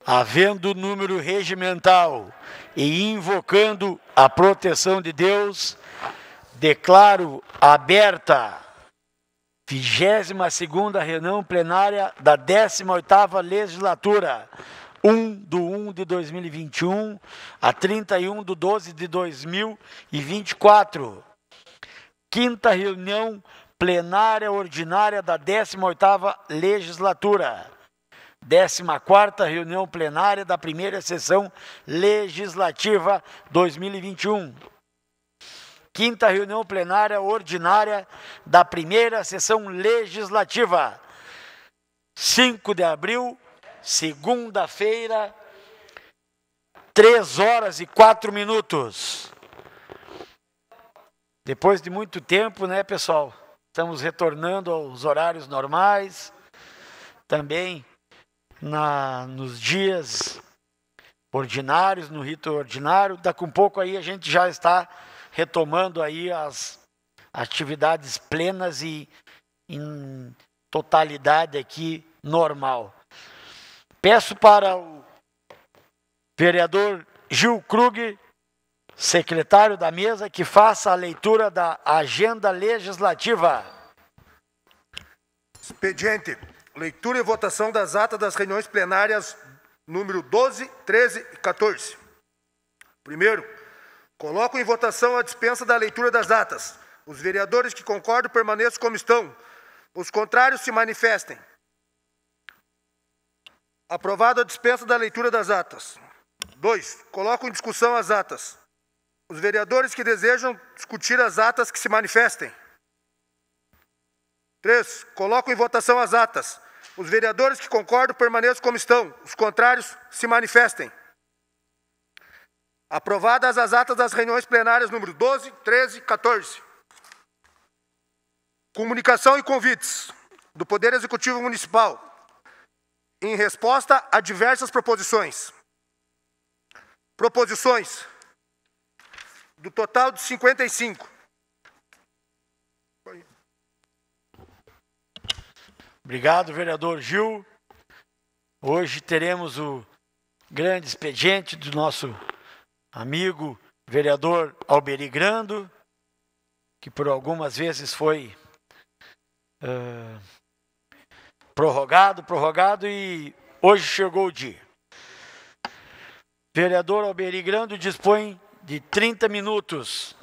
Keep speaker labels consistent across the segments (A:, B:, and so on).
A: havendo número regimental e invocando a proteção de Deus, declaro aberta 22ª reunião plenária da 18ª legislatura, 1 de 2021 a 31 de 12 de 2024. Quinta reunião plenária ordinária da 18ª legislatura. 14ª reunião plenária da primeira sessão legislativa 2021. Quinta reunião plenária ordinária da primeira sessão legislativa. 5 de abril, segunda-feira, 3h04. Depois de muito tempo, né, pessoal? Estamos retornando aos horários normais. Também nos dias ordinários, no rito ordinário. Daqui um pouco aí a gente já está retomando aí as atividades plenas e em totalidade aqui normal. Peço para o vereador Gil Krug, secretário da mesa, que faça a leitura da agenda legislativa.
B: Expediente. Leitura e votação das atas das reuniões plenárias número 12, 13 e 14. Primeiro, coloco em votação a dispensa da leitura das atas. Os vereadores que concordam permaneçam como estão. Os contrários se manifestem. Aprovado a dispensa da leitura das atas. 2. Coloco em discussão as atas. Os vereadores que desejam discutir as atas que se manifestem. 3. Coloco em votação as atas. Os vereadores que concordam permaneçam como estão. Os contrários se manifestem. Aprovadas as atas das reuniões plenárias número 12, 13 e 14. Comunicação e convites do Poder Executivo Municipal em resposta a diversas proposições. Proposições do total de 55.
A: Obrigado, vereador Gil. Hoje teremos o grande expediente do nosso amigo vereador Alberi Grando, que por algumas vezes foi prorrogado e hoje chegou o dia. Vereador Alberi Grando dispõe de 30 minutos.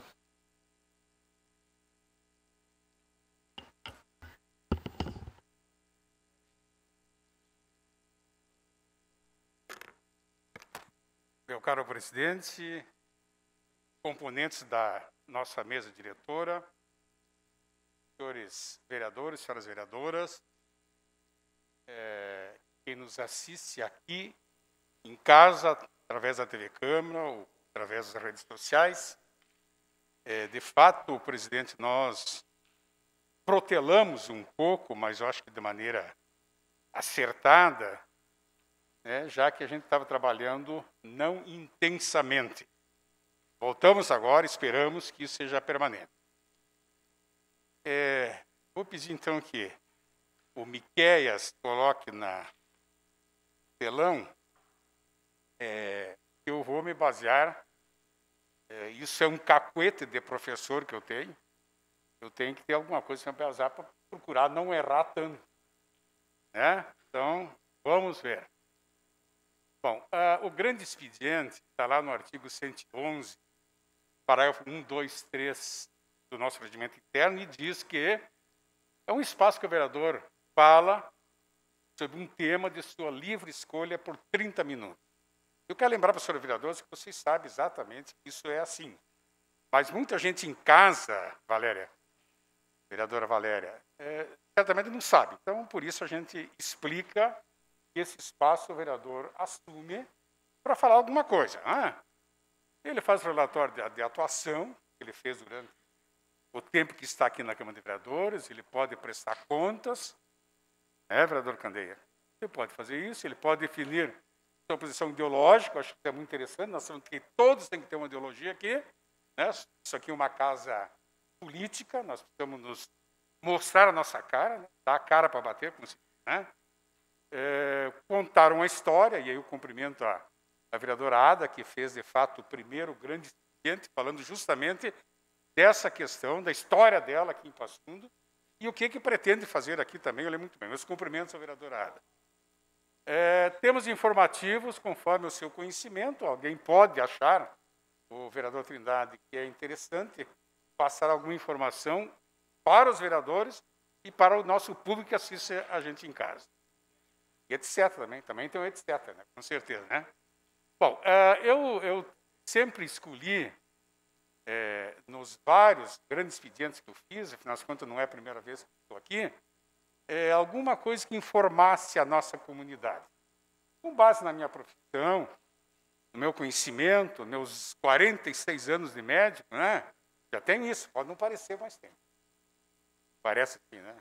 C: Meu caro presidente, componentes da nossa mesa diretora, senhores vereadores, senhoras vereadoras, quem nos assiste aqui em casa, através da TV Câmara ou através das redes sociais. De fato, presidente, nós protelamos um pouco, mas eu acho que de maneira acertada, já que a gente estava trabalhando não intensamente. Voltamos agora, esperamos que isso seja permanente. Vou pedir então que o Miqueias coloque na telão, eu vou me basear, isso é um cacuete de professor que eu tenho que ter alguma coisa para me para procurar não errar tanto. Então, vamos ver. Bom, o grande expediente está lá no artigo 111, parágrafo 1, 2, 3 do nosso regimento interno e diz que é um espaço que o vereador fala sobre um tema de sua livre escolha por 30 minutos. Eu quero lembrar para os senhores vereadores que vocês sabem exatamente que isso é assim. Mas muita gente em casa, vereadora Valéria, certamente não sabe. Então, por isso a gente explica que esse espaço o vereador assume para falar alguma coisa. Ele faz o relatório de atuação que ele fez durante o tempo que está aqui na Câmara de Vereadores, ele pode prestar contas, vereador Candeia? Ele pode fazer isso, ele pode definir sua posição ideológica, acho que é muito interessante, nós sabemos que todos têm que ter uma ideologia aqui, Isso aqui é uma casa política, nós precisamos nos mostrar a nossa cara, dar a cara para bater, como se diz, contaram a história, e aí eu cumprimento a vereadora Ada, que fez, de fato, o primeiro grande expediente, falando justamente dessa questão, da história dela aqui em Passo Fundo, e o que pretende fazer aqui também, eu lembro muito bem. Meus cumprimentos à vereadora Ada. Temos informativos, conforme o seu conhecimento, alguém pode achar, o vereador Trindade, que é interessante passar alguma informação para os vereadores e para o nosso público que assiste a gente em casa. E etc. Também tem um etc, né? Com certeza, né? Bom, eu sempre escolhi, nos vários grandes expedientes que eu fiz, afinal de contas não é a primeira vez que estou aqui, alguma coisa que informasse a nossa comunidade. Com base na minha profissão, no meu conhecimento, meus 46 anos de médico, né? Já tenho isso, pode não parecer, mas tem. Parece que, né?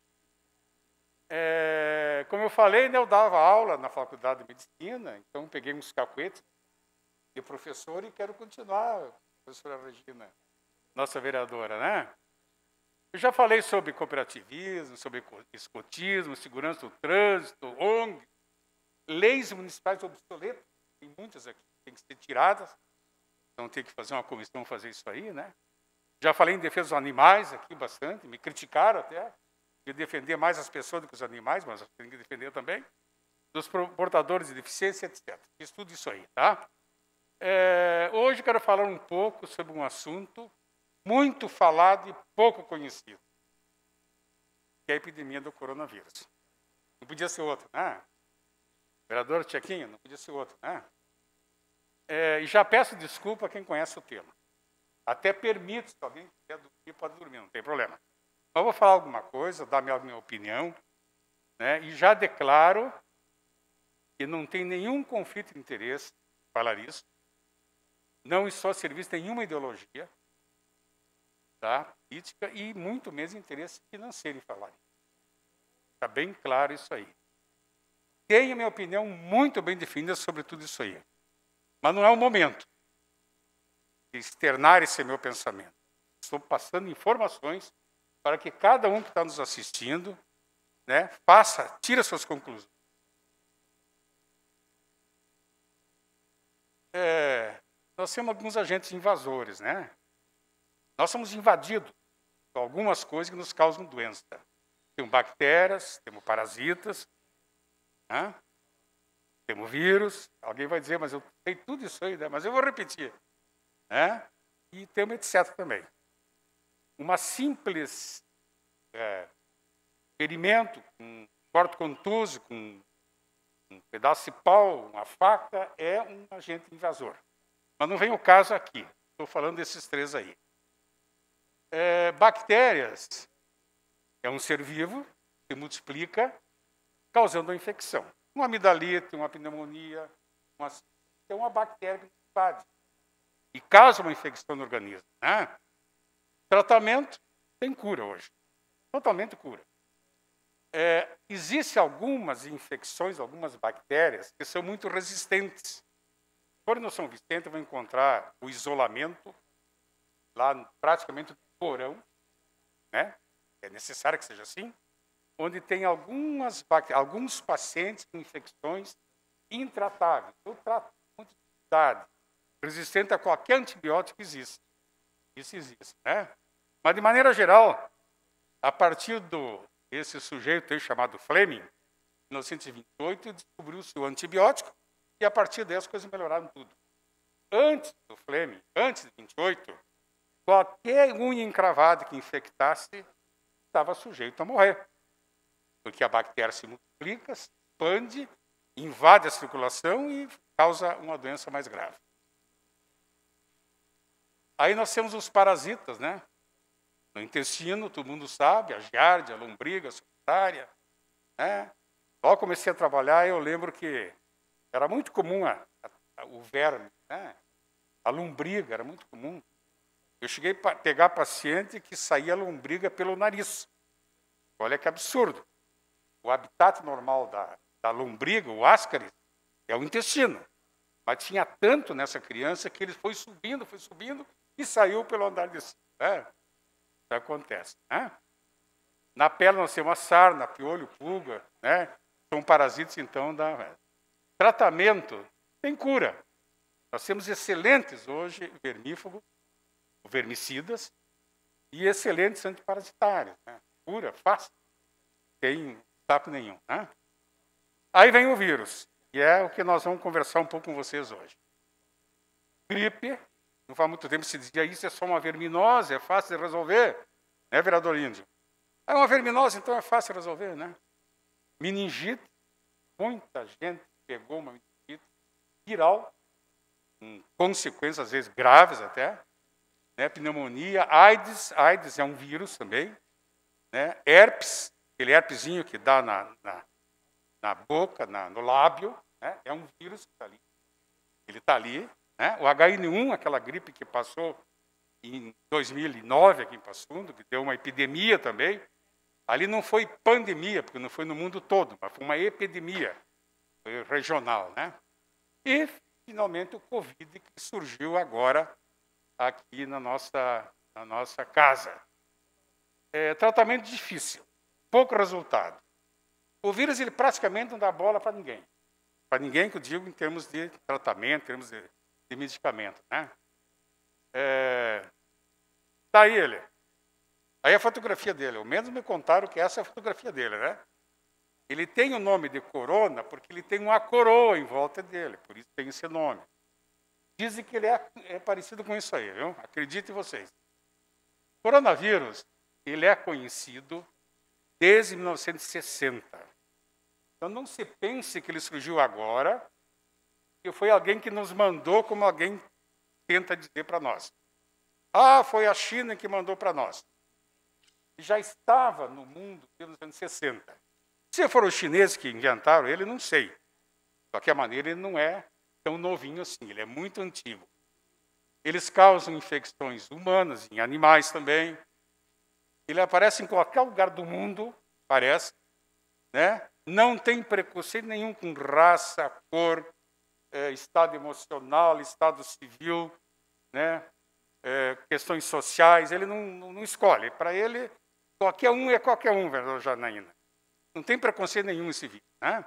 C: Como eu falei, né, eu dava aula na Faculdade de Medicina, então peguei uns cacuetes de professor e quero continuar, professora Regina, nossa vereadora, né? Eu já falei sobre cooperativismo, sobre escotismo, segurança do trânsito, ONG, leis municipais obsoletas, tem muitas aqui, tem que ser tiradas, então tem que fazer uma comissão fazer isso aí, né? Já falei em defesa dos animais aqui bastante, me criticaram até, de defender mais as pessoas do que os animais, mas tem que defender também, dos portadores de deficiência, etc. Fiz tudo isso aí, tá? Hoje quero falar um pouco sobre um assunto muito falado e pouco conhecido, que é a epidemia do coronavírus. Não podia ser outro, né? Vereador Tchequinho, não podia ser outro, né? E já peço desculpa a quem conhece o tema. Até permito, se alguém quiser dormir, pode dormir, não tem problema. Mas eu vou falar alguma coisa, dar minha opinião, né? E já declaro que não tem nenhum conflito de interesse em falar isso, não estou a serviço de nenhuma ideologia, tá? Política e muito menos interesse financeiro em falar isso. Está bem claro isso aí. Tenho minha opinião muito bem definida sobre tudo isso aí. Mas não é o momento de externar esse meu pensamento. Estou passando informações para que cada um que está nos assistindo, né, tire suas conclusões. Nós temos alguns agentes invasores, né? Nós somos invadidos por algumas coisas que nos causam doença. Temos bactérias, temos parasitas, né? Temos vírus. Alguém vai dizer, mas eu sei tudo isso aí, né? Mas eu vou repetir. Né? E temos etc. também. Uma simples ferimento, com corte contuso, com um pedaço de pau, uma faca, é um agente invasor. Mas não vem o caso aqui. Estou falando desses três aí. Bactérias é um ser vivo que multiplica, causando uma infecção. Uma amidalite, uma pneumonia, é uma bactéria que invade e causa uma infecção no organismo. Né? Tratamento tem cura hoje. Totalmente cura. Existem algumas infecções, algumas bactérias que são muito resistentes. Se for no São Vicente, vão encontrar o isolamento lá praticamente no porão, né? É necessário que seja assim, onde tem alguns pacientes com infecções intratáveis. Eu trato com dificuldade, resistente a qualquer antibiótico que existe. Isso existe, né? Mas, de maneira geral, a partir desse sujeito aí chamado Fleming, em 1928, descobriu-se o antibiótico e, a partir dessa, as coisas melhoraram tudo. Antes do Fleming, antes de 28, qualquer unha encravada que infectasse estava sujeito a morrer. Porque a bactéria se multiplica, se expande, invade a circulação e causa uma doença mais grave. Aí nós temos os parasitas, né? No intestino, todo mundo sabe, a giardia, a lombriga, a solitária. Né? Logo comecei a trabalhar, eu lembro que era muito comum o verme, né? A lombriga era muito comum. Eu cheguei a pegar paciente que saía lombriga pelo nariz. Olha que absurdo. O habitat normal da lombriga, o ascaris, é o intestino. Mas tinha tanto nessa criança que ele foi subindo e saiu pelo andar de cima. Né? Isso acontece. Né? Na pele nós temos a sarna, piolho, pulga, né? São parasitas, então, da... Tratamento tem cura. Nós temos excelentes hoje vermífugos, vermicidas, e excelentes antiparasitários. Né? Cura, fácil. Tem tapo nenhum. Né? Aí vem o vírus, que é o que nós vamos conversar um pouco com vocês hoje. Gripe, não faz muito tempo se dizia isso, é só uma verminose, é fácil de resolver. Né, vereador Índio? É uma verminose, então é fácil de resolver, né? Meningite, muita gente pegou uma meningite viral, com consequências, às vezes, graves até. Né? Pneumonia, AIDS é um vírus também. Né? Herpes, aquele herpesinho que dá na boca, no lábio, né? É um vírus que está ali. Ele está ali. Né? O HN1, aquela gripe que passou em 2009 aqui em Passo Fundo, que deu uma epidemia também. Ali não foi pandemia, porque não foi no mundo todo, mas foi uma epidemia regional. Né? E, finalmente, o Covid, que surgiu agora aqui na nossa casa. Tratamento difícil, pouco resultado. O vírus, ele praticamente não dá bola para ninguém. Para ninguém, que eu digo, em termos de tratamento, em termos de medicamento. Né? Tá aí ele. Aí a fotografia dele. Ao menos me contaram que essa é a fotografia dele. Né? Ele tem o nome de corona porque ele tem uma coroa em volta dele. Por isso tem esse nome. Dizem que ele é parecido com isso aí. Viu? Acreditem vocês. Coronavírus, ele é conhecido desde 1960. Então não se pense que ele surgiu agora, que foi alguém que nos mandou, como alguém tenta dizer para nós. Ah, foi a China que mandou para nós. Já estava no mundo nos anos 60. Se foram os chineses que inventaram ele, não sei. De qualquer maneira, ele não é tão novinho assim, ele é muito antigo. Eles causam infecções humanas, em animais também. Ele aparece em qualquer lugar do mundo, parece. Né? Não tem preconceito nenhum com raça, cor, estado emocional, estado civil, né? Questões sociais, ele não escolhe. Para ele, qualquer um é qualquer um, vereador Janaína. Não tem preconceito nenhum esse vírus. Né?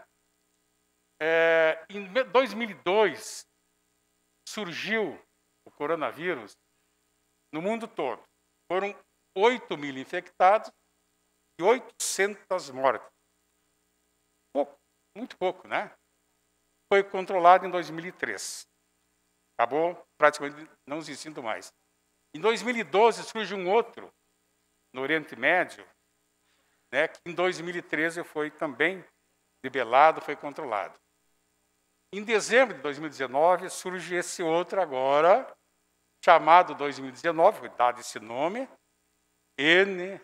C: Em 2002, surgiu o coronavírus no mundo todo. Foram 8 mil infectados e 800 mortes. Pouco, muito pouco, né? Foi controlado em 2003. Acabou praticamente não existindo mais. Em 2012 surge um outro no Oriente Médio, né, que em 2013 foi também debelado, foi controlado. Em dezembro de 2019 surge esse outro agora, chamado 2019, foi dado esse nome, NCOV,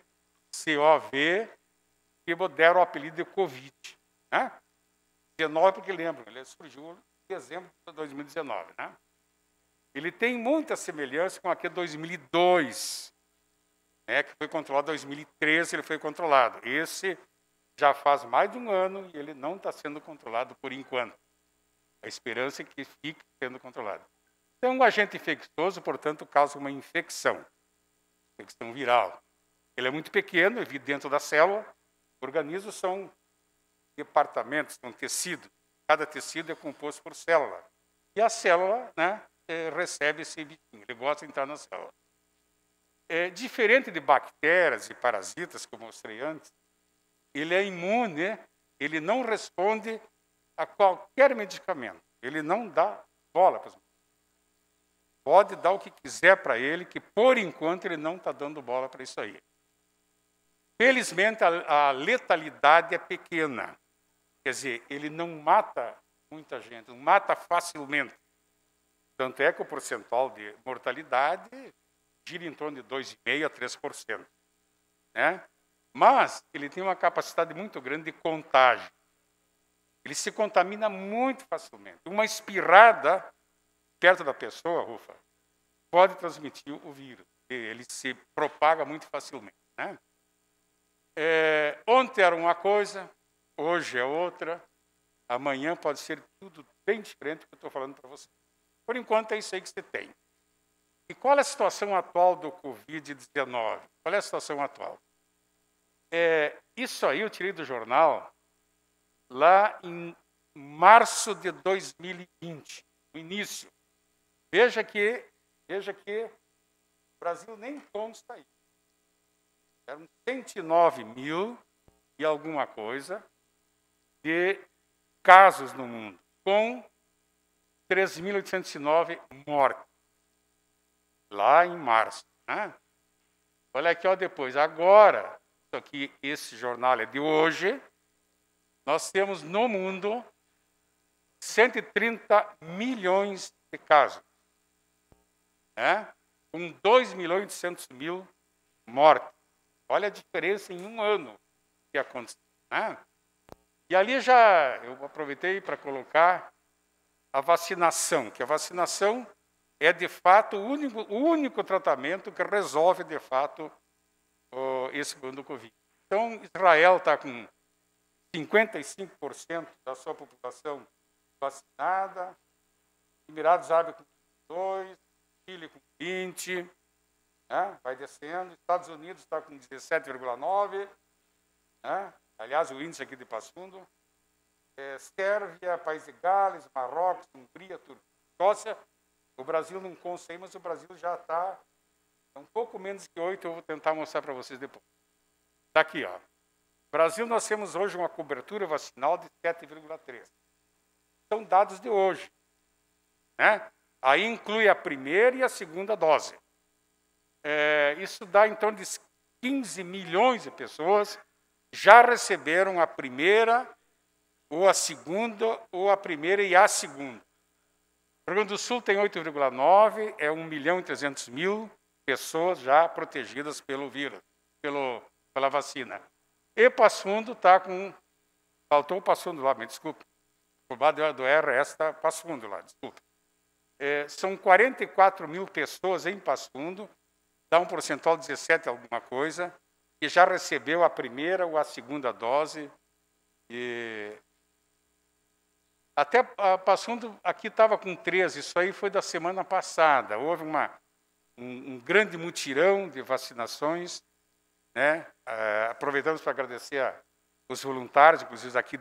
C: que deram o apelido de Covid. Né? 19 porque lembram, ele surgiu em dezembro de 2019. Né? Ele tem muita semelhança com aquele 2002, né, que foi controlado em 2013, ele foi controlado. Esse já faz mais de um ano e ele não está sendo controlado por enquanto. A esperança é que fique sendo controlado. Então, um agente infeccioso, portanto, causa uma infecção viral. Ele é muito pequeno, ele vive dentro da célula. Organismos são departamentos, são tecidos. Cada tecido é composto por célula. E a célula, né, recebe esse bichinho, ele gosta de entrar na célula. Diferente de bactérias e parasitas, que eu mostrei antes, ele é imune, ele não responde a qualquer medicamento. Ele não dá bola para os medicamentos. Pode dar o que quiser para ele, que por enquanto ele não está dando bola para isso aí. Felizmente, a letalidade é pequena. Quer dizer, ele não mata muita gente, não mata facilmente. Tanto é que o percentual de mortalidade gira em torno de 2,5% a 3%. Né? Mas ele tem uma capacidade muito grande de contágio. Ele se contamina muito facilmente. Uma espirrada perto da pessoa, Rufa, pode transmitir o vírus. Ele se propaga muito facilmente. Né? Ontem era uma coisa, hoje é outra, amanhã pode ser tudo bem diferente do que eu estou falando para você. Por enquanto é isso aí que você tem. E qual é a situação atual do Covid-19? Qual é a situação atual? Isso aí eu tirei do jornal lá em março de 2020, no início. Veja que o Brasil nem consta aí. Eram 109 mil e alguma coisa de casos no mundo, com 3.809 mortes, lá em março. Né? Olha aqui, ó, depois. Agora, isso aqui, esse jornal é de hoje, nós temos no mundo 130 milhões de casos, né? Com 2.800.000 mortes. Olha a diferença em um ano que aconteceu. Né? E ali eu aproveitei para colocar a vacinação, que a vacinação é, de fato, o único tratamento que resolve, de fato, esse problema do Covid. Então, Israel está com 55% da sua população vacinada, Emirados Árabes com 22%, Chile com 20%, né? Vai descendo, Estados Unidos está com 17,9%, né? Aliás, o índice aqui de Passo Fundo, Sérvia, País de Gales, Marrocos, Hungria, Turquia, Escócia. O Brasil não consta aí, mas o Brasil já está um pouco menos que 8%, eu vou tentar mostrar para vocês depois. Está aqui, ó. Brasil, nós temos hoje uma cobertura vacinal de 7,3%. São dados de hoje. Né? Aí inclui a primeira e a segunda dose. Isso dá em torno de 15 milhões de pessoas já receberam a primeira, ou a segunda, ou a primeira e a segunda. O Rio Grande do Sul tem 8,9, 1.300.000 pessoas já protegidas pelo vírus, pela vacina. E Passo Fundo está com... Faltou o Passo Fundo lá, me desculpe. Por baixo do RS está Passo Fundo lá, desculpe. São 44 mil pessoas em Passo Fundo, dá um percentual de 17 alguma coisa, que já recebeu a primeira ou a segunda dose. Até Passo Fundo aqui estava com 13, isso aí foi da semana passada. Houve um grande mutirão de vacinações. Né? Aproveitamos para agradecer os voluntários, inclusive aqui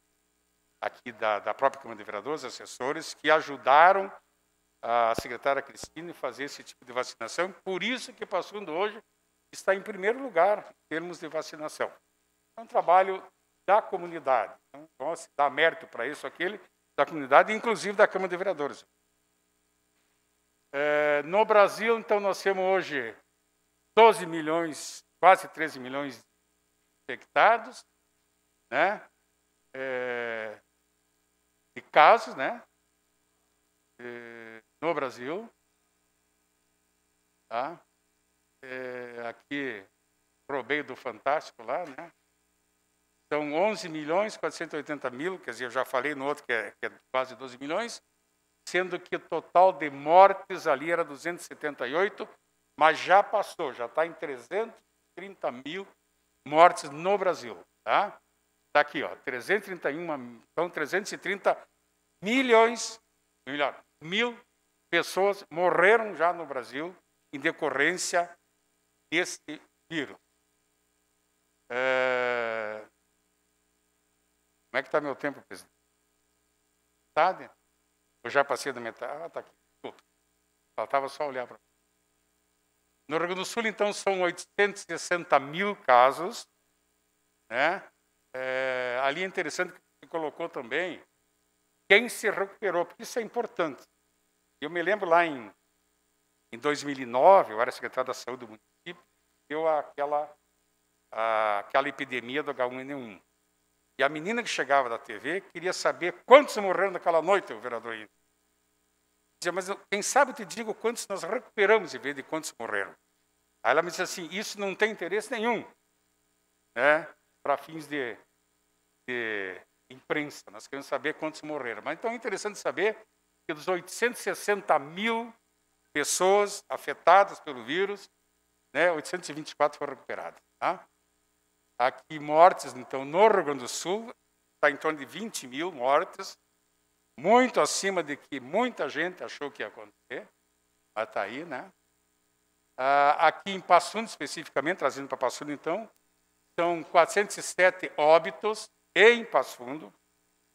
C: da própria Câmara de Vereadores, assessores, que ajudaram a secretária Cristina a fazer esse tipo de vacinação. Por isso que Passo Fundo hoje está em primeiro lugar em termos de vacinação. É um trabalho da comunidade. Então, vamos dar mérito para isso, aquele da comunidade, inclusive da Câmara de Vereadores. No Brasil, então, nós temos hoje 12 milhões, quase 13 milhões de infectados, né? De casos, né? No Brasil. Tá? Aqui, roubei do Fantástico lá, né? São 11.480.000, quer dizer, eu já falei no outro que é quase 12 milhões, sendo que o total de mortes ali era 278, mas já passou, já está em 330 mil mortes no Brasil. Tá? Está aqui, ó, 330 mil pessoas morreram já no Brasil em decorrência deste vírus. Como é que está meu tempo, presidente? Sabe? Eu já passei da metade. Está aqui. Faltava só olhar para... No Rio Grande do Sul, então, são 860 mil casos. Né? Ali é interessante que você colocou também quem se recuperou, porque isso é importante. Eu me lembro lá em 2009, eu era secretário da Saúde do município, deu aquela epidemia do H1N1. E a menina que chegava da TV queria saber quantos morreram naquela noite, o vereador Índio. Dizia, mas quem sabe eu te digo quantos nós recuperamos em vez de quantos morreram. Aí ela me disse assim, isso não tem interesse nenhum, né, para fins de imprensa. Nós queremos saber quantos morreram. Mas então é interessante saber que dos 860 mil pessoas afetadas pelo vírus, né, 824 foram recuperadas. Tá? Aqui, mortes, então, no Rio Grande do Sul, está em torno de 20 mil mortes, muito acima de que muita gente achou que ia acontecer, mas está aí, né? Aqui em Passo Fundo, especificamente, trazendo para Passo Fundo, então, são 407 óbitos em Passo Fundo,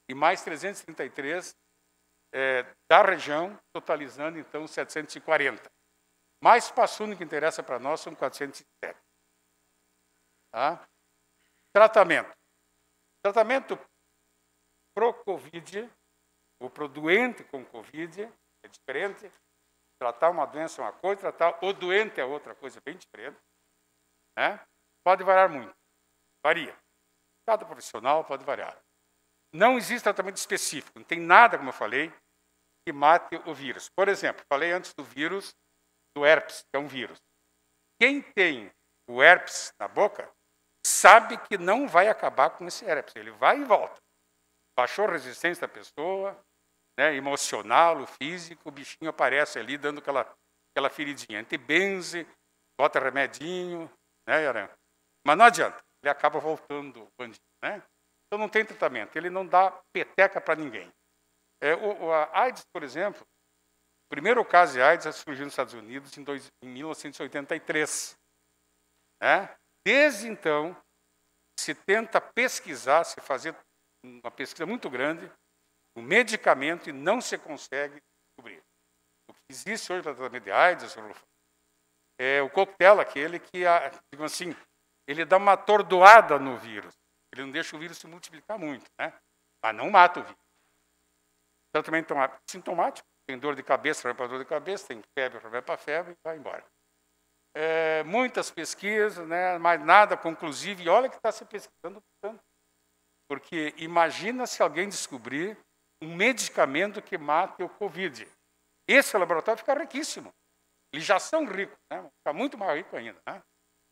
C: e mais 333 da região, totalizando, então, 740. Mais Passuna, que interessa para nós, são 407. Tá? Tratamento. Tratamento pro Covid, ou pro doente com Covid, é diferente. Tratar uma doença é uma coisa, tratar o doente é outra coisa bem diferente. Né? Pode variar muito. Varia. Cada profissional pode variar. Não existe tratamento específico. Não tem nada, como eu falei, que mate o vírus. Por exemplo, falei antes do vírus, do herpes, que é um vírus. Quem tem o herpes na boca sabe que não vai acabar com esse herpes. Ele vai e volta. Baixou a resistência da pessoa, né, emocional, físico, o bichinho aparece ali dando aquela feridinha. Antibenze, bota remedinho, né, Aran? Mas não adianta, ele acaba voltando o bandido, né? Então não tem tratamento, ele não dá peteca para ninguém. A AIDS, por exemplo, o primeiro caso de AIDS surgiu nos Estados Unidos em 1983. Né? Desde então, se tenta pesquisar, se fazer uma pesquisa muito grande, um medicamento e não se consegue descobrir. O que existe hoje para tratamento de AIDS é o coquetel, aquele que, digamos assim, ele dá uma atordoada no vírus. Ele não deixa o vírus se multiplicar muito, né? Mas não mata o vírus. Tratamento sintomático, tem dor de cabeça, vai para dor de cabeça, tem febre, vai para febre e vai embora. Muitas pesquisas, né? Mas nada conclusivo. E olha que está se pesquisando tanto. Porque imagina se alguém descobrir um medicamento que mate o Covid. Esse laboratório fica riquíssimo. Eles já são ricos, né? Vão ficar muito mais ricos ainda. Né?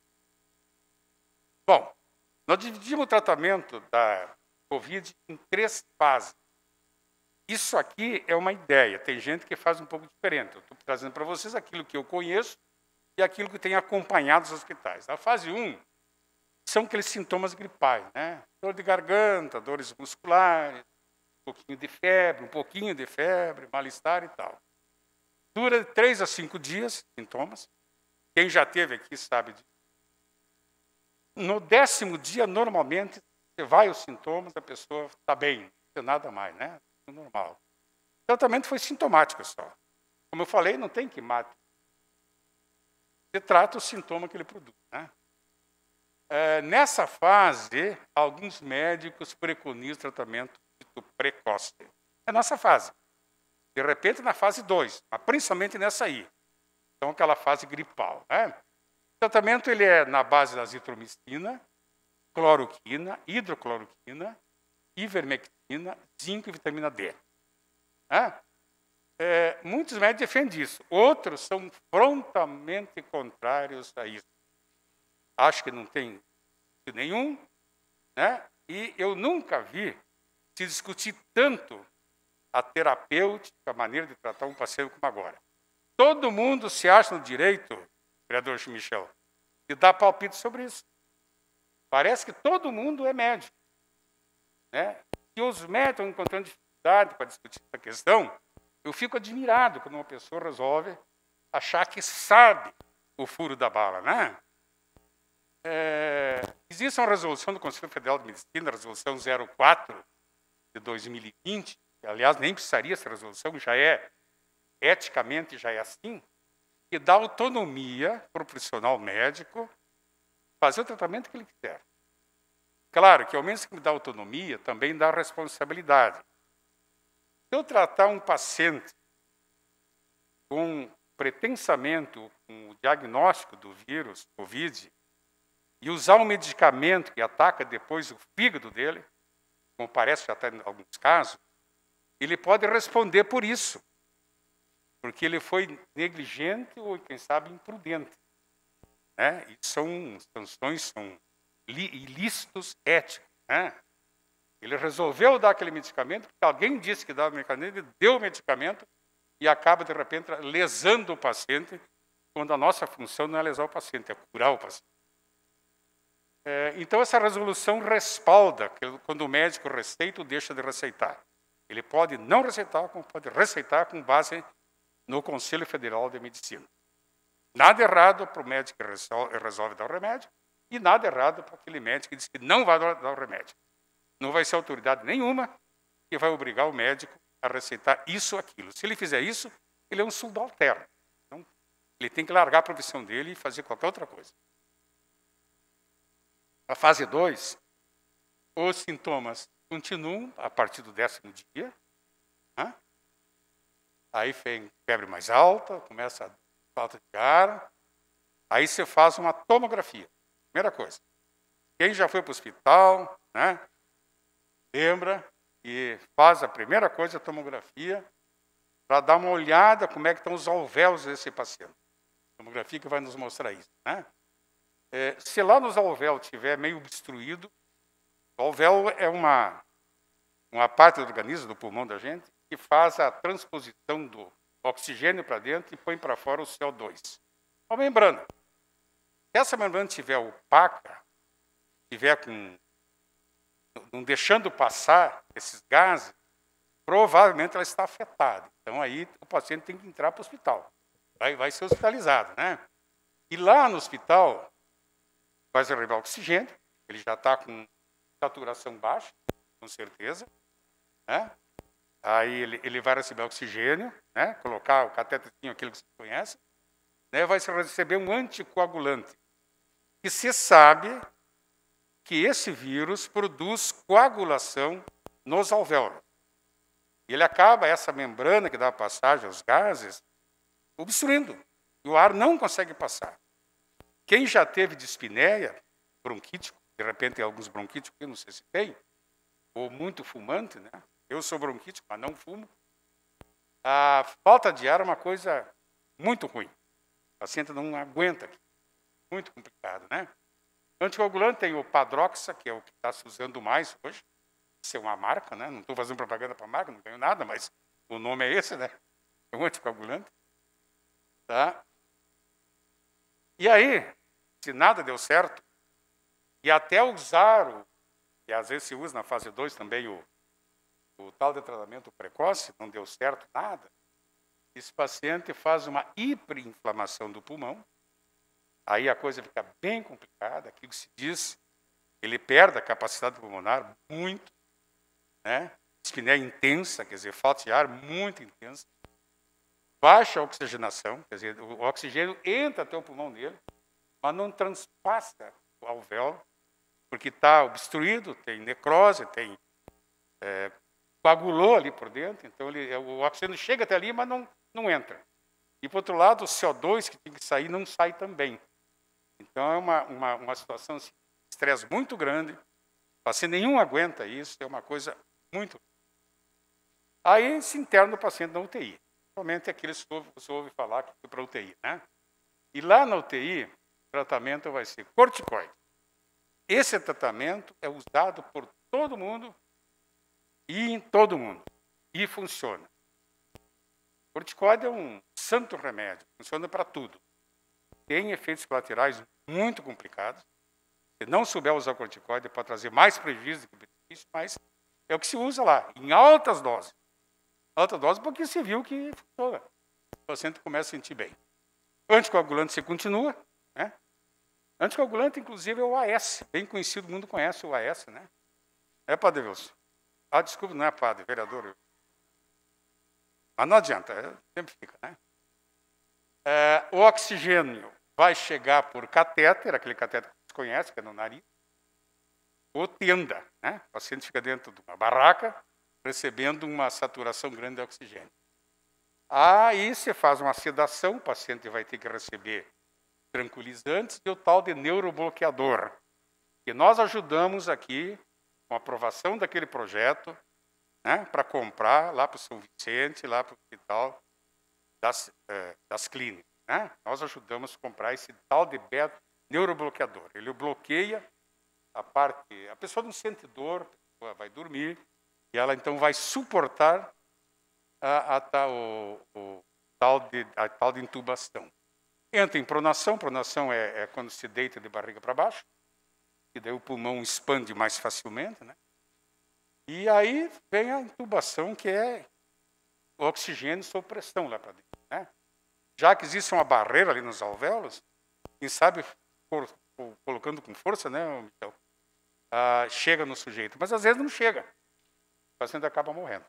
C: Bom, nós dividimos o tratamento da Covid em 3 fases. Isso aqui é uma ideia. Tem gente que faz um pouco diferente. Eu estou trazendo para vocês aquilo que eu conheço e aquilo que tem acompanhado os hospitais. A fase 1 são aqueles sintomas gripais, né? Dor de garganta, dores musculares, um pouquinho de febre, mal-estar e tal. Dura de 3 a 5 dias, sintomas. Quem já teve aqui sabe disso. No 10º dia, normalmente, você vai os sintomas, a pessoa está bem, não tem nada mais, né? É normal. O tratamento foi sintomático só. Como eu falei, não tem que matar. Você trata o sintoma que ele produz, né? Nessa fase, alguns médicos preconizam tratamento precoce. É nossa fase. De repente, na fase 2, mas principalmente nessa aí. Então, aquela fase gripal. Né? O tratamento ele é na base da azitromicina, cloroquina, hidrocloroquina, ivermectina, zinco e vitamina D. Né? Muitos médicos defendem isso. Outros são frontalmente contrários a isso. Acho que não tem nenhum, né? E eu nunca vi se discutir tanto a terapêutica, a maneira de tratar um paciente como agora. Todo mundo se acha no direito, vereador Michel, de dar palpite sobre isso. Parece que todo mundo é médico. Né? E os médicos estão encontrando dificuldade para discutir essa questão. Eu fico admirado quando uma pessoa resolve achar que sabe o furo da bala, né? Existe uma resolução do Conselho Federal de Medicina, a resolução 04 de 2020, que, aliás, nem precisaria essa resolução, já é, eticamente já é assim, que dá autonomia para o profissional médico fazer o tratamento que ele quiser. Claro que, ao menos que me dá autonomia, também dá responsabilidade. Se eu tratar um paciente com pretensamente com o diagnóstico do vírus Covid e usar um medicamento que ataca depois o fígado dele, como parece já está em alguns casos, ele pode responder por isso, porque ele foi negligente ou, quem sabe, imprudente. Né? E sanções são ilícitos éticos. Né? Ele resolveu dar aquele medicamento, porque alguém disse que dava o medicamento, ele deu o medicamento e acaba, de repente, lesando o paciente, quando a nossa função não é lesar o paciente, é curar o paciente. Então, essa resolução respalda que quando o médico receita ou deixa de receitar. Ele pode não receitar, como pode receitar com base no Conselho Federal de Medicina. Nada errado para o médico que resolve dar o remédio e nada errado para aquele médico que diz que não vai dar o remédio. Não vai ser autoridade nenhuma que vai obrigar o médico a receitar isso ou aquilo. Se ele fizer isso, ele é um subalterno. Então, ele tem que largar a profissão dele e fazer qualquer outra coisa. A fase 2, os sintomas continuam a partir do 10º dia. Né? Aí vem febre mais alta, começa a falta de ar. Aí você faz uma tomografia. Primeira coisa. Quem já foi para o hospital, né, lembra, e faz a primeira coisa, a tomografia, para dar uma olhada como é que estão os alvéolos desse paciente. A tomografia que vai nos mostrar isso. Né? Se lá nos alvéolos estiver meio obstruído, o alvéolo é uma parte do organismo, do pulmão da gente, que faz a transposição do oxigênio para dentro e põe para fora o CO2. Uma membrana. Se essa membrana estiver opaca, estiver não deixando passar esses gases, provavelmente ela está afetada. Então, aí o paciente tem que entrar para o hospital. Vai ser hospitalizado. Né? E lá no hospital, vai se receber oxigênio, ele já está com saturação baixa, com certeza. Né? Aí ele vai receber oxigênio, né? Colocar o cateterzinho, aquilo que você conhece, né? Vai receber um anticoagulante. E se sabe que esse vírus produz coagulação nos alvéolos. E ele acaba, essa membrana que dá passagem aos gases, obstruindo. E o ar não consegue passar. Quem já teve dispneia, bronquítico, de repente tem alguns bronquíticos, eu não sei se tem, ou muito fumante, né? Eu sou bronquítico, mas não fumo. A falta de ar é uma coisa muito ruim. O paciente não aguenta aqui. Muito complicado, né? Anticoagulante tem o Padroxa, que é o que está se usando mais hoje. Isso é uma marca, né? Não estou fazendo propaganda para a marca, não ganho nada, mas o nome é esse, né? É um anticoagulante. Tá? E aí, se nada deu certo, e até usar, e às vezes se usa na fase 2 também o tal de tratamento precoce, não deu certo nada, esse paciente faz uma hiperinflamação do pulmão, aí a coisa fica bem complicada, aquilo que se diz, ele perde a capacidade pulmonar muito, né? Dispneia intensa, quer dizer, falta de ar muito intensa, baixa a oxigenação, quer dizer, o oxigênio entra até o pulmão dele, mas não transpassa o alvéolo, porque está obstruído, tem necrose, tem coagulou ali por dentro, então o oxigênio chega até ali, mas não entra. E, por outro lado, o CO2 que tem que sair, não sai também. Então, é uma situação assim, de estresse muito grande, o paciente nenhum aguenta isso, é uma coisa muito... Aí se interna o paciente na UTI. Normalmente é aqueles que você ouve falar que foi para a UTI. Né? E lá na UTI, o tratamento vai ser corticoide. Esse tratamento é usado por todo mundo e em todo mundo. E funciona. O corticoide é um santo remédio, funciona para tudo. Tem efeitos colaterais muito complicados. Se não souber usar o corticoide, pode trazer mais prejuízo do que benefício, mas é o que se usa lá, em altas doses. Alta dose porque se viu que funciona. O paciente começa a sentir bem. Anticoagulante você continua. Né? Anticoagulante, inclusive, é o AS. Bem conhecido, o mundo conhece o AS. Né? Padre Wilson? Desculpa, não é padre, vereador. Mas não adianta, sempre fica. Né? O oxigênio vai chegar por catéter, aquele catéter que você conhece, que é no nariz, ou tenda. Né? O paciente fica dentro de uma barraca, recebendo uma saturação grande de oxigênio. Aí você faz uma sedação, o paciente vai ter que receber tranquilizantes e o tal de neurobloqueador. E nós ajudamos aqui, com a aprovação daquele projeto, né, para comprar lá para o São Vicente, lá para o hospital das clínicas. Né? Nós ajudamos a comprar esse tal de neurobloqueador. Ele bloqueia a pessoa não sente dor, a pessoa vai dormir, e ela então vai suportar a tal de intubação. Entra em pronação. Pronação é quando se deita de barriga para baixo, e daí o pulmão expande mais facilmente. Né? E aí vem a intubação, que é o oxigênio sob pressão lá para dentro. Né? Já que existe uma barreira ali nos alvéolos, quem sabe colocando com força, né, Michel? Chega no sujeito, mas às vezes não chega. o paciente acaba morrendo.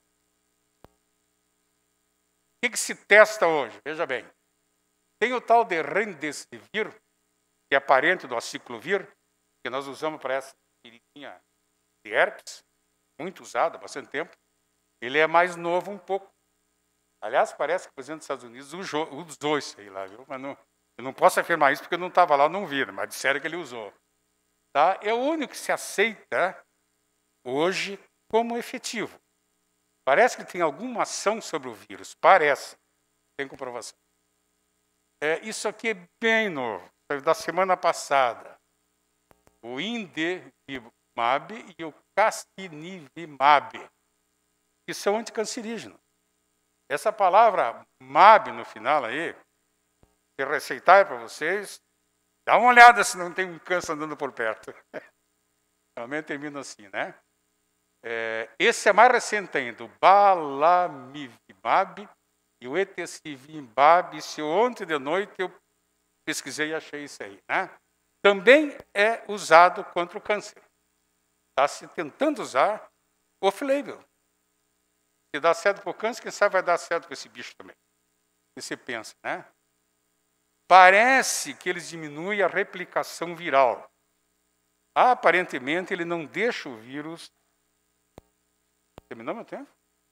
C: O que se testa hoje? Veja bem. Tem o tal de Remdesivir, que é parente do aciclovir, que nós usamos para essa queridinha de herpes, muito usado há bastante tempo. Ele é mais novo um pouco. Aliás, parece que o presidente dos Estados Unidos usou isso aí lá, viu? Mas não, eu não posso afirmar isso porque eu não estava lá, não vi, mas disseram que ele usou. Tá? É o único que se aceita hoje como efetivo. Parece que tem alguma ação sobre o vírus, parece. Tem comprovação. Isso aqui é bem novo, da semana passada. O Indevimab e o Castinivimab, que são anticancerígenos. Essa palavra MAB no final aí, que receitar para vocês, dá uma olhada se não tem um câncer andando por perto. Realmente termina assim, né? Esse é mais recente ainda, o Balamivimab e o Etesivimab. Ontem de noite eu pesquisei e achei isso aí, né? Também é usado contra o câncer. Está se tentando usar off-label. Se dá certo para o câncer, quem sabe vai dar certo para esse bicho também. E você pensa, né? Parece que eles diminuem a replicação viral. Aparentemente, ele não deixa o vírus... Terminou meu tempo?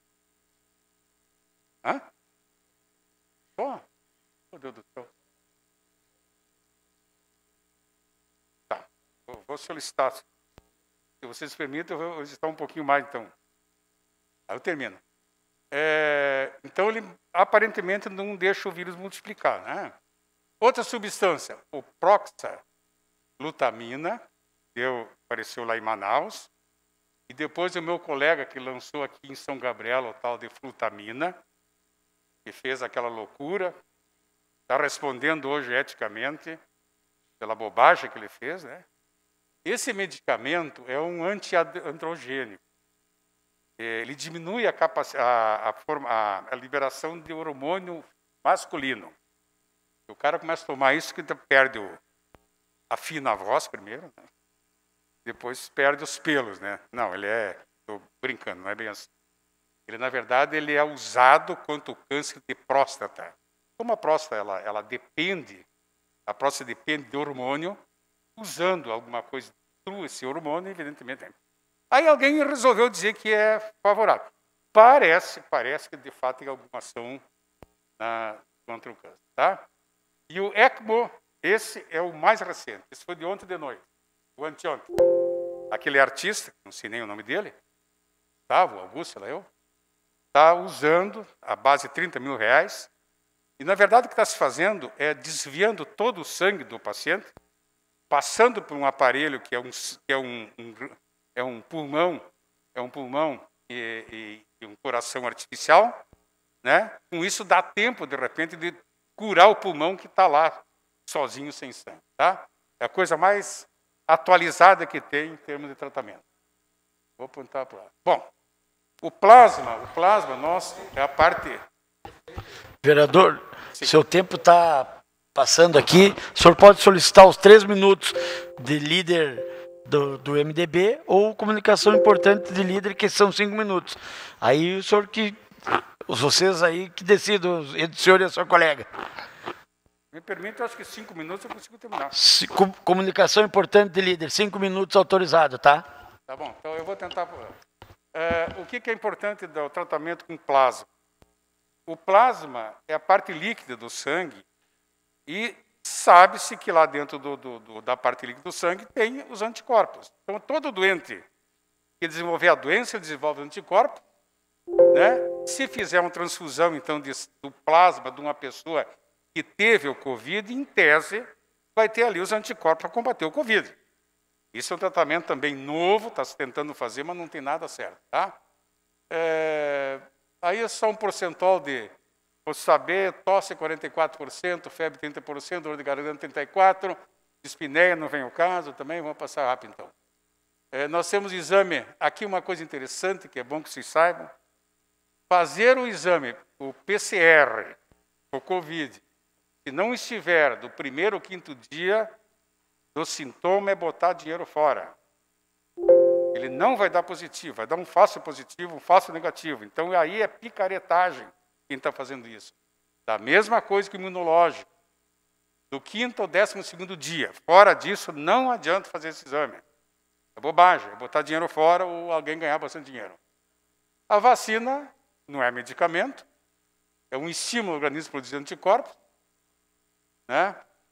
C: Hã? Oh, meu Deus do céu. Tá, vou solicitar. Se vocês permitem, eu vou solicitar um pouquinho mais, então. Aí eu termino. Então, ele aparentemente não deixa o vírus multiplicar, né? Outra substância, o proxalutamina, apareceu lá em Manaus, e depois o meu colega que lançou aqui em São Gabriel o tal de flutamina, que fez aquela loucura, está respondendo hoje eticamente pela bobagem que ele fez, né? Esse medicamento é um antiandrogênico. Ele diminui a liberação de hormônio masculino. O cara começa a tomar isso que perde afina a voz primeiro, né? Depois perde os pelos, né? Não, estou brincando, não é bem assim. Ele, na verdade, ele é usado contra o câncer de próstata. Como a próstata, ela depende, a próstata depende de hormônio, usando alguma coisa esse hormônio, evidentemente. Aí alguém resolveu dizer que é favorável. Parece que de fato tem alguma ação contra o câncer, tá? E o ECMO, esse é o mais recente. Esse foi de ontem de noite, o anteontem. Aquele artista, não sei nem o nome dele, Gustavo, Augusto, está usando a base de R$30 mil. E, na verdade, o que está se fazendo é desviando todo o sangue do paciente, passando por um aparelho que é um pulmão e um coração artificial, né? Com isso dá tempo, de repente, de curar o pulmão que está lá, sozinho, sem sangue. Tá? É a coisa mais atualizada que tem em termos de tratamento. Vou apontar para lá. Bom, o plasma nosso é a parte...
A: Vereador,
C: Sim.
A: Seu tempo está passando aqui. O senhor pode solicitar os 3 minutos de líder do MDB ou comunicação importante de líder, que são 5 minutos. Aí o senhor vocês aí que decidam, o senhor e a sua colega.
C: Me permite, eu acho que 5 minutos eu consigo terminar.
A: Comunicação importante de líder, 5 minutos autorizado, tá?
C: Tá bom, então eu vou tentar... o que é importante do tratamento com plasma? O plasma é a parte líquida do sangue e sabe-se que lá dentro da parte líquida do sangue tem os anticorpos. Então, todo doente que desenvolver a doença, ele desenvolve anticorpos, né? Se fizer uma transfusão, então, do plasma de uma pessoa que teve o Covid, em tese, vai ter ali os anticorpos para combater o Covid. Isso é um tratamento também novo, está se tentando fazer, mas não tem nada certo. Tá? Aí é só um percentual de, vou saber, tosse 44%, febre 30%, dor de garganta 34%, dispneia não vem ao caso também, vamos passar rápido então. Nós temos exame, aqui uma coisa interessante, que é bom que vocês saibam, fazer o exame, o PCR, o Covid, se não estiver do 1º ao 5º dia do sintoma, é botar dinheiro fora. Ele não vai dar positivo, vai dar um falso positivo, um falso negativo. Então, aí é picaretagem quem está fazendo isso. Da mesma coisa que o imunológico. Do 5º ao 12º dia. Fora disso, não adianta fazer esse exame. É bobagem, é botar dinheiro fora ou alguém ganhar bastante dinheiro. A vacina não é medicamento, é um estímulo ao organismo a produzir anticorpos. Né?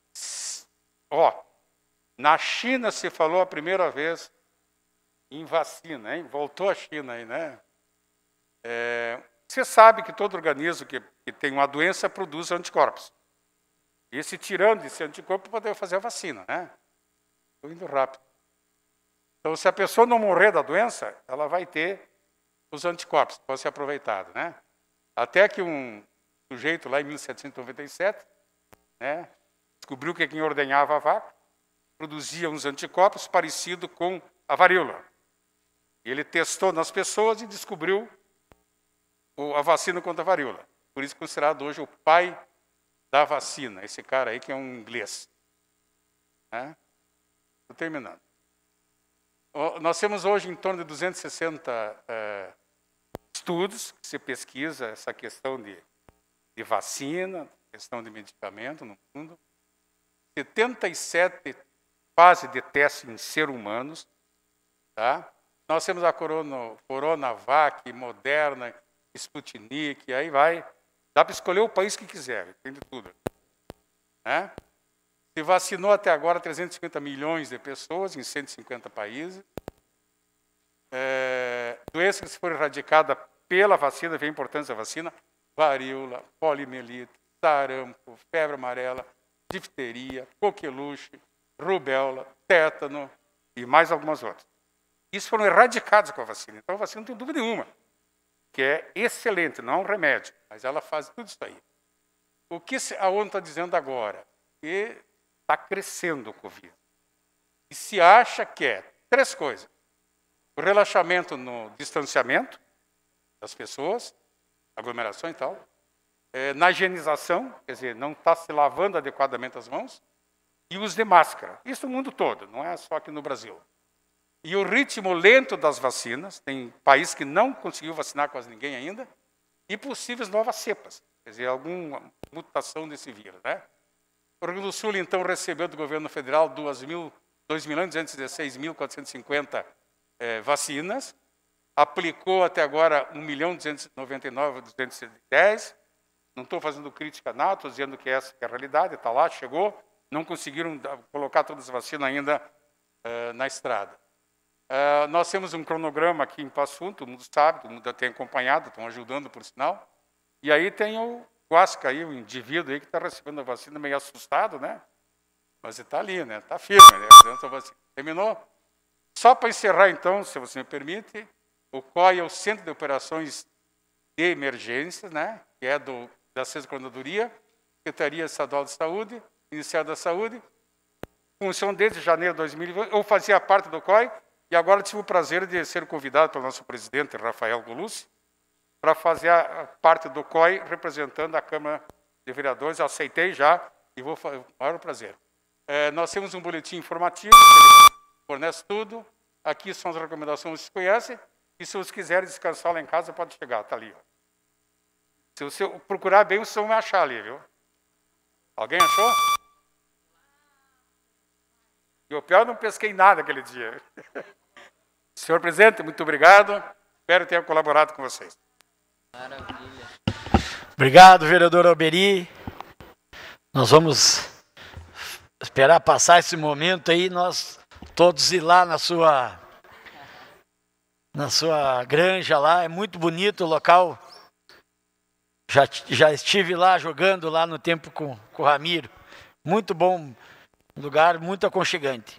C: Na China se falou a primeira vez em vacina, hein? Voltou a China aí, né? Você sabe que todo organismo que tem uma doença produz anticorpos. E tirando esse anticorpo, poder fazer a vacina, né? Estou indo rápido. Então, se a pessoa não morrer da doença, ela vai ter os anticorpos, que podem ser aproveitados, né? Até que um sujeito lá em 1797, né, descobriu que quem ordenhava a vaca produzia uns anticorpos parecidos com a varíola. Ele testou nas pessoas e descobriu a vacina contra a varíola. Por isso, considerado hoje o pai da vacina, esse cara aí que é um inglês. Estou terminando. Nós temos hoje em torno de 260 estudos que se pesquisa essa questão de vacina, questão de medicamento no mundo. 77 fases de teste em seres humanos. Tá? Nós temos a Coronavac, Moderna, Sputnik, aí vai. Dá para escolher o país que quiser, tem de tudo. Né? Se vacinou até agora 350 milhões de pessoas em 150 países. Doenças que foram erradicadas pela vacina, vem a importância da vacina: varíola, poliomielite, sarampo, febre amarela, difteria, coqueluche, rubéola, tétano e mais algumas outras. Isso foram erradicados com a vacina. Então a vacina não tem dúvida nenhuma, que é excelente, não é um remédio, mas ela faz tudo isso aí. O que a ONU está dizendo agora? Que está crescendo o Covid. E se acha que é 3 coisas. O relaxamento no distanciamento das pessoas, aglomeração e tal. Na higienização, quer dizer, não está se lavando adequadamente as mãos. E uso de máscara. Isso no mundo todo, não é só aqui no Brasil. E o ritmo lento das vacinas, tem país que não conseguiu vacinar quase ninguém ainda, e possíveis novas cepas, quer dizer, alguma mutação desse vírus. Né? O Rio Grande do Sul, então, recebeu do governo federal 2.216.450 vacinas, aplicou até agora 1.299.210. Não estou fazendo crítica não, estou dizendo que essa é a realidade, está lá, chegou, não conseguiram colocar todas as vacinas ainda na estrada. Nós temos um cronograma aqui em Passo Fundo, todo mundo sabe, todo mundo tem acompanhado, estão ajudando, por sinal. E aí tem o Guasca, aí, o indivíduo aí que está recebendo a vacina meio assustado, né? Mas ele está ali, né? Está firme, né? Terminou? Só para encerrar, então, se você me permite, o COI é o Centro de Operações de Emergências, né? Que é da Sexta Coordenadoria, Secretaria Estadual de Saúde, Ministério da Saúde. Funciona desde janeiro de 2020. Eu fazia parte do COI, e agora tive o prazer de ser convidado pelo nosso presidente, Rafael Golucci, para fazer a parte do COI, representando a Câmara de Vereadores. Eu aceitei já e vou fazer o maior prazer. Nós temos um boletim informativo, que fornece tudo. Aqui são as recomendações que vocês conhecem. E se vocês quiserem descansar lá em casa, pode chegar, está ali. Ó. Se você procurar bem, vocês vão me achar ali, viu? Alguém achou? E o pior, eu não pesquei nada aquele dia. Senhor presidente, muito obrigado. Espero ter colaborado com vocês.
A: Maravilha. Obrigado, vereador Alberi. Nós vamos esperar passar esse momento aí, nós todos ir lá na sua granja lá. É muito bonito o local. Já estive lá jogando lá no tempo com o Ramiro. Muito bom lugar, muito aconchegante.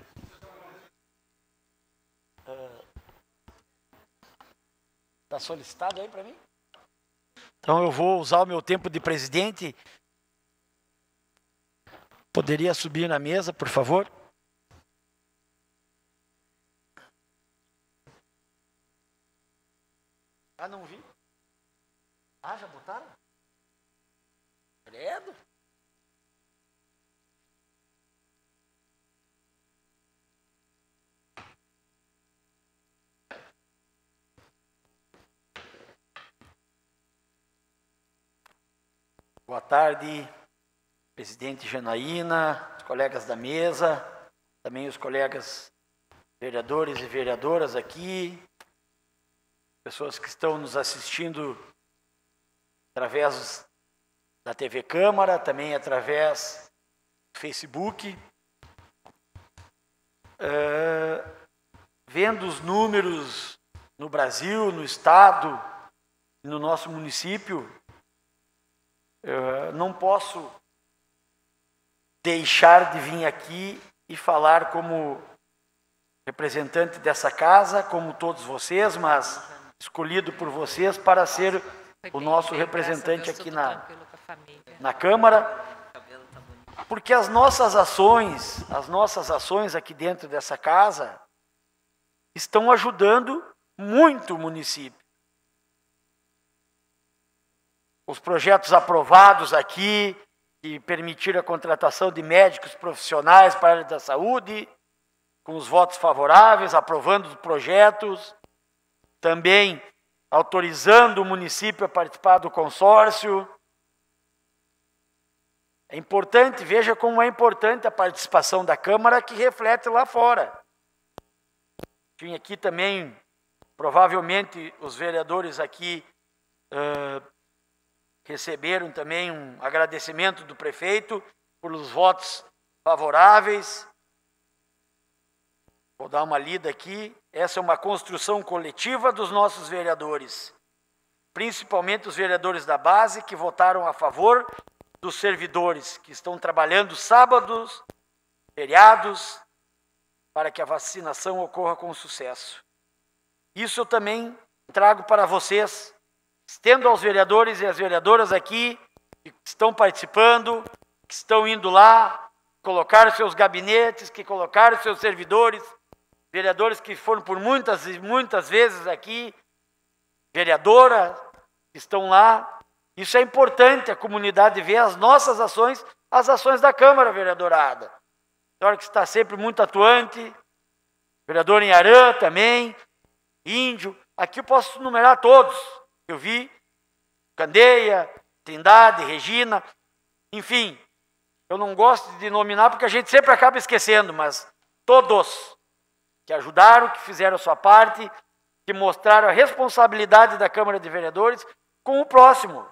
A: Está solicitado aí para mim? Então eu vou usar o meu tempo de presidente. Poderia subir na mesa, por favor? Ah, não vi. Ah, já botaram? Credo. Boa tarde, presidente Janaína, os colegas da mesa, também os colegas vereadores e vereadoras aqui, pessoas que estão nos assistindo através da TV Câmara, também através do Facebook. Vendo os números no Brasil, no estado e no nosso município, não posso deixar de vir aqui e falar como representante dessa casa, como todos vocês, mas escolhido por vocês para ser o nosso representante aqui na Câmara, porque as nossas ações aqui dentro dessa casa estão ajudando muito o município. Os projetos aprovados aqui, que permitiram a contratação de médicos profissionais para a área da saúde, com os votos favoráveis, aprovando os projetos, também autorizando o município a participar do consórcio. É importante, veja como é importante a participação da Câmara, que reflete lá fora. Tinha aqui também, provavelmente, os vereadores aqui receberam também um agradecimento do prefeito pelos votos favoráveis. Vou dar uma lida aqui. Essa é uma construção coletiva dos nossos vereadores, principalmente os vereadores da base, que votaram a favor dos servidores, que estão trabalhando sábados, feriados, para que a vacinação ocorra com sucesso. Isso eu também trago para vocês, estendo aos vereadores e às vereadoras aqui, que estão participando, que estão indo lá, colocaram seus gabinetes, que colocaram seus servidores, vereadores que foram por muitas e muitas vezes aqui, vereadoras que estão lá. Isso é importante, a comunidade ver as nossas ações, as ações da Câmara Vereadorada. Senhora que está sempre muito atuante, vereador em Arã também, Índio, aqui eu posso numerar todos. Eu vi Candeia, Trindade, Regina, enfim, eu não gosto de nominar porque a gente sempre acaba esquecendo, mas todos que ajudaram, que fizeram a sua parte, que mostraram a responsabilidade da Câmara de Vereadores com o próximo,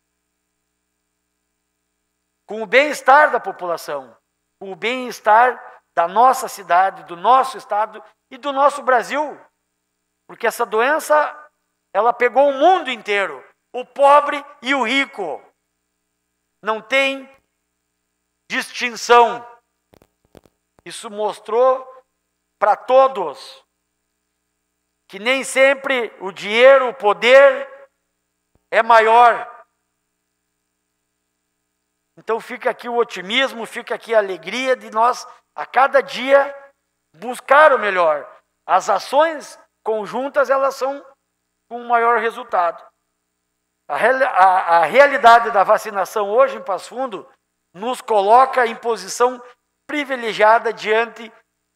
A: com o bem-estar da população, com o bem-estar da nossa cidade, do nosso estado e do nosso Brasil, porque essa doença ela pegou o mundo inteiro, o pobre e o rico. Não tem distinção. Isso mostrou para todos que nem sempre o dinheiro, o poder é maior. Então fica aqui o otimismo, fica aqui a alegria de nós, a cada dia, buscar o melhor. As ações conjuntas, elas são com maior resultado. A realidade da vacinação hoje em Passo Fundo nos coloca em posição privilegiada diante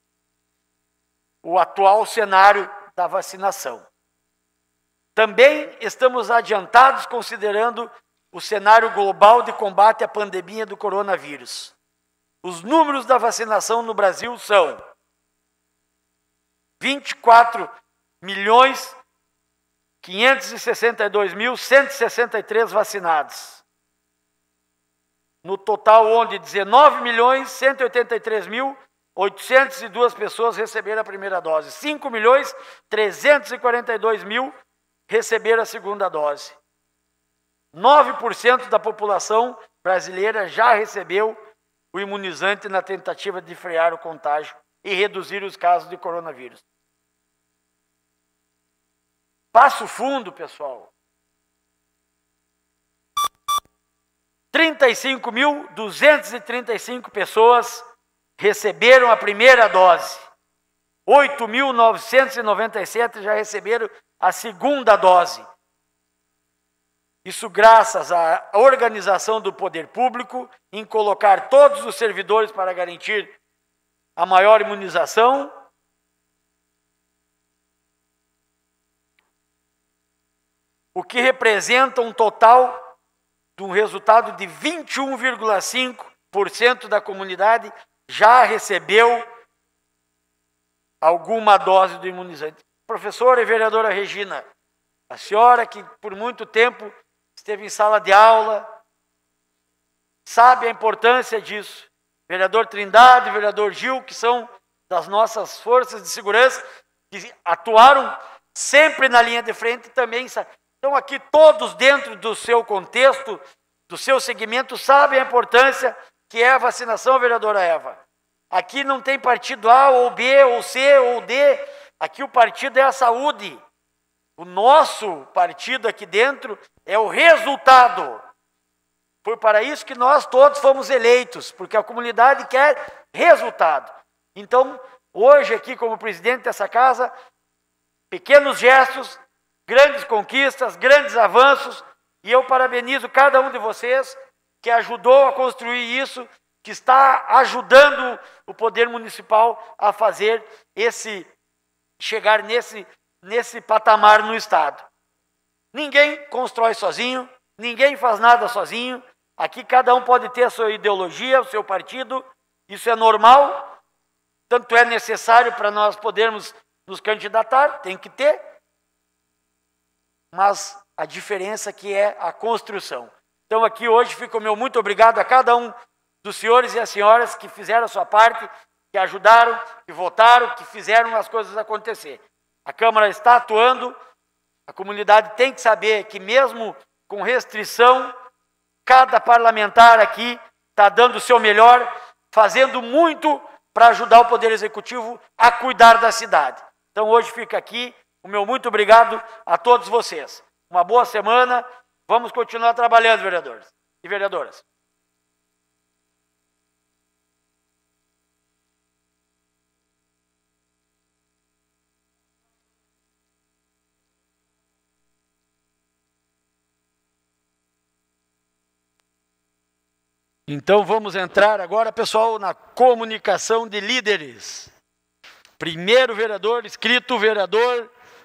A: o atual cenário da vacinação. Também estamos adiantados considerando o cenário global de combate à pandemia do coronavírus. Os números da vacinação no Brasil são 24.562.163 vacinados. No total, onde 19.183.802 pessoas receberam a primeira dose. 5.342.000 receberam a segunda dose. 9% da população brasileira já recebeu o imunizante na tentativa de frear o contágio e reduzir os casos de coronavírus. Passo Fundo, pessoal. 35.235 pessoas receberam a primeira dose. 8.997 já receberam a segunda dose. Isso graças à organização do poder público em colocar todos os servidores para garantir a maior imunização. O que representa um total de um resultado de 21,5% da comunidade já recebeu alguma dose do imunizante. Professora e vereadora Regina, a senhora que por muito tempo esteve em sala de aula, sabe a importância disso. Vereador Trindade, vereador Gil, que são das nossas forças de segurança, que atuaram sempre na linha de frente também. Então aqui todos dentro do seu contexto, do seu segmento, sabem a importância que é a vacinação, vereadora Eva. Aqui não tem partido A ou B ou C ou D, aqui o partido é a saúde. O nosso partido aqui dentro é o resultado. Foi para isso que nós todos fomos eleitos, porque a comunidade quer resultado. Então, hoje aqui como presidente dessa casa, pequenos gestos, grandes conquistas, grandes avanços, e eu parabenizo cada um de vocês que ajudou a construir isso, que está ajudando o poder municipal a fazer chegar nesse patamar no estado. Ninguém constrói sozinho, ninguém faz nada sozinho. Aqui cada um pode ter a sua ideologia, o seu partido, isso é normal, tanto é necessário para nós podermos nos candidatar, tem que ter, mas a diferença que é a construção. Então aqui hoje fica o meu muito obrigado a cada um dos senhores e as senhoras que fizeram a sua parte, que ajudaram, que votaram, que fizeram as coisas acontecer. A Câmara está atuando, a comunidade tem que saber que mesmo com restrição, cada parlamentar aqui está dando o seu melhor, fazendo muito para ajudar o Poder Executivo a cuidar da cidade. Então hoje fica aqui o meu muito obrigado a todos vocês. Uma boa semana, vamos continuar trabalhando, vereadores e vereadoras. Então vamos entrar agora, pessoal, na comunicação de líderes. Primeiro vereador, inscrito vereador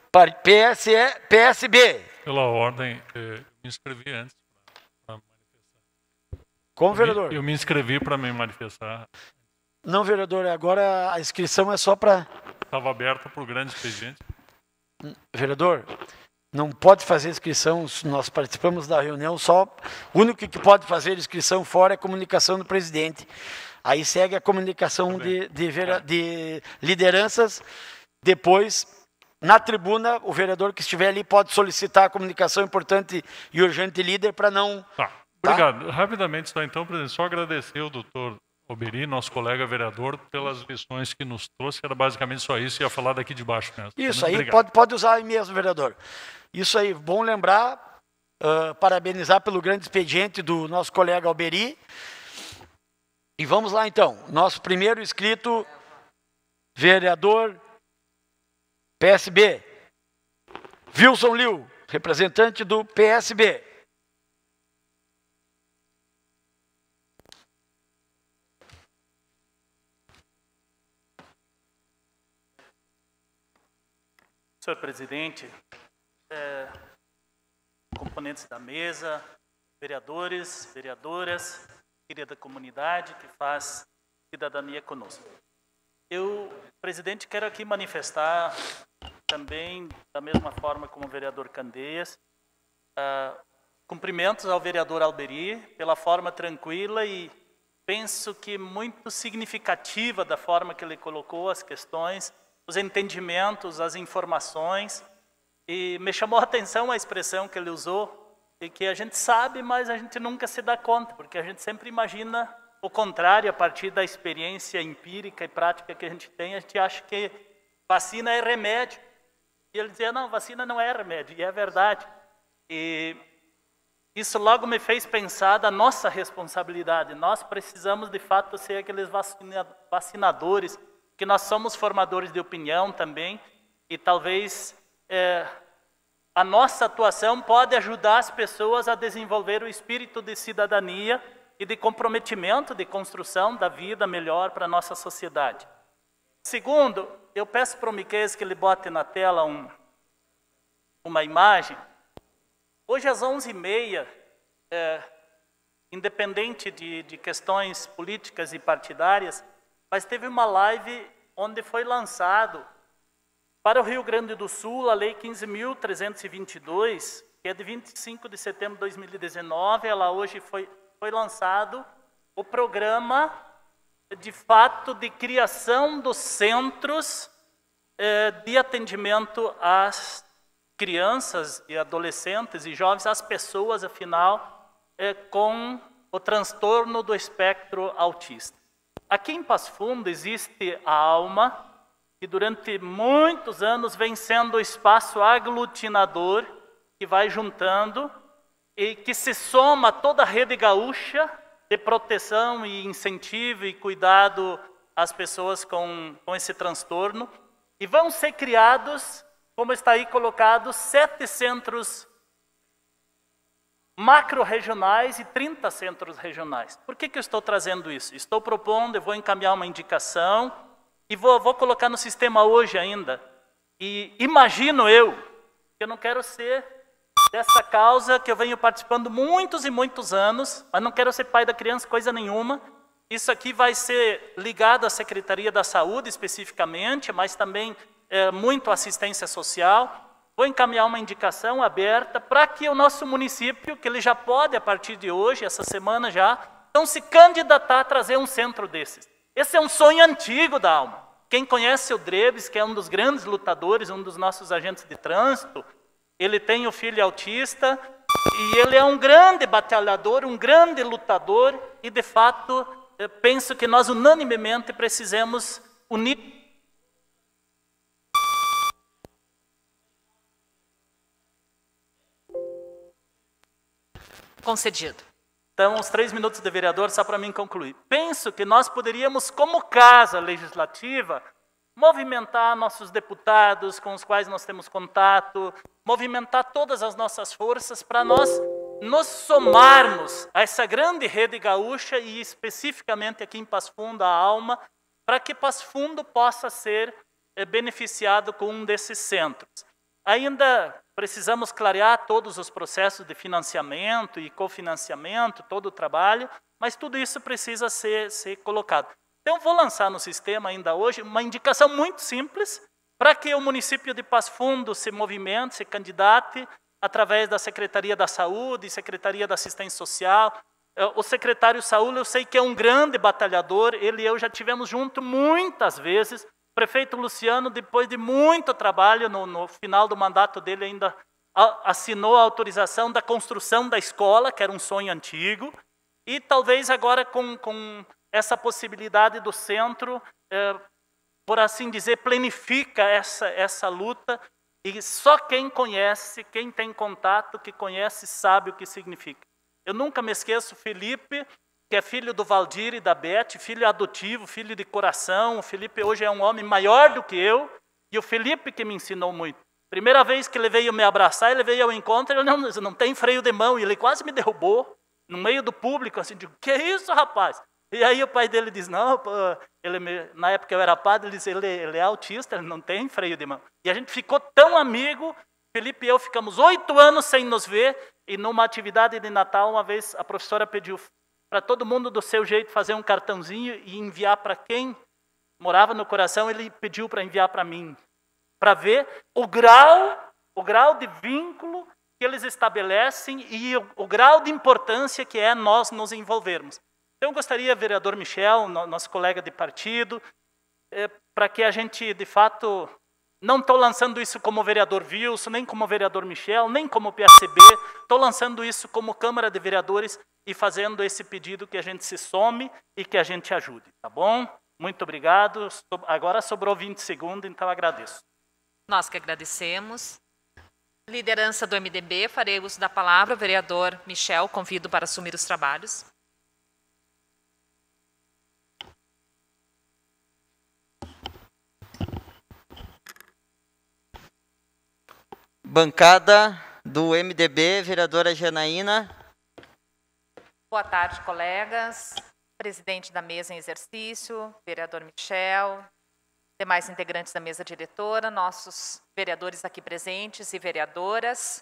A: PSB.
D: Pela ordem, eu me inscrevi antes para manifestar.
A: Como vereador?
D: Eu me inscrevi para me manifestar.
A: Não, vereador, agora a inscrição é só para...
D: Estava aberta para o grande expediente.
A: Vereador, não pode fazer inscrição, nós participamos da reunião só, o único que pode fazer inscrição fora é a comunicação do presidente. Aí segue a comunicação de lideranças, depois, na tribuna, o vereador que estiver ali pode solicitar a comunicação importante e urgente líder para não...
D: Tá, obrigado. Rapidamente, então, presidente, só agradecer ao doutor Oberi, nosso colega vereador, pelas lições que nos trouxe, que era basicamente só isso, ia falar daqui de baixo mesmo.
A: Isso aí, pode usar aí mesmo, vereador. Isso aí, bom lembrar, parabenizar pelo grande expediente do nosso colega Oberi. E vamos lá então, nosso primeiro inscrito, vereador PSB, Wilson Liu, representante do PSB.
E: Senhor presidente, componentes da mesa, vereadores, vereadoras, querida comunidade que faz cidadania conosco. Eu, presidente, quero aqui manifestar também, da mesma forma como o vereador Candeias, cumprimentos ao vereador Alberi pela forma tranquila e penso que muito significativa da forma que ele colocou as questões, os entendimentos, as informações, e me chamou a atenção a expressão que ele usou, e que a gente sabe, mas a gente nunca se dá conta, porque a gente sempre imagina o contrário, a partir da experiência empírica e prática que a gente tem, a gente acha que vacina é remédio. E ele dizia, não, vacina não é remédio, e é verdade. E isso logo me fez pensar da nossa responsabilidade. Nós precisamos, de fato, ser aqueles vacinadores, que nós somos formadores de opinião também, e talvez a nossa atuação pode ajudar as pessoas a desenvolver o espírito de cidadania e de comprometimento de construção da vida melhor para a nossa sociedade. Segundo, eu peço para o Miqueias que ele bote na tela uma imagem. Hoje às 11h30, independente de questões políticas e partidárias, mas teve uma live onde foi lançado para o Rio Grande do Sul a Lei 15.322, que é de 25 de setembro de 2019, ela hoje foi lançado o programa, de fato, de criação dos centros de atendimento às crianças e adolescentes e jovens, às pessoas, afinal, com o transtorno do espectro autista. Aqui em Passo Fundo existe a Alma, que durante muitos anos vem sendo o espaço aglutinador, que vai juntando e que se soma a toda a rede gaúcha de proteção e incentivo e cuidado às pessoas com esse transtorno. E vão ser criados, como está aí colocado, 7 centros macro-regionais e 30 centros regionais. Por que eu estou trazendo isso? Estou propondo, eu vou encaminhar uma indicação e vou colocar no sistema hoje ainda. E imagino eu não quero ser dessa causa que eu venho participando muitos e muitos anos, mas não quero ser pai da criança, coisa nenhuma. Isso aqui vai ser ligado à Secretaria da Saúde especificamente, mas também muito assistência social. Vou encaminhar uma indicação aberta para que o nosso município, que ele já pode, a partir de hoje, essa semana já, então se candidatar a trazer um centro desses. Esse é um sonho antigo da Alma. Quem conhece o Drebes, que é um dos grandes lutadores, um dos nossos agentes de trânsito, ele tem o filho autista e ele é um grande batalhador, um grande lutador e, de fato, eu penso que nós unanimemente precisamos unir.
F: Concedido.
E: Então, os 3 minutos de vereador, só para mim concluir. Penso que nós poderíamos, como casa legislativa, movimentar nossos deputados com os quais nós temos contato, movimentar todas as nossas forças para nós nos somarmos a essa grande rede gaúcha e especificamente aqui em Passo Fundo, a Alma, para que Passo Fundo possa ser beneficiado com um desses centros. Ainda precisamos clarear todos os processos de financiamento e cofinanciamento, todo o trabalho, mas tudo isso precisa ser colocado. Então, vou lançar no sistema ainda hoje uma indicação muito simples para que o município de Passo Fundo se movimente, se candidate através da Secretaria da Saúde, Secretaria da Assistência Social. O secretário Saúl, eu sei que é um grande batalhador, ele e eu já tivemos junto muitas vezes. O prefeito Luciano, depois de muito trabalho, no final do mandato dele ainda assinou a autorização da construção da escola, que era um sonho antigo, e talvez agora com essa possibilidade do centro, por assim dizer, planifica essa luta, e só quem conhece, quem tem contato, que conhece, sabe o que significa. Eu nunca me esqueço, Felipe, que é filho do Valdir e da Beth, filho adotivo, filho de coração. O Felipe hoje é um homem maior do que eu, e o Felipe que me ensinou muito. Primeira vez que ele veio me abraçar, ele veio ao encontro, ele não tem freio de mão, e ele quase me derrubou, no meio do público, assim, digo, que é isso, rapaz? E aí o pai dele diz, não, pô, na época eu era padre, ele diz, ele é autista, ele não tem freio de mão. E a gente ficou tão amigo, Felipe e eu ficamos 8 anos sem nos ver, e numa atividade de Natal, uma vez a professora pediu para todo mundo do seu jeito fazer um cartãozinho e enviar para quem morava no coração, ele pediu para enviar para mim, para ver o grau de vínculo que eles estabelecem e o grau de importância que é nós nos envolvermos. Então, eu gostaria, vereador Michel, nosso colega de partido, para que a gente, de fato, não estou lançando isso como vereador Wilson, nem como vereador Michel, nem como PSB, estou lançando isso como Câmara de Vereadores e fazendo esse pedido que a gente se some e que a gente ajude, tá bom? Muito obrigado. Agora sobrou 20 segundos, então agradeço.
F: Nós que agradecemos. Liderança do MDB, farei uso da palavra. O vereador Michel, convido para assumir os trabalhos.
G: Bancada do MDB, vereadora Janaína.
F: Boa tarde, colegas. Presidente da mesa em exercício, vereador Michel, demais integrantes da mesa diretora, nossos vereadores aqui presentes e vereadoras.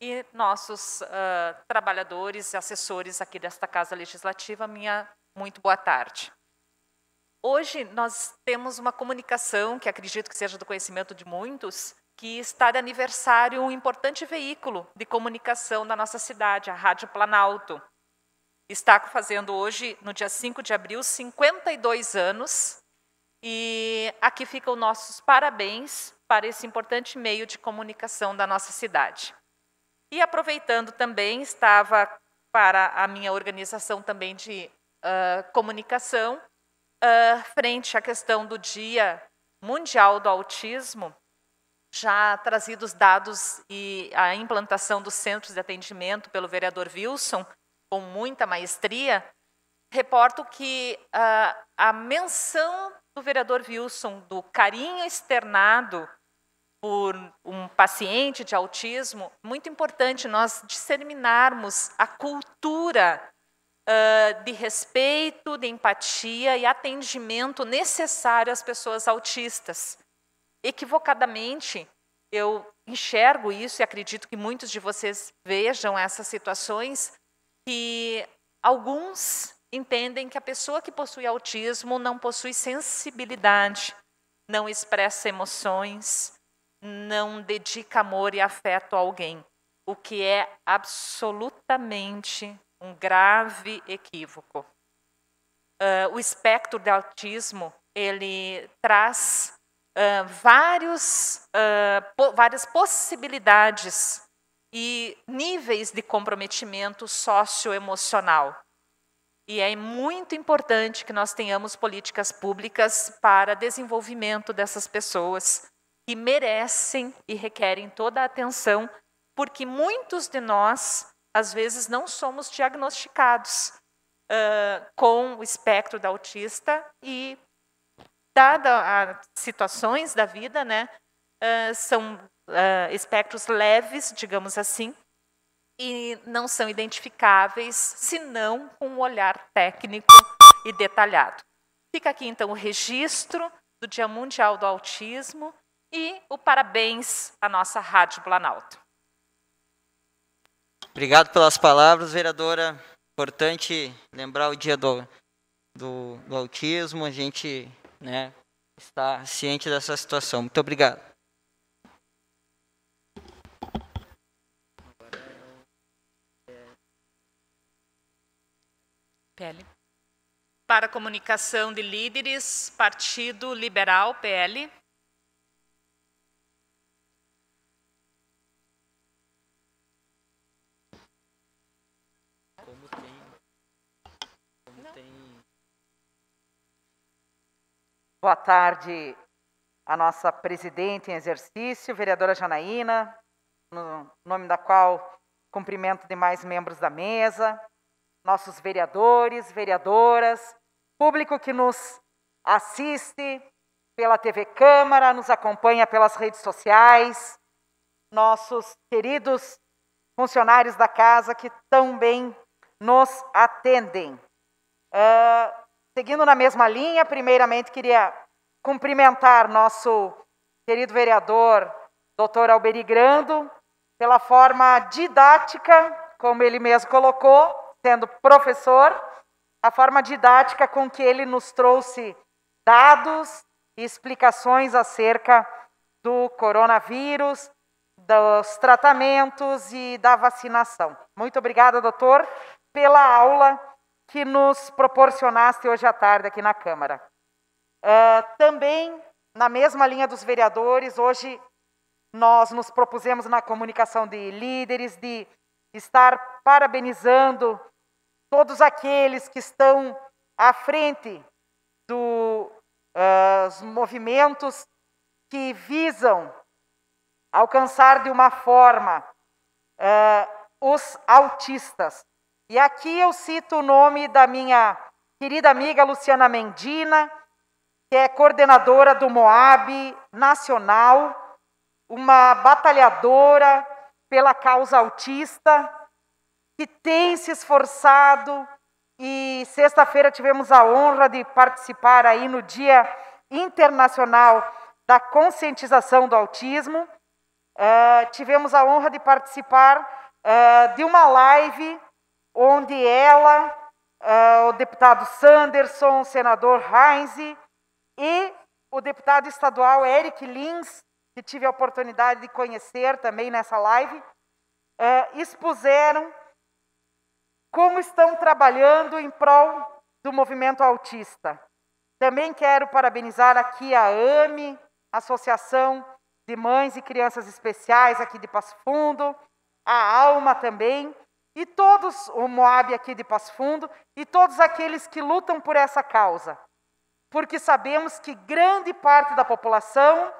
F: e nossos trabalhadores e assessores aqui desta Casa Legislativa, minha muito boa tarde. Hoje nós temos uma comunicação, que acredito que seja do conhecimento de muitos, que está de aniversário um importante veículo de comunicação da nossa cidade, a Rádio Planalto. Está fazendo hoje, no dia 5 de abril, 52 anos, e aqui ficam nossos parabéns para esse importante meio de comunicação da nossa cidade. E aproveitando também, estava para a minha organização também de comunicação, frente à questão do Dia Mundial do Autismo, já trazidos dados e a implantação dos centros de atendimento pelo vereador Wilson, com muita maestria, reporto que a menção do vereador Wilson, do carinho externado por um paciente de autismo, muito importante nós disseminarmos a cultura de respeito, de empatia e atendimento necessário às pessoas autistas. Equivocadamente, eu enxergo isso e acredito que muitos de vocês vejam essas situações, que alguns entendem que a pessoa que possui autismo não possui sensibilidade, não expressa emoções, não dedica amor e afeto a alguém, o que é absolutamente um grave equívoco. O espectro de autismo, ele traz várias possibilidades e níveis de comprometimento socioemocional. E é muito importante que nós tenhamos políticas públicas para desenvolvimento dessas pessoas que merecem e requerem toda a atenção, porque muitos de nós, às vezes, não somos diagnosticados com o espectro da autista e, dada as situações da vida, né, são espectros leves, digamos assim, e não são identificáveis, senão com um olhar técnico e detalhado. Fica aqui, então, o registro do Dia Mundial do Autismo e o parabéns à nossa Rádio Planalto.
G: Obrigado pelas palavras, vereadora. Importante lembrar o dia do autismo, a gente, né, está ciente dessa situação. Muito obrigado.
F: PL. Para a comunicação de líderes, Partido Liberal, PL.
H: Boa tarde à nossa presidente em exercício, vereadora Janaína, no nome da qual cumprimento demais membros da mesa, nossos vereadores, vereadoras, público que nos assiste pela TV Câmara, nos acompanha pelas redes sociais, nossos queridos funcionários da casa que tão bem nos atendem. Seguindo na mesma linha, primeiramente queria cumprimentar nosso querido vereador, doutor Alberi Grando, pela forma didática, como ele mesmo colocou, sendo professor, a forma didática com que ele nos trouxe dados e explicações acerca do coronavírus, dos tratamentos e da vacinação. Muito obrigada, doutor, pela aula que nos proporcionaste hoje à tarde aqui na Câmara. Também, na mesma linha dos vereadores, hoje nós nos propusemos na comunicação de líderes de estar parabenizando todos aqueles que estão à frente dos movimentos que visam alcançar de uma forma os autistas. E aqui eu cito o nome da minha querida amiga Luciana Mendina, que é coordenadora do MOAB Nacional, uma batalhadora pela causa autista, que tem se esforçado, e sexta-feira tivemos a honra de participar aí no Dia Internacional da Conscientização do Autismo, tivemos a honra de participar de uma live onde ela, o deputado Sanderson, o senador Heinz e o deputado estadual Eric Lins, que tive a oportunidade de conhecer também nessa live, expuseram como estão trabalhando em prol do movimento autista. Também quero parabenizar aqui a AME, Associação de Mães e Crianças Especiais aqui de Passo Fundo, a ALMA também, e todos, o MOAB aqui de Passo Fundo, e todos aqueles que lutam por essa causa. Porque sabemos que grande parte da população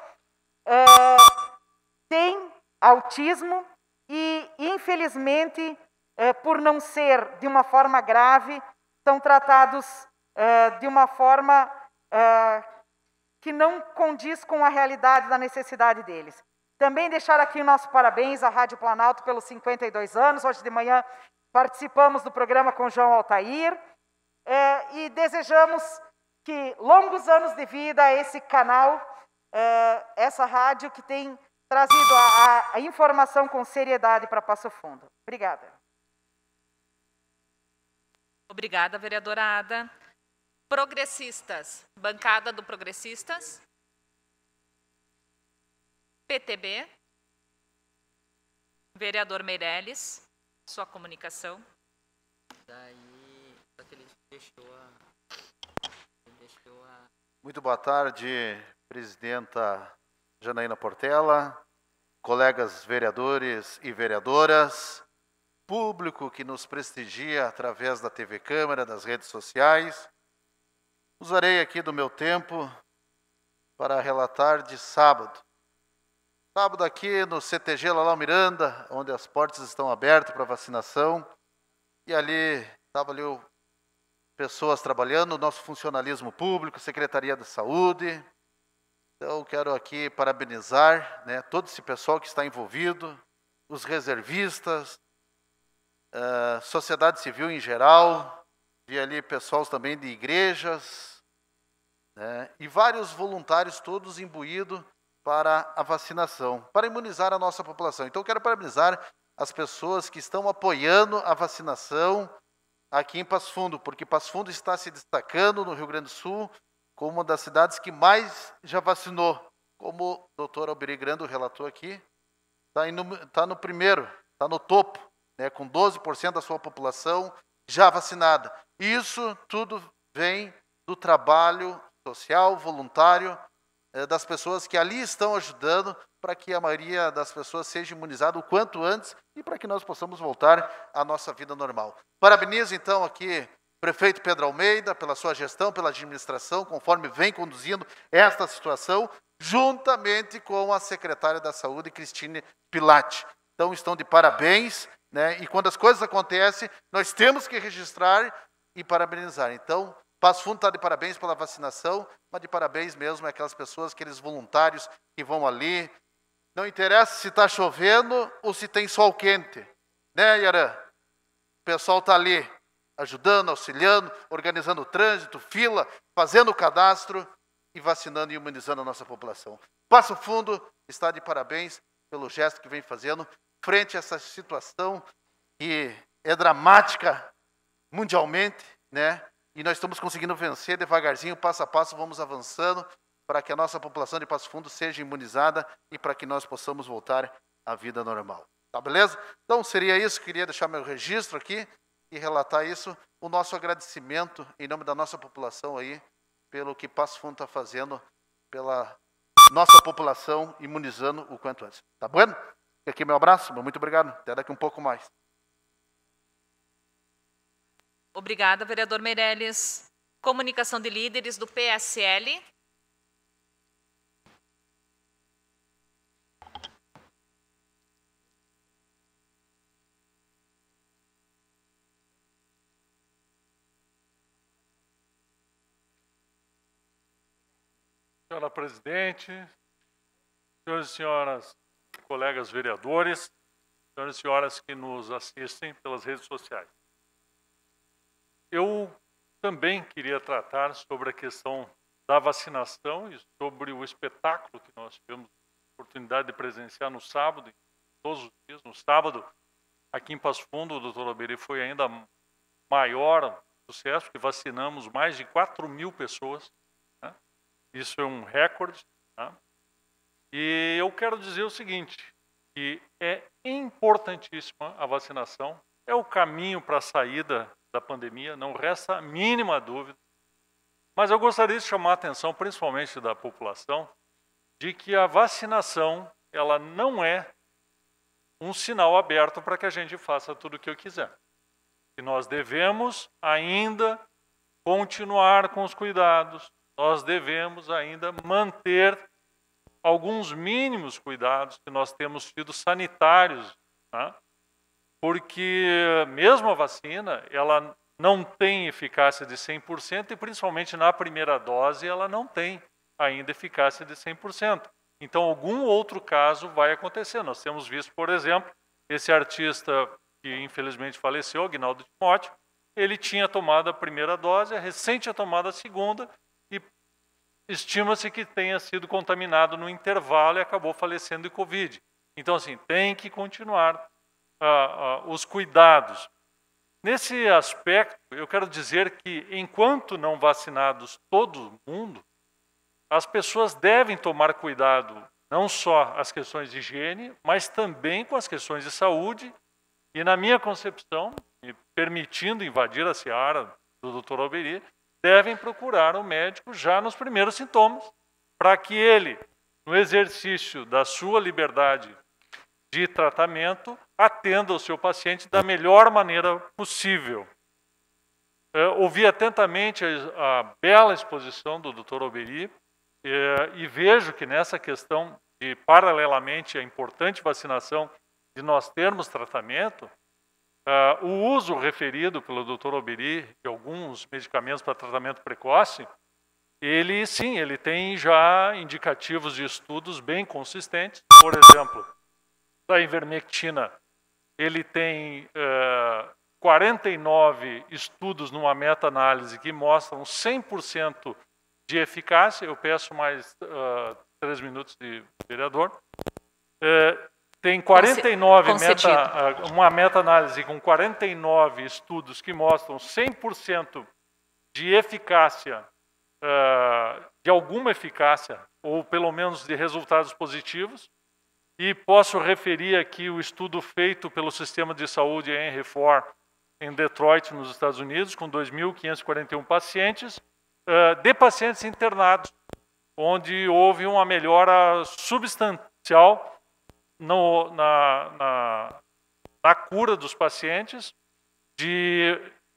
H: tem autismo e, infelizmente, por não ser de uma forma grave, são tratados de uma forma que não condiz com a realidade da necessidade deles. Também deixar aqui o nosso parabéns à Rádio Planalto pelos 52 anos. Hoje de manhã participamos do programa com João Altair e desejamos que longos anos de vida a esse canal, essa rádio que tem trazido a informação com seriedade para Passo Fundo. Obrigada.
F: Obrigada, vereadora Ada. Progressistas, bancada do Progressistas. PTB. Vereador Meirelles, sua comunicação.
G: Daí, só que ele deixou a...
I: Muito boa tarde, presidenta Janaína Portela, colegas vereadores e vereadoras, público que nos prestigia através da TV Câmara, das redes sociais. Usarei aqui do meu tempo para relatar de sábado. Sábado aqui no CTG Lalau Miranda, onde as portas estão abertas para vacinação, e ali estava ali pessoas trabalhando, nosso funcionalismo público, Secretaria da Saúde. Então, quero aqui parabenizar, né, todo esse pessoal que está envolvido, os reservistas, sociedade civil em geral, vi ali pessoal também de igrejas, né, e vários voluntários todos imbuídos para a vacinação, para imunizar a nossa população. Então, quero parabenizar as pessoas que estão apoiando a vacinação aqui em Passo Fundo, porque Passo Fundo está se destacando no Rio Grande do Sul como uma das cidades que mais já vacinou, como o doutor Alberi Grando relatou aqui, está no primeiro, está no topo, né, com 12% da sua população já vacinada. Isso tudo vem do trabalho social, voluntário, das pessoas que ali estão ajudando para que a maioria das pessoas seja imunizada o quanto antes e para que nós possamos voltar à nossa vida normal. Parabenizo então aqui o prefeito Pedro Almeida pela sua gestão, pela administração, conforme vem conduzindo esta situação, juntamente com a secretária da Saúde, Cristine Pilati. Então estão de parabéns, né? E quando as coisas acontecem, nós temos que registrar e parabenizar. Então, Passo Fundo está de parabéns pela vacinação, mas de parabéns mesmo aquelas pessoas, aqueles voluntários que vão ali. Não interessa se está chovendo ou se tem sol quente, né, Yaran? O pessoal está ali ajudando, auxiliando, organizando o trânsito, fila, fazendo o cadastro e vacinando e imunizando a nossa população. Passo Fundo está de parabéns pelo gesto que vem fazendo frente a essa situação que é dramática mundialmente, né? E nós estamos conseguindo vencer devagarzinho, passo a passo, vamos avançando para que a nossa população de Passo Fundo seja imunizada e para que nós possamos voltar à vida normal. Tá beleza? Então seria isso, queria deixar meu registro aqui e relatar isso, o nosso agradecimento em nome da nossa população aí, pelo que Passo Fundo está fazendo pela nossa população, imunizando o quanto antes. Tá bom? Aqui meu abraço, muito obrigado, até daqui um pouco mais.
F: Obrigada, vereador Meirelles. Comunicação de líderes do PSL.
D: Senhora presidente, senhores e senhoras, colegas vereadores, senhoras e senhoras que nos assistem pelas redes sociais. Eu também queria tratar sobre a questão da vacinação e sobre o espetáculo que nós tivemos oportunidade de presenciar no sábado, todos os dias, no sábado, aqui em Passo Fundo, o doutor Alberi foi ainda maior sucesso, porque vacinamos mais de 4.000 pessoas. Né? Isso é um recorde. Tá? E eu quero dizer o seguinte, que é importantíssima a vacinação, é o caminho para a saída da pandemia, não resta a mínima dúvida. Mas eu gostaria de chamar a atenção, principalmente da população, de que a vacinação ela não é um sinal aberto para que a gente faça tudo o que eu quiser. E nós devemos ainda continuar com os cuidados, nós devemos ainda manter alguns mínimos cuidados que nós temos tido sanitários, né? Porque mesmo a vacina, ela não tem eficácia de 100% e principalmente na primeira dose ela não tem ainda eficácia de 100%. Então algum outro caso vai acontecer. Nós temos visto, por exemplo, esse artista que infelizmente faleceu, Aguinaldo Timóteo, ele tinha tomado a primeira dose, recente tinha tomado a segunda e estima-se que tenha sido contaminado no intervalo e acabou falecendo de Covid. Então, assim, tem que continuar os cuidados. Nesse aspecto, eu quero dizer que, enquanto não vacinados todo mundo, as pessoas devem tomar cuidado, não só as questões de higiene, mas também com as questões de saúde. E, na minha concepção, me permitindo invadir a seara do Dr. Alberi, devem procurar um médico já nos primeiros sintomas, para que ele, no exercício da sua liberdade de tratamento, atenda o seu paciente da melhor maneira possível. Ouvi atentamente a bela exposição do Dr. Alberi e vejo que nessa questão de, paralelamente, a importante vacinação, de nós termos tratamento, o uso referido pelo Dr. Alberi de alguns medicamentos para tratamento precoce, ele sim, ele tem já indicativos de estudos bem consistentes. Por exemplo, da ivermectina, ele tem 49 estudos numa meta-análise que mostram 100% de eficácia. Eu peço mais 3 minutos de vereador. Tem 49 uma meta-análise com 49 estudos que mostram 100% de eficácia, de alguma eficácia, ou pelo menos de resultados positivos. E posso referir aqui o estudo feito pelo Sistema de Saúde Henry Ford em Detroit, nos Estados Unidos, com 2.541 pacientes, de pacientes internados, onde houve uma melhora substancial na cura dos pacientes, de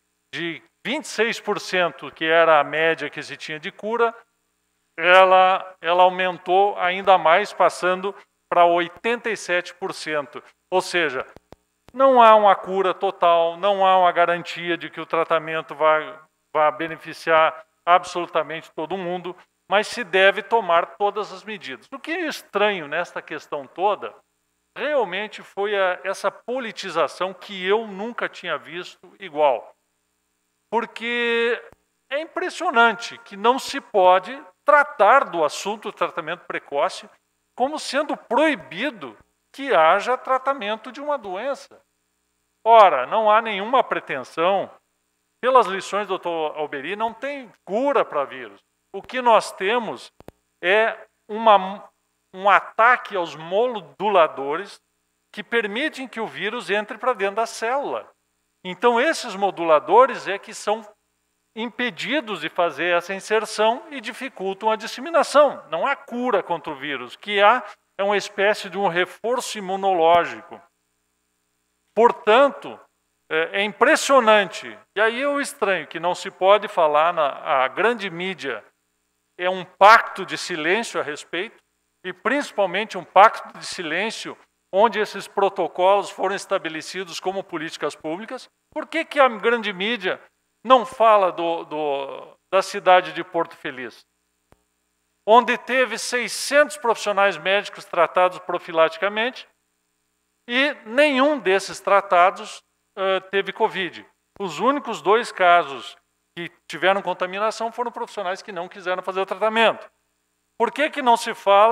D: 26%, que era a média que se tinha de cura, ela aumentou ainda mais, passando para 87%. Ou seja, não há uma cura total, não há uma garantia de que o tratamento vai beneficiar absolutamente todo mundo, mas se deve tomar todas as medidas. O que é estranho nesta questão toda, realmente foi essa politização que eu nunca tinha visto igual. Porque é impressionante que não se pode tratar do assunto do tratamento precoce como sendo proibido que haja tratamento de uma doença. Ora, não há nenhuma pretensão, pelas lições do Dr. Alberi, não tem cura para vírus. O que nós temos é um ataque aos moduladores que permitem que o vírus entre para dentro da célula. Então, esses moduladores é que são impedidos de fazer essa inserção e dificultam a disseminação. Não há cura contra o vírus. O que há é uma espécie de um reforço imunológico. Portanto, é impressionante. E aí eu estranho que não se pode falar a grande mídia. É um pacto de silêncio a respeito, e principalmente um pacto de silêncio onde esses protocolos foram estabelecidos como políticas públicas. Por que a grande mídia não fala da cidade de Porto Feliz, onde teve 600 profissionais médicos tratados profilaticamente e nenhum desses tratados teve Covid. Os únicos 2 casos que tiveram contaminação foram profissionais que não quiseram fazer o tratamento. Por que não se fala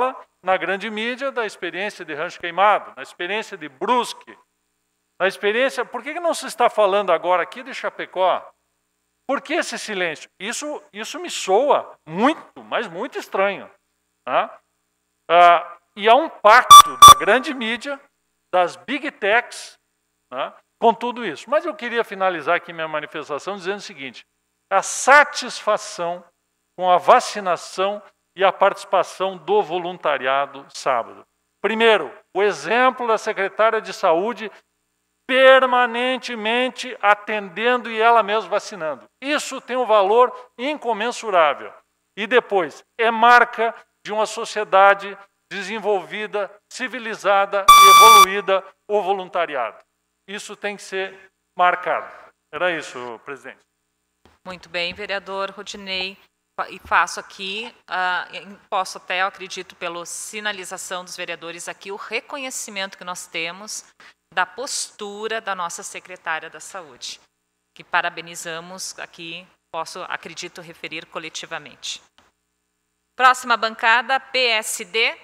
D: na grande mídia da experiência de Rancho Queimado, na experiência de Brusque, na experiência... Por que não se está falando agora aqui de Chapecó? Por que esse silêncio? Isso me soa muito, mas muito estranho. Tá? E há um pacto da grande mídia, das big techs, tá, com tudo isso. Mas eu queria finalizar aqui minha manifestação dizendo o seguinte: a satisfação com a vacinação e a participação do voluntariado sábado. Primeiro, o exemplo da secretária de Saúde permanentemente atendendo e ela mesma vacinando. Isso tem um valor incomensurável. E depois, é marca de uma sociedade desenvolvida, civilizada e evoluída, o voluntariado. Isso tem que ser marcado. Era isso, presidente.
F: Muito bem, vereador Rodinei. E faço aqui, posso até, eu acredito, pela sinalização dos vereadores aqui, o reconhecimento que nós temos da postura da nossa secretária da Saúde, que parabenizamos aqui, posso, acredito, referir coletivamente. Próxima bancada, PSD.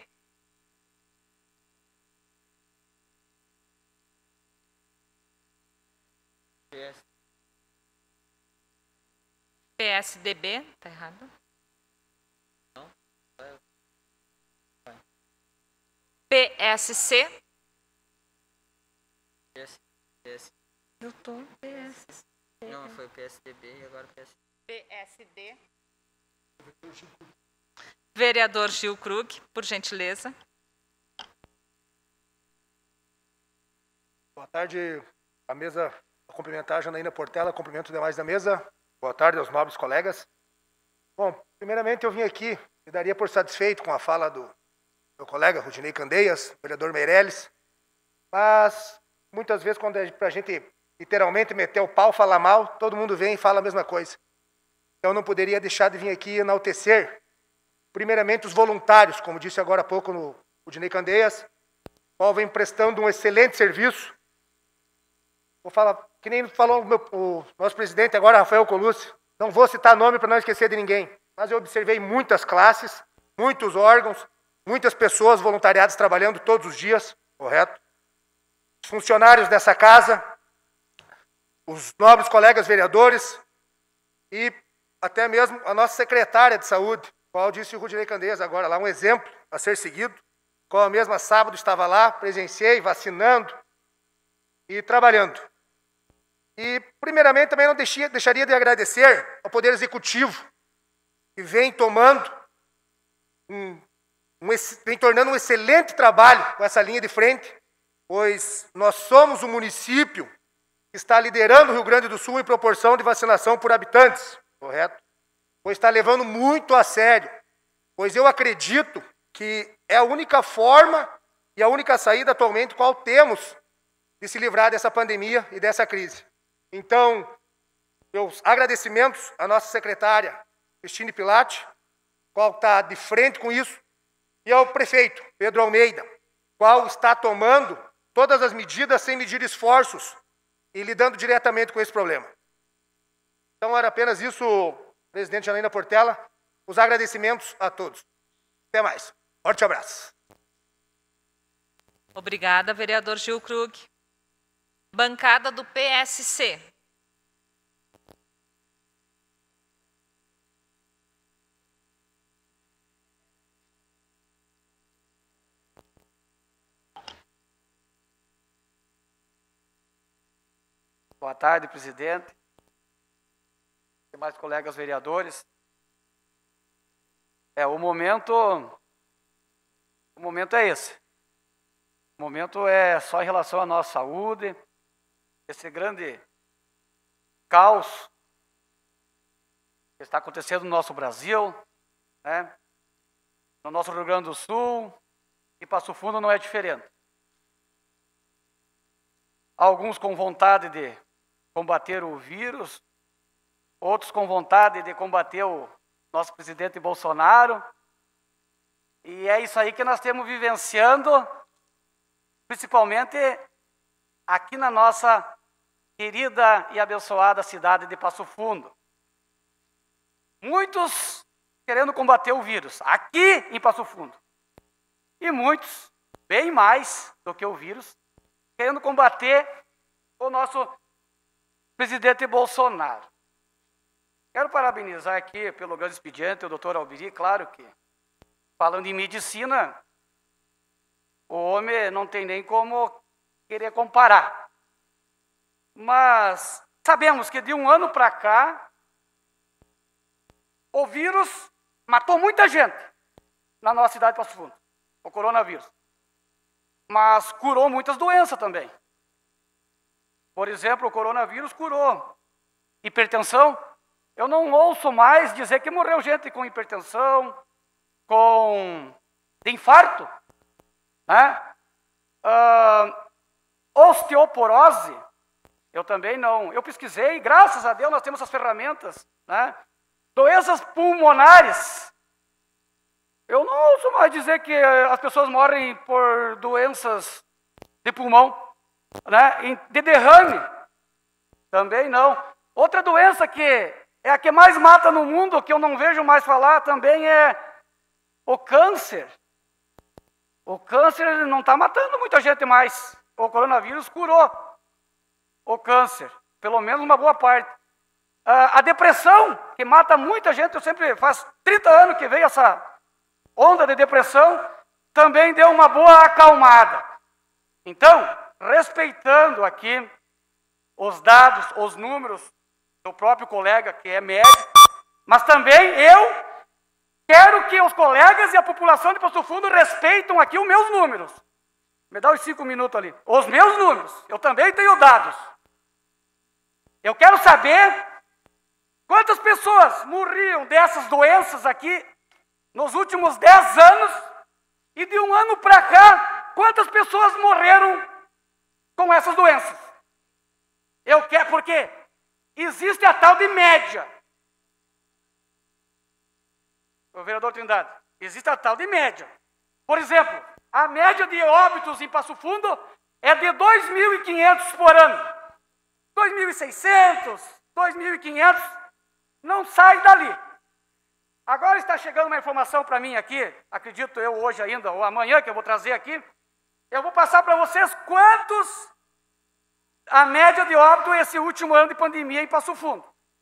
F: PSDB, está errado? Não. PSC. Eu estou PSC.
G: Não, foi o PSDB e agora o
F: PSD. Vereador Gil Krug, por gentileza.
B: Boa tarde, a mesa, a cumprimentar a Janaína Portela, cumprimento os demais da mesa. Boa tarde aos nobres colegas. Bom, primeiramente eu vim aqui, me daria por satisfeito com a fala do meu colega Rodinei Candeias, vereador Meirelles, mas muitas vezes quando é pra gente literalmente meter o pau, falar mal, todo mundo vem e fala a mesma coisa. Eu não poderia deixar de vir aqui e enaltecer, primeiramente, os voluntários, como disse agora há pouco no Rodinei Candeias, qual vem prestando um excelente serviço. Vou falar, que nem falou o nosso presidente agora, Rafael Colucci, não vou citar nome para não esquecer de ninguém, mas eu observei muitas classes, muitos órgãos, muitas pessoas voluntariadas trabalhando todos os dias, correto? Os funcionários dessa casa, os nobres colegas vereadores e até mesmo a nossa secretária de saúde, qual disse o Rodinei Candeias agora lá, um exemplo a ser seguido, qual a mesma sábado estava lá, presenciei, vacinando e trabalhando. E, primeiramente, também não deixaria de agradecer ao Poder Executivo, que vem tomando, vem tornando um excelente trabalho com essa linha de frente, pois nós somos o município que está liderando o Rio Grande do Sul em proporção de vacinação por habitantes, correto? Pois está levando muito a sério, pois eu acredito que é a única forma e a única saída atualmente qual temos de se livrar dessa pandemia e dessa crise. Então, meus agradecimentos à nossa secretária, Cristine Pilati, qual está de frente com isso, e ao prefeito, Pedro Almeida, qual está tomando todas as medidas sem medir esforços e lidando diretamente com esse problema. Então, era apenas isso, presidente Janaína Portela, os agradecimentos a todos. Até mais. Forte abraço.
F: Obrigada, vereador Gil Krug. Bancada do PSC.
J: Boa tarde, presidente. Demais colegas vereadores. O momento é esse. O momento é só em relação à nossa saúde, esse grande caos que está acontecendo no nosso Brasil, né? No nosso Rio Grande do Sul, e Passo Fundo não é diferente. Alguns com vontade de combater o vírus, outros com vontade de combater o nosso presidente Bolsonaro, e é isso aí que nós estamos vivenciando, principalmente aqui na nossa querida e abençoada cidade de Passo Fundo. Muitos querendo combater o vírus, aqui em Passo Fundo. e muitos, bem mais do que o vírus, querendo combater o nosso presidente Bolsonaro. Quero parabenizar aqui pelo grande expediente, o doutor Alberi, claro que, falando em medicina, o homem não tem nem como querer comparar. Mas sabemos que de um ano para cá, o vírus matou muita gente na nossa cidade de Passo Fundo, o coronavírus. Mas curou muitas doenças também. Por exemplo, o coronavírus curou hipertensão. Eu não ouço mais dizer que morreu gente com hipertensão, de infarto, né? Osteoporose, eu também não. Eu pesquisei, graças a Deus nós temos essas ferramentas, né? Doenças pulmonares. Eu não ouço mais dizer que as pessoas morrem por doenças de pulmão, né? De derrame, também não. Outra doença que é a que mais mata no mundo, que eu não vejo mais falar também, é o câncer. O câncer não está matando muita gente mais. O coronavírus curou o câncer, pelo menos uma boa parte. A depressão, que mata muita gente, faz 30 anos que veio essa onda de depressão, também deu uma boa acalmada. Então, respeitando aqui os dados, os números do próprio colega que é médico, mas também eu quero que os colegas e a população de Passo Fundo respeitem aqui os meus números. Me dá os 5 minutos ali. Os meus números, eu também tenho dados. Eu quero saber quantas pessoas morriam dessas doenças aqui nos últimos 10 anos e de um ano para cá, quantas pessoas morreram com essas doenças. Eu quero, porque existe a tal de média. O vereador Trindade, existe a tal de média. Por exemplo, a média de óbitos em Passo Fundo é de 2.500 por ano. 2.600, 2.500, não sai dali. Agora está chegando uma informação para mim aqui, acredito eu hoje ainda, ou amanhã que eu vou trazer aqui, eu vou passar para vocês quantos a média de óbito esse último ano de pandemia em Passo Fundo.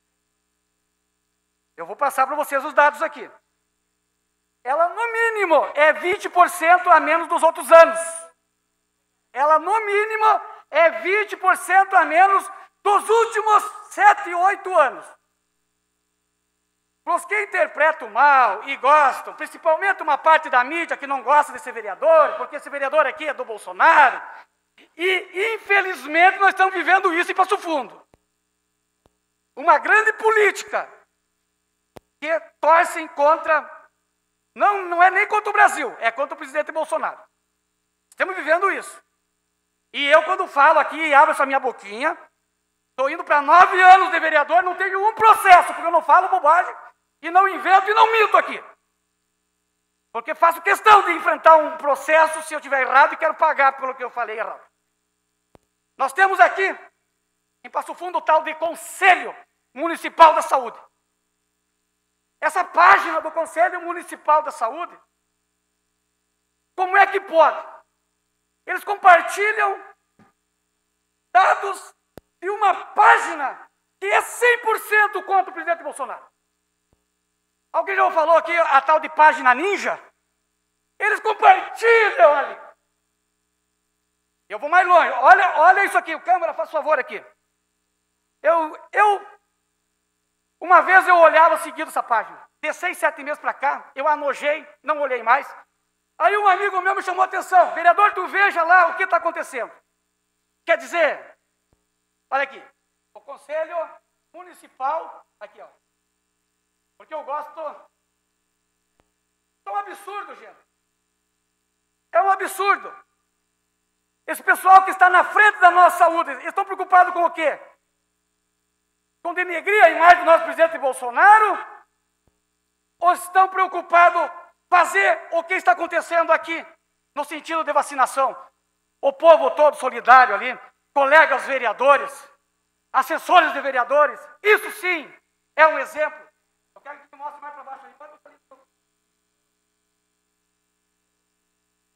J: Eu vou passar para vocês os dados aqui. Ela, no mínimo, é 20% a menos dos outros anos. Ela, no mínimo, é 20% a menos dos últimos 7, 8 anos. Para os que interpretam mal e gostam, principalmente uma parte da mídia que não gosta desse vereador, porque esse vereador aqui é do Bolsonaro, e, infelizmente, nós estamos vivendo isso em Passo Fundo. Uma grande política que torcem contra, não é nem contra o Brasil, é contra o presidente Bolsonaro. Estamos vivendo isso. E eu, quando falo aqui e abro essa minha boquinha, estou indo para 9 anos de vereador, não tenho um processo, porque eu não falo bobagem, e não invento e não minto aqui. Porque faço questão de enfrentar um processo se eu estiver errado e quero pagar pelo que eu falei errado. Nós temos aqui, em Passo Fundo, o tal de Conselho Municipal da Saúde. Essa página do Conselho Municipal da Saúde, como é que pode? Eles compartilham dados de uma página que é 100% contra o presidente Bolsonaro. Alguém já falou aqui a tal de página ninja? Eles compartilham ali. Eu vou mais longe. Olha isso aqui, o câmera, faz favor aqui. Uma vez eu olhava seguido essa página. De 6, 7 meses para cá, eu anojei, não olhei mais. Aí um amigo meu me chamou a atenção. Vereador, tu veja lá o que está acontecendo. Quer dizer, olha aqui, o Conselho Municipal, aqui ó. Porque eu gosto. É um absurdo, gente. É um absurdo. Esse pessoal que está na frente da nossa saúde, eles estão preocupados com o quê? Com denegrir a imagem do nosso presidente Bolsonaro? Ou estão preocupados em fazer o que está acontecendo aqui, no sentido de vacinação? O povo todo solidário ali, colegas vereadores, assessores de vereadores, isso sim é um exemplo. Eu quero que você mostre mais para baixo aí.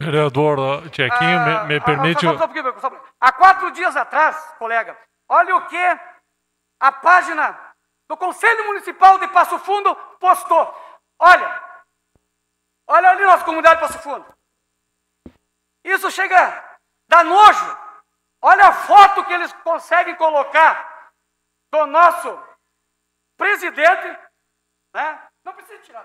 D: Vereador Tiaquinho, me permite...
J: Há 4 dias atrás, colega, olha o que a página do Conselho Municipal de Passo Fundo postou. Olha ali nossa comunidade de Passo Fundo. Isso chega a dar nojo. Olha a foto que eles conseguem colocar do nosso presidente, né? Não precisa tirar.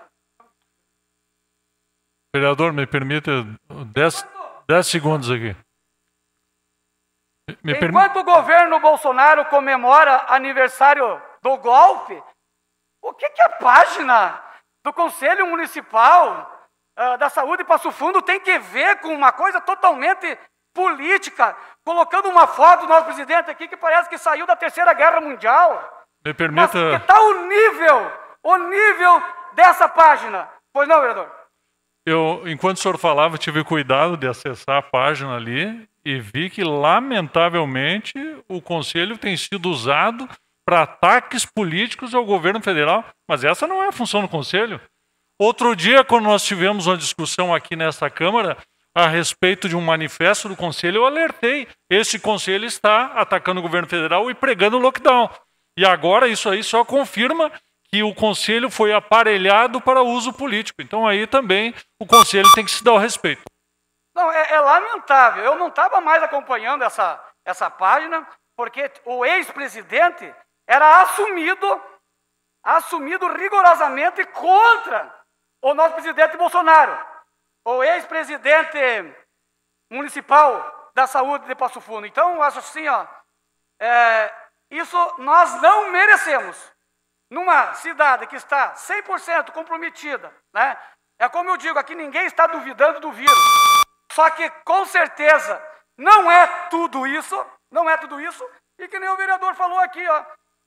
D: Vereador, me permite 10 segundos aqui.
J: Enquanto o governo Bolsonaro comemora aniversário do golpe, o que a página do Conselho Municipal da Saúde de Passo Fundo tem que ver com uma coisa totalmente política, colocando uma foto do nosso presidente aqui que parece que saiu da Terceira Guerra Mundial?
D: Me permita...
J: Mas que está o nível dessa página? Pois não, vereador?
D: Enquanto o senhor falava, tive cuidado de acessar a página ali e vi que, lamentavelmente, o Conselho tem sido usado para ataques políticos ao governo federal. Mas essa não é a função do Conselho. Outro dia, quando nós tivemos uma discussão aqui nesta Câmara a respeito de um manifesto do Conselho, eu alertei. Esse Conselho está atacando o governo federal e pregando o lockdown. E agora isso aí só confirma que o Conselho foi aparelhado para uso político. Então aí também o Conselho tem que se dar o respeito.
J: Não, é lamentável. Eu não estava mais acompanhando essa página, porque o ex-presidente era assumido rigorosamente contra o nosso presidente Bolsonaro. O ex-presidente municipal da saúde de Passo Fundo. Então, eu acho assim, isso nós não merecemos. Numa cidade que está 100% comprometida, né? É como eu digo, aqui ninguém está duvidando do vírus. Só que, com certeza, não é tudo isso, e que nem o vereador falou aqui, ó.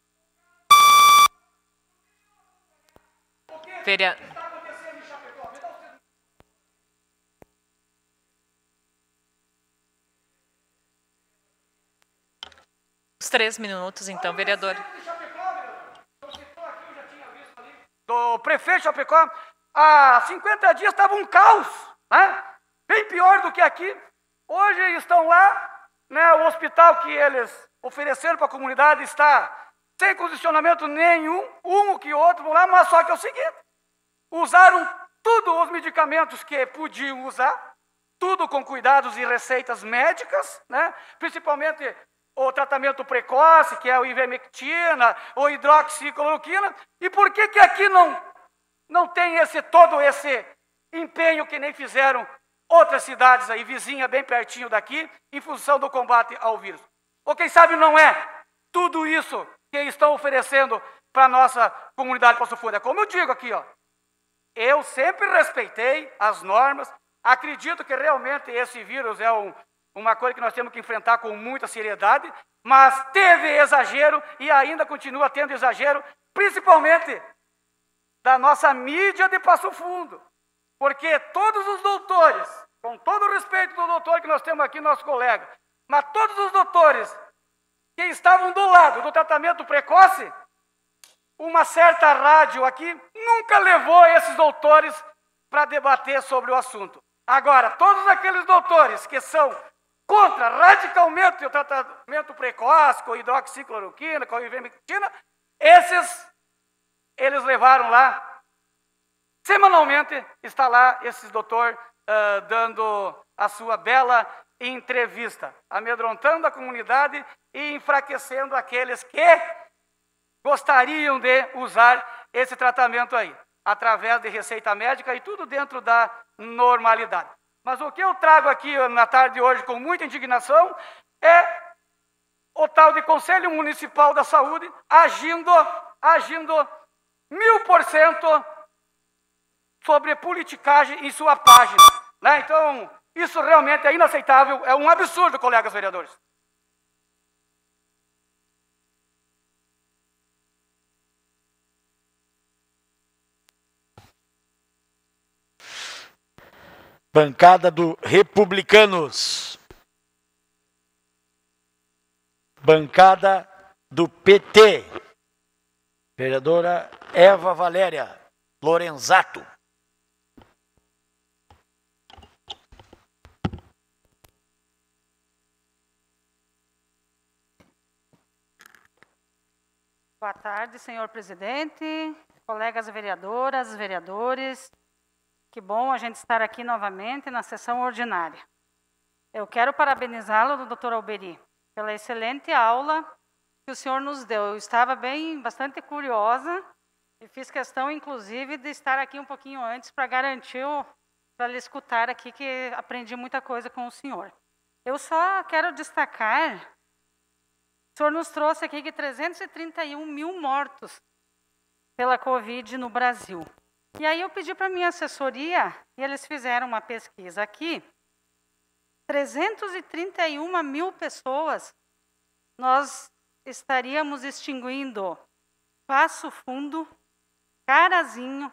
F: Os 3 minutos, então, vereador.
J: Do prefeito de Chapecó, há 50 dias estava um caos, né? Bem pior do que aqui. Hoje estão lá, né? O hospital que eles ofereceram para a comunidade está sem condicionamento nenhum, um que outro lá, mas só que é o seguinte, usaram todos os medicamentos que podiam usar, tudo com cuidados e receitas médicas, né? Principalmente o tratamento precoce, que é o ivermectina, ou hidroxicloroquina. E por que aqui não tem todo esse empenho que nem fizeram outras cidades aí, vizinha, bem pertinho daqui, em função do combate ao vírus? Ou quem sabe não é tudo isso que estão oferecendo para a nossa comunidade de Passo Fundo? É como eu digo aqui, ó, eu sempre respeitei as normas, acredito que realmente esse vírus é uma coisa que nós temos que enfrentar com muita seriedade, mas teve exagero e ainda continua tendo exagero, principalmente da nossa mídia de Passo Fundo. Porque todos os doutores, com todo o respeito do doutor que nós temos aqui, nosso colega, mas todos os doutores que estavam do lado do tratamento precoce, uma certa rádio aqui nunca levou esses doutores para debater sobre o assunto. Agora, todos aqueles doutores que são contra radicalmente o tratamento precoce, com hidroxicloroquina, com ivermectina, eles levaram lá, semanalmente, está lá esse doutor dando a sua bela entrevista, amedrontando a comunidade e enfraquecendo aqueles que gostariam de usar esse tratamento aí, através de receita médica e tudo dentro da normalidade. Mas o que eu trago aqui na tarde de hoje com muita indignação é o tal de Conselho Municipal da Saúde agindo 1000% sobre politicagem em sua página, né? Então, isso realmente é inaceitável, é um absurdo, colegas vereadores.
A: Bancada do Republicanos. Bancada do PT. Vereadora Eva Valéria Lorenzato.
K: Boa tarde, senhor presidente, colegas vereadoras, vereadores. Que bom a gente estar aqui novamente na sessão ordinária. Eu quero parabenizá-lo, doutor Alberi, pela excelente aula que o senhor nos deu. Eu estava bastante curiosa e fiz questão, inclusive, de estar aqui um pouquinho antes para garantir, para lhe escutar aqui, que aprendi muita coisa com o senhor. Eu só quero destacar, o senhor nos trouxe aqui que 331 mil mortos pela Covid no Brasil. E aí eu pedi para a minha assessoria, e eles fizeram uma pesquisa aqui, 331 mil pessoas, nós estaríamos extinguindo Passo Fundo, Carazinho,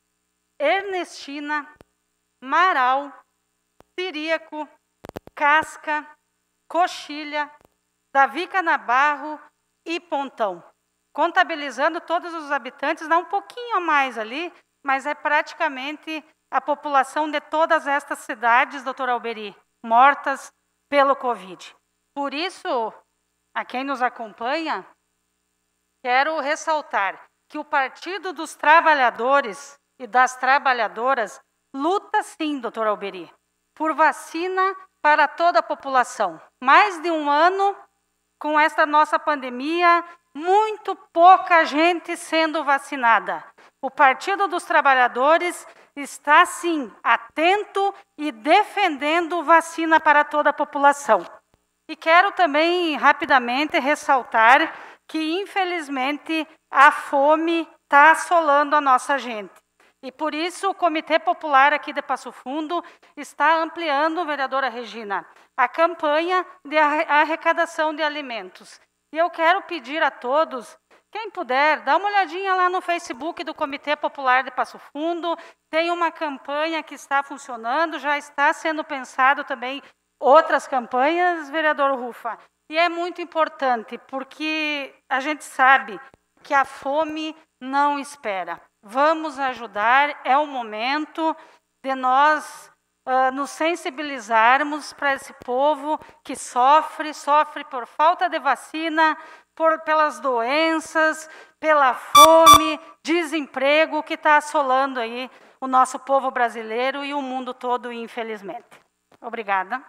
K: Ernestina, Marau, Ciríaco, Casca, Coxilha, Davi Canabarro e Pontão. Contabilizando todos os habitantes, dá um pouquinho a mais ali, mas é praticamente a população de todas estas cidades, doutor Alberi, mortas pelo Covid. Por isso, a quem nos acompanha, quero ressaltar que o Partido dos Trabalhadores e das Trabalhadoras luta sim, doutor Alberi, por vacina para toda a população. Mais de um ano com esta nossa pandemia, muito pouca gente sendo vacinada. O Partido dos Trabalhadores está, sim, atento e defendendo vacina para toda a população. E quero também, rapidamente, ressaltar que, infelizmente, a fome está assolando a nossa gente. E, por isso, o Comitê Popular aqui de Passo Fundo está ampliando, vereadora Regina, a campanha de arrecadação de alimentos. E eu quero pedir a todos, quem puder, dá uma olhadinha lá no Facebook do Comitê Popular de Passo Fundo, tem uma campanha que está funcionando, já está sendo pensado também outras campanhas, vereador Rufa. E é muito importante, porque a gente sabe que a fome não espera. Vamos ajudar, é o momento de nós nos sensibilizarmos para esse povo que sofre por falta de vacina, pelas doenças, pela fome, desemprego que está assolando aí o nosso povo brasileiro e o mundo todo, infelizmente. Obrigada.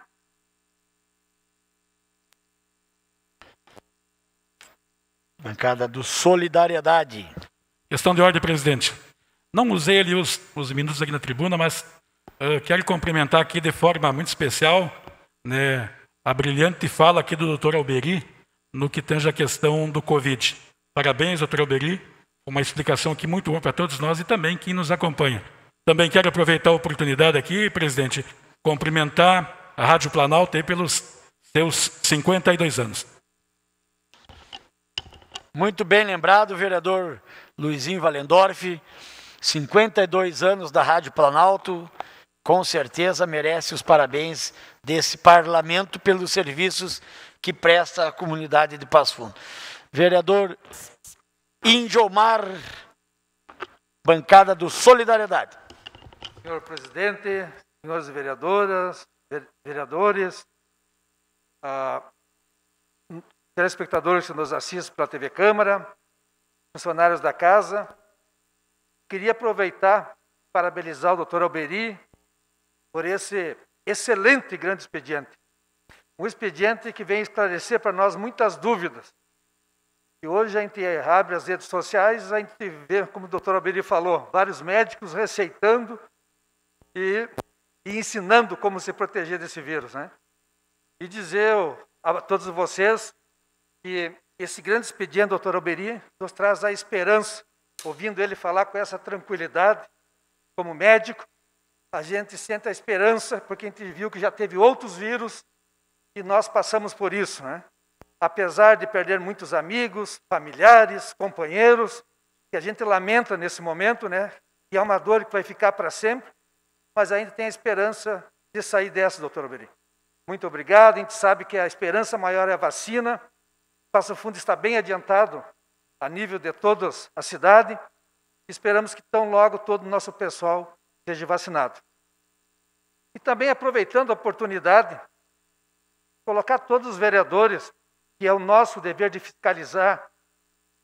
A: Bancada do Solidariedade.
L: Questão de ordem, presidente. Não usei ali os minutos aqui na tribuna, mas quero cumprimentar aqui de forma muito especial, né, a brilhante fala aqui do doutor Alberi no que tange a questão do Covid. Parabéns, doutor Alberi, uma explicação aqui muito boa para todos nós e também quem nos acompanha. Também quero aproveitar a oportunidade aqui, presidente, cumprimentar a Rádio Planalto aí pelos seus 52 anos.
A: Muito bem lembrado, vereador Luizinho Valendorf, 52 anos da Rádio Planalto, com certeza merece os parabéns desse parlamento pelos serviços que presta à comunidade de Passo Fundo. Vereador Indiomar, bancada do Solidariedade.
M: Senhor presidente, senhores vereadoras, vereadores, telespectadores que nos assistem pela TV Câmara, funcionários da casa, queria aproveitar para parabenizar o doutor Alberi por esse excelente e grande expediente. Um expediente que vem esclarecer para nós muitas dúvidas. E hoje a gente abre as redes sociais, a gente vê, como o doutor Alberi falou, vários médicos receitando e ensinando como se proteger desse vírus, né? E dizer a todos vocês que esse grande expediente, doutor Alberi, nos traz a esperança. Ouvindo ele falar com essa tranquilidade, como médico, a gente sente a esperança, porque a gente viu que já teve outros vírus e nós passamos por isso, né? Apesar de perder muitos amigos, familiares, companheiros, que a gente lamenta nesse momento, né? E é uma dor que vai ficar para sempre, mas ainda tem a esperança de sair dessa, doutor Alberi. Muito obrigado, a gente sabe que a esperança maior é a vacina. Passo Fundo está bem adiantado a nível de toda a cidade. Esperamos que tão logo todo o nosso pessoal seja vacinado. E também aproveitando a oportunidade, colocar todos os vereadores, que é o nosso dever de fiscalizar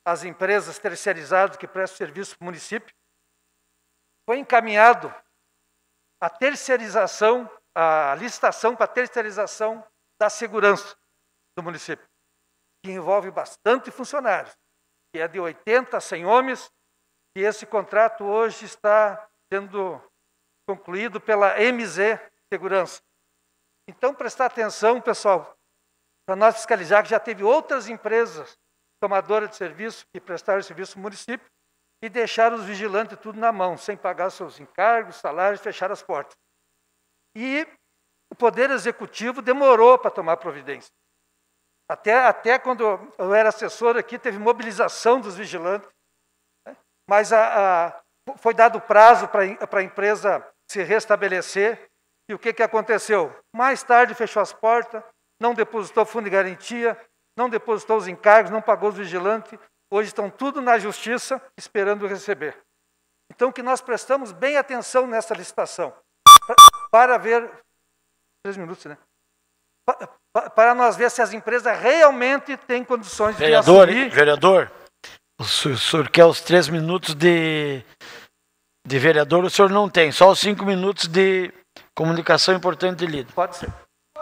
M: as empresas terceirizadas que prestam serviço para o município, foi encaminhado a terceirização, a licitação para a terceirização da segurança do município, que envolve bastante funcionários, que é de 80 a 100 homens, e esse contrato hoje está sendo concluído pela MZ Segurança. Então, prestar atenção, pessoal, para nós fiscalizar que já teve outras empresas tomadoras de serviço que prestaram serviço no município e deixaram os vigilantes tudo na mão, sem pagar seus encargos, salários, fechar as portas. E o Poder Executivo demorou para tomar providência. Até quando eu era assessor aqui, teve mobilização dos vigilantes, né? Mas foi dado prazo para a empresa se restabelecer. E o que aconteceu? Mais tarde fechou as portas, não depositou fundo de garantia, não depositou os encargos, não pagou os vigilantes. Hoje estão tudo na justiça esperando receber. Então, que nós prestamos bem atenção nessa licitação, para ver... 3 minutos, né? Para nós ver se as empresas realmente têm condições de assumir...
A: Vereador, o senhor quer os 3 minutos de vereador, o senhor não tem, só os 5 minutos de comunicação importante de líder.
M: Pode ser.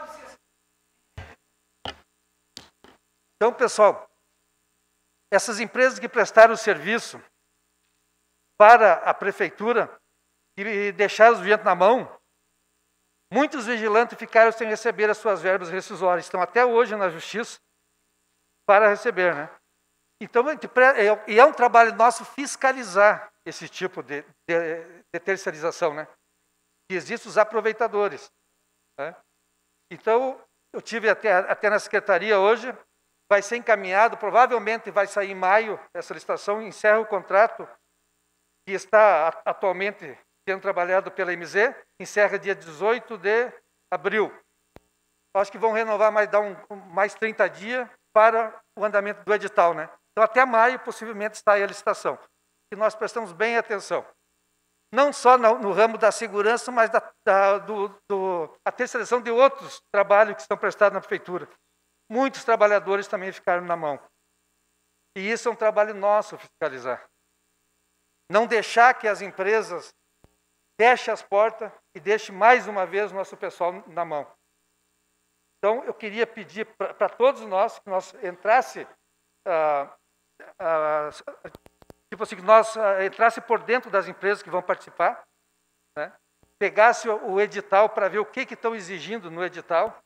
M: Então, pessoal, essas empresas que prestaram o serviço para a prefeitura e deixaram os vigilantes na mão, muitos vigilantes ficaram sem receber as suas verbas rescisórias, estão até hoje na justiça para receber, né? Então, é um trabalho nosso fiscalizar esse tipo de terceirização, né? Que existem os aproveitadores, né? Então, eu tive até na secretaria hoje, vai ser encaminhado, provavelmente vai sair em maio essa licitação, encerra o contrato que está atualmente sendo trabalhado pela MZ, encerra dia 18 de abril. Acho que vão renovar, mais 30 dias para o andamento do edital, né? Então, até maio, possivelmente, está aí a licitação. E nós prestamos bem atenção. Não só no ramo da segurança, mas a terceirização de outros trabalhos que estão prestados na prefeitura. Muitos trabalhadores também ficaram na mão. E isso é um trabalho nosso, fiscalizar. Não deixar que as empresas fechem as portas e deixem mais uma vez o nosso pessoal na mão. Então, eu queria pedir para todos nós que nós entrasse, que nós entrasse por dentro das empresas que vão participar, né? Pegasse o edital para ver o que estão exigindo no edital,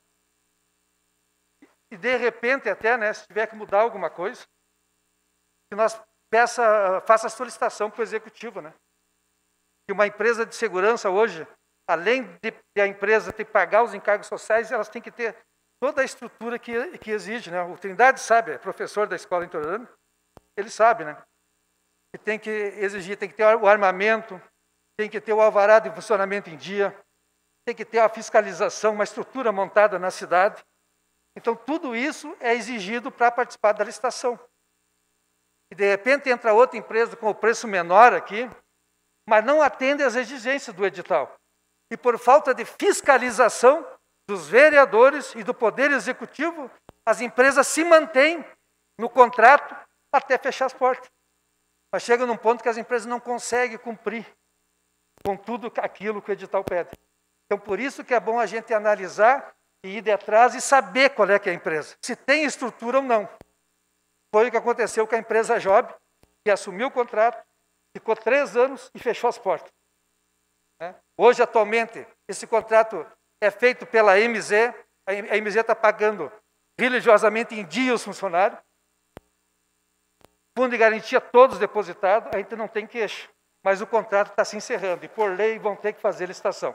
M: e de repente até, né, se tiver que mudar alguma coisa, que nós faça a solicitação para o executivo, né? Que uma empresa de segurança hoje, além de a empresa ter que pagar os encargos sociais, elas têm que ter toda a estrutura que exige, né? O Trindade sabe, é professor da escola interiorana, ele sabe, né? Que tem que exigir, tem que ter o armamento, tem que ter o alvará de funcionamento em dia, tem que ter a fiscalização, uma estrutura montada na cidade. Então, tudo isso é exigido para participar da licitação. E, de repente, entra outra empresa com o preço menor aqui, mas não atende às exigências do edital. E, por falta de fiscalização dos vereadores e do Poder Executivo, as empresas se mantêm no contrato até fechar as portas. Mas chega num ponto que as empresas não conseguem cumprir com tudo aquilo que o edital pede. Então, por isso que é bom a gente analisar e ir de atrás e saber qual é que é a empresa, se tem estrutura ou não. Foi o que aconteceu com a empresa Job, que assumiu o contrato, ficou 3 anos e fechou as portas. Hoje, atualmente, esse contrato é feito pela MZ, a MZ está pagando religiosamente em dia os funcionários, fundo de garantia todos depositados, a gente não tem queixa, mas o contrato está se encerrando e, por lei, vão ter que fazer licitação.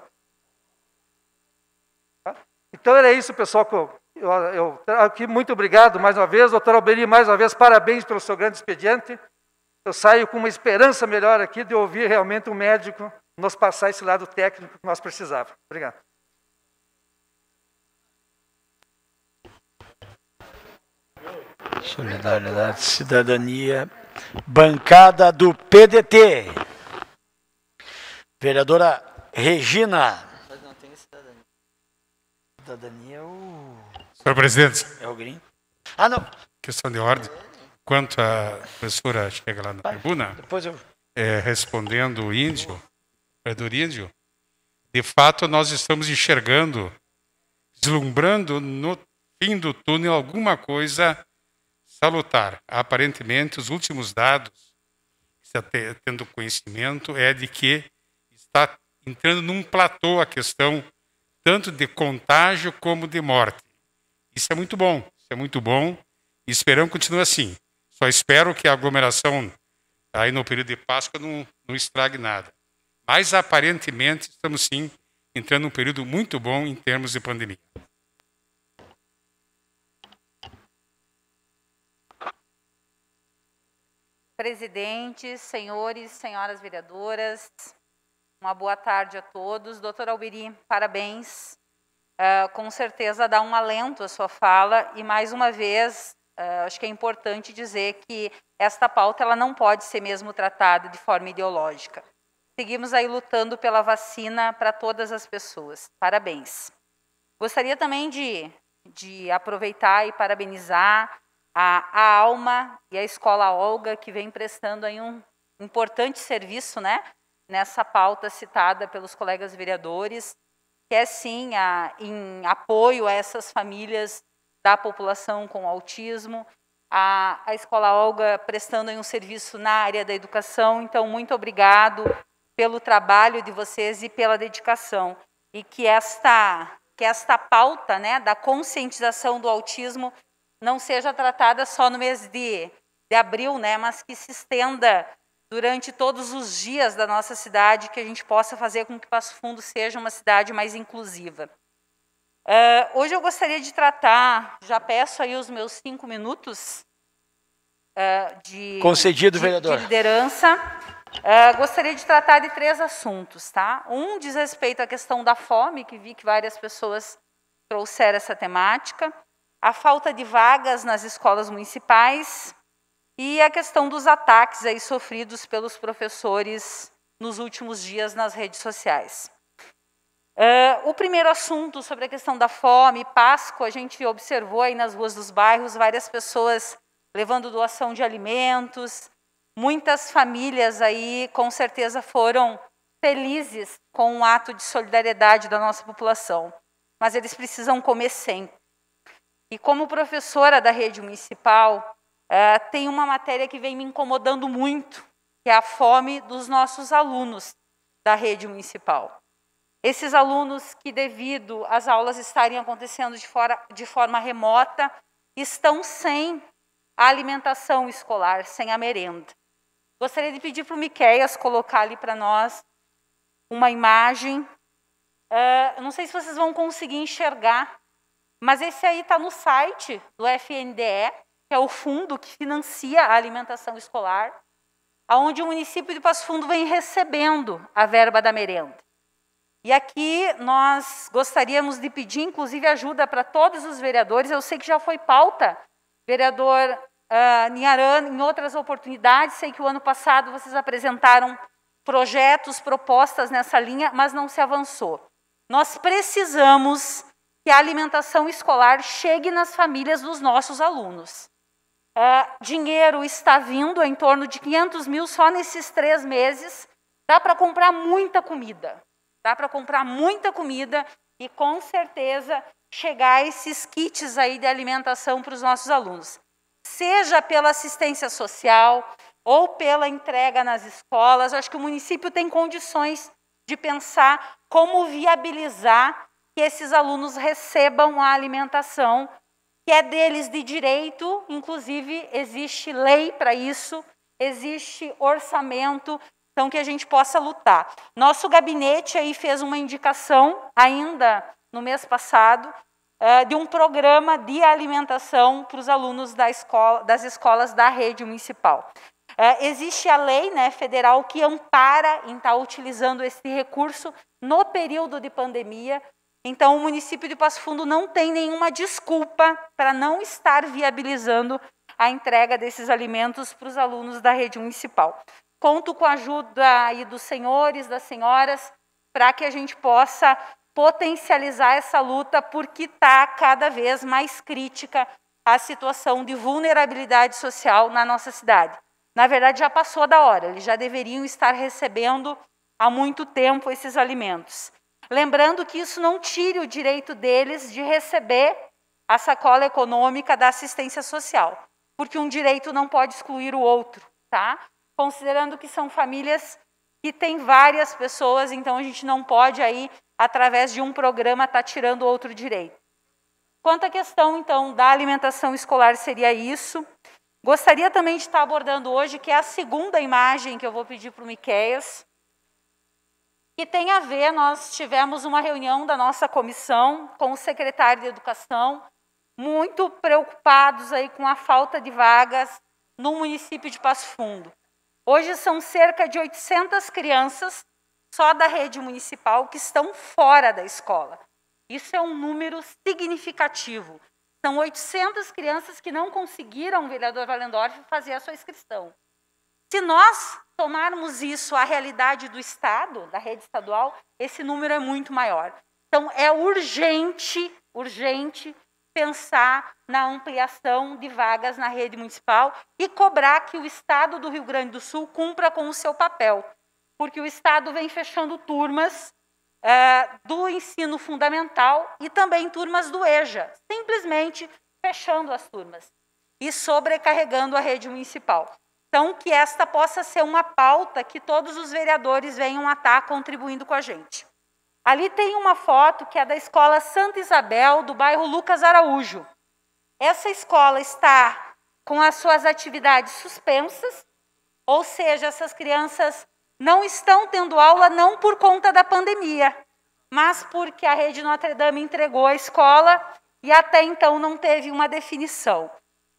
M: Então, era isso, pessoal, que eu aqui. Muito obrigado mais uma vez. Doutor Alberi, mais uma vez, parabéns pelo seu grande expediente. Eu saio com uma esperança melhor aqui de ouvir realmente um médico nos passar esse lado técnico que nós precisávamos. Obrigado.
A: Solidariedade, cidadania, bancada do PDT. Vereadora Regina.
G: Mas não tem cidadania.
A: Cidadania é o...
N: Senhor presidente.
A: É o gringo. Ah, não.
N: Questão de ordem.
C: Enquanto a professora chega lá na tribuna,
A: Depois eu...
C: respondendo o vereador Índio, de fato nós estamos enxergando, deslumbrando no fim do túnel alguma coisa salutar. Aparentemente, os últimos dados, tendo conhecimento, é de que está entrando num platô a questão tanto de contágio como de morte. Isso é muito bom, e esperamos que continue assim. Só espero que a aglomeração aí no período de Páscoa não estrague nada. Mas, aparentemente, estamos sim entrando num período muito bom em termos de pandemia.
N: Presidente, senhores, senhoras vereadoras, uma boa tarde a todos. Doutor Alberi, parabéns. Com certeza dá um alento a sua fala e, mais uma vez, acho que é importante dizer que esta pauta ela não pode ser mesmo tratada de forma ideológica. Seguimos aí lutando pela vacina para todas as pessoas. Parabéns. Gostaria também de aproveitar e parabenizar a Alma e a Escola Olga, que vem prestando aí um importante serviço, né, nessa pauta citada pelos colegas vereadores, que é sim em apoio a essas famílias da população com autismo. A Escola Olga prestando aí um serviço na área da educação. Então, muito obrigado pelo trabalho de vocês e pela dedicação. E que esta pauta, né, da conscientização do autismo não seja tratada só no mês de abril, né, mas que se estenda durante todos os dias da nossa cidade, que a gente possa fazer com que Passo Fundo seja uma cidade mais inclusiva. Hoje eu gostaria de tratar, já peço aí os meus 5 minutos
A: concedido, vereador.
N: De liderança. Gostaria de tratar de 3 assuntos, tá? Um diz respeito à questão da fome, que vi que várias pessoas trouxeram essa temática, a falta de vagas nas escolas municipais e a questão dos ataques aí sofridos pelos professores nos últimos dias nas redes sociais. O primeiro assunto sobre a questão da fome, Páscoa, a gente observou aí nas ruas dos bairros várias pessoas levando doação de alimentos, muitas famílias aí com certeza foram felizes com um ato de solidariedade da nossa população, mas eles precisam comer sempre. E como professora da rede municipal, tem uma matéria que vem me incomodando muito, que é a fome dos nossos alunos da rede municipal. Esses alunos que, devido às aulas estarem acontecendo de forma remota, estão sem a alimentação escolar, sem a merenda. Gostaria de pedir para o Miqueias colocar ali para nós uma imagem. Não sei se vocês vão conseguir enxergar, mas esse aí está no site do FNDE, que é o fundo que financia a alimentação escolar, onde o município de Passo Fundo vem recebendo a verba da merenda. E aqui nós gostaríamos de pedir, inclusive, ajuda para todos os vereadores. Eu sei que já foi pauta, vereador Niaran, em outras oportunidades. Sei que o ano passado vocês apresentaram projetos, propostas nessa linha, mas não se avançou. Nós precisamos que a alimentação escolar chegue nas famílias dos nossos alunos. Dinheiro está vindo em torno de 500 mil só nesses 3 meses. Dá para comprar muita comida. Dá para comprar muita comida e, com certeza, chegar esses kits aí de alimentação para os nossos alunos. Seja pela assistência social ou pela entrega nas escolas. Eu acho que o município tem condições de pensar como viabilizar que esses alunos recebam a alimentação, que é deles de direito, inclusive existe lei para isso, existe orçamento, então que a gente possa lutar. Nosso gabinete aí fez uma indicação, ainda no mês passado, de um programa de alimentação para os alunos das escolas da rede municipal. Existe a lei, né, federal que ampara em estar utilizando esse recurso no período de pandemia. Então, o município de Passo Fundo não tem nenhuma desculpa para não estar viabilizando a entrega desses alimentos para os alunos da rede municipal. Conto com a ajuda aí dos senhores, das senhoras, para que a gente possa potencializar essa luta, porque está cada vez mais crítica a situação de vulnerabilidade social na nossa cidade. Na verdade, já passou da hora, eles já deveriam estar recebendo há muito tempo esses alimentos. Lembrando que isso não tire o direito deles de receber a sacola econômica da assistência social, porque um direito não pode excluir o outro, tá? Considerando que são famílias que têm várias pessoas, então a gente não pode aí, através de um programa, estar tirando outro direito. Quanto à questão, então, da alimentação escolar, seria isso. Gostaria também de estar abordando hoje, que é a segunda imagem que eu vou pedir para o Miqueias, que tem a ver, nós tivemos uma reunião da nossa comissão com o secretário de Educação, muito preocupados aí com a falta de vagas no município de Passo Fundo. Hoje são cerca de 800 crianças, só da rede municipal, que estão fora da escola. Isso é um número significativo. São 800 crianças que não conseguiram, vereador Wallendorf, fazer a sua inscrição. Se nós tomarmos isso à realidade do Estado, da rede estadual, esse número é muito maior. Então, é urgente pensar na ampliação de vagas na rede municipal e cobrar que o Estado do Rio Grande do Sul cumpra com o seu papel, porque o Estado vem fechando turmas do ensino fundamental e também turmas do EJA, simplesmente fechando as turmas e sobrecarregando a rede municipal. Então, que esta possa ser uma pauta que todos os vereadores venham a estar contribuindo com a gente. Ali tem uma foto que é da Escola Santa Isabel, do bairro Lucas Araújo. Essa escola está com as suas atividades suspensas, ou seja, essas crianças não estão tendo aula não por conta da pandemia, mas porque a Rede Notre Dame entregou a escola e até então não teve uma definição.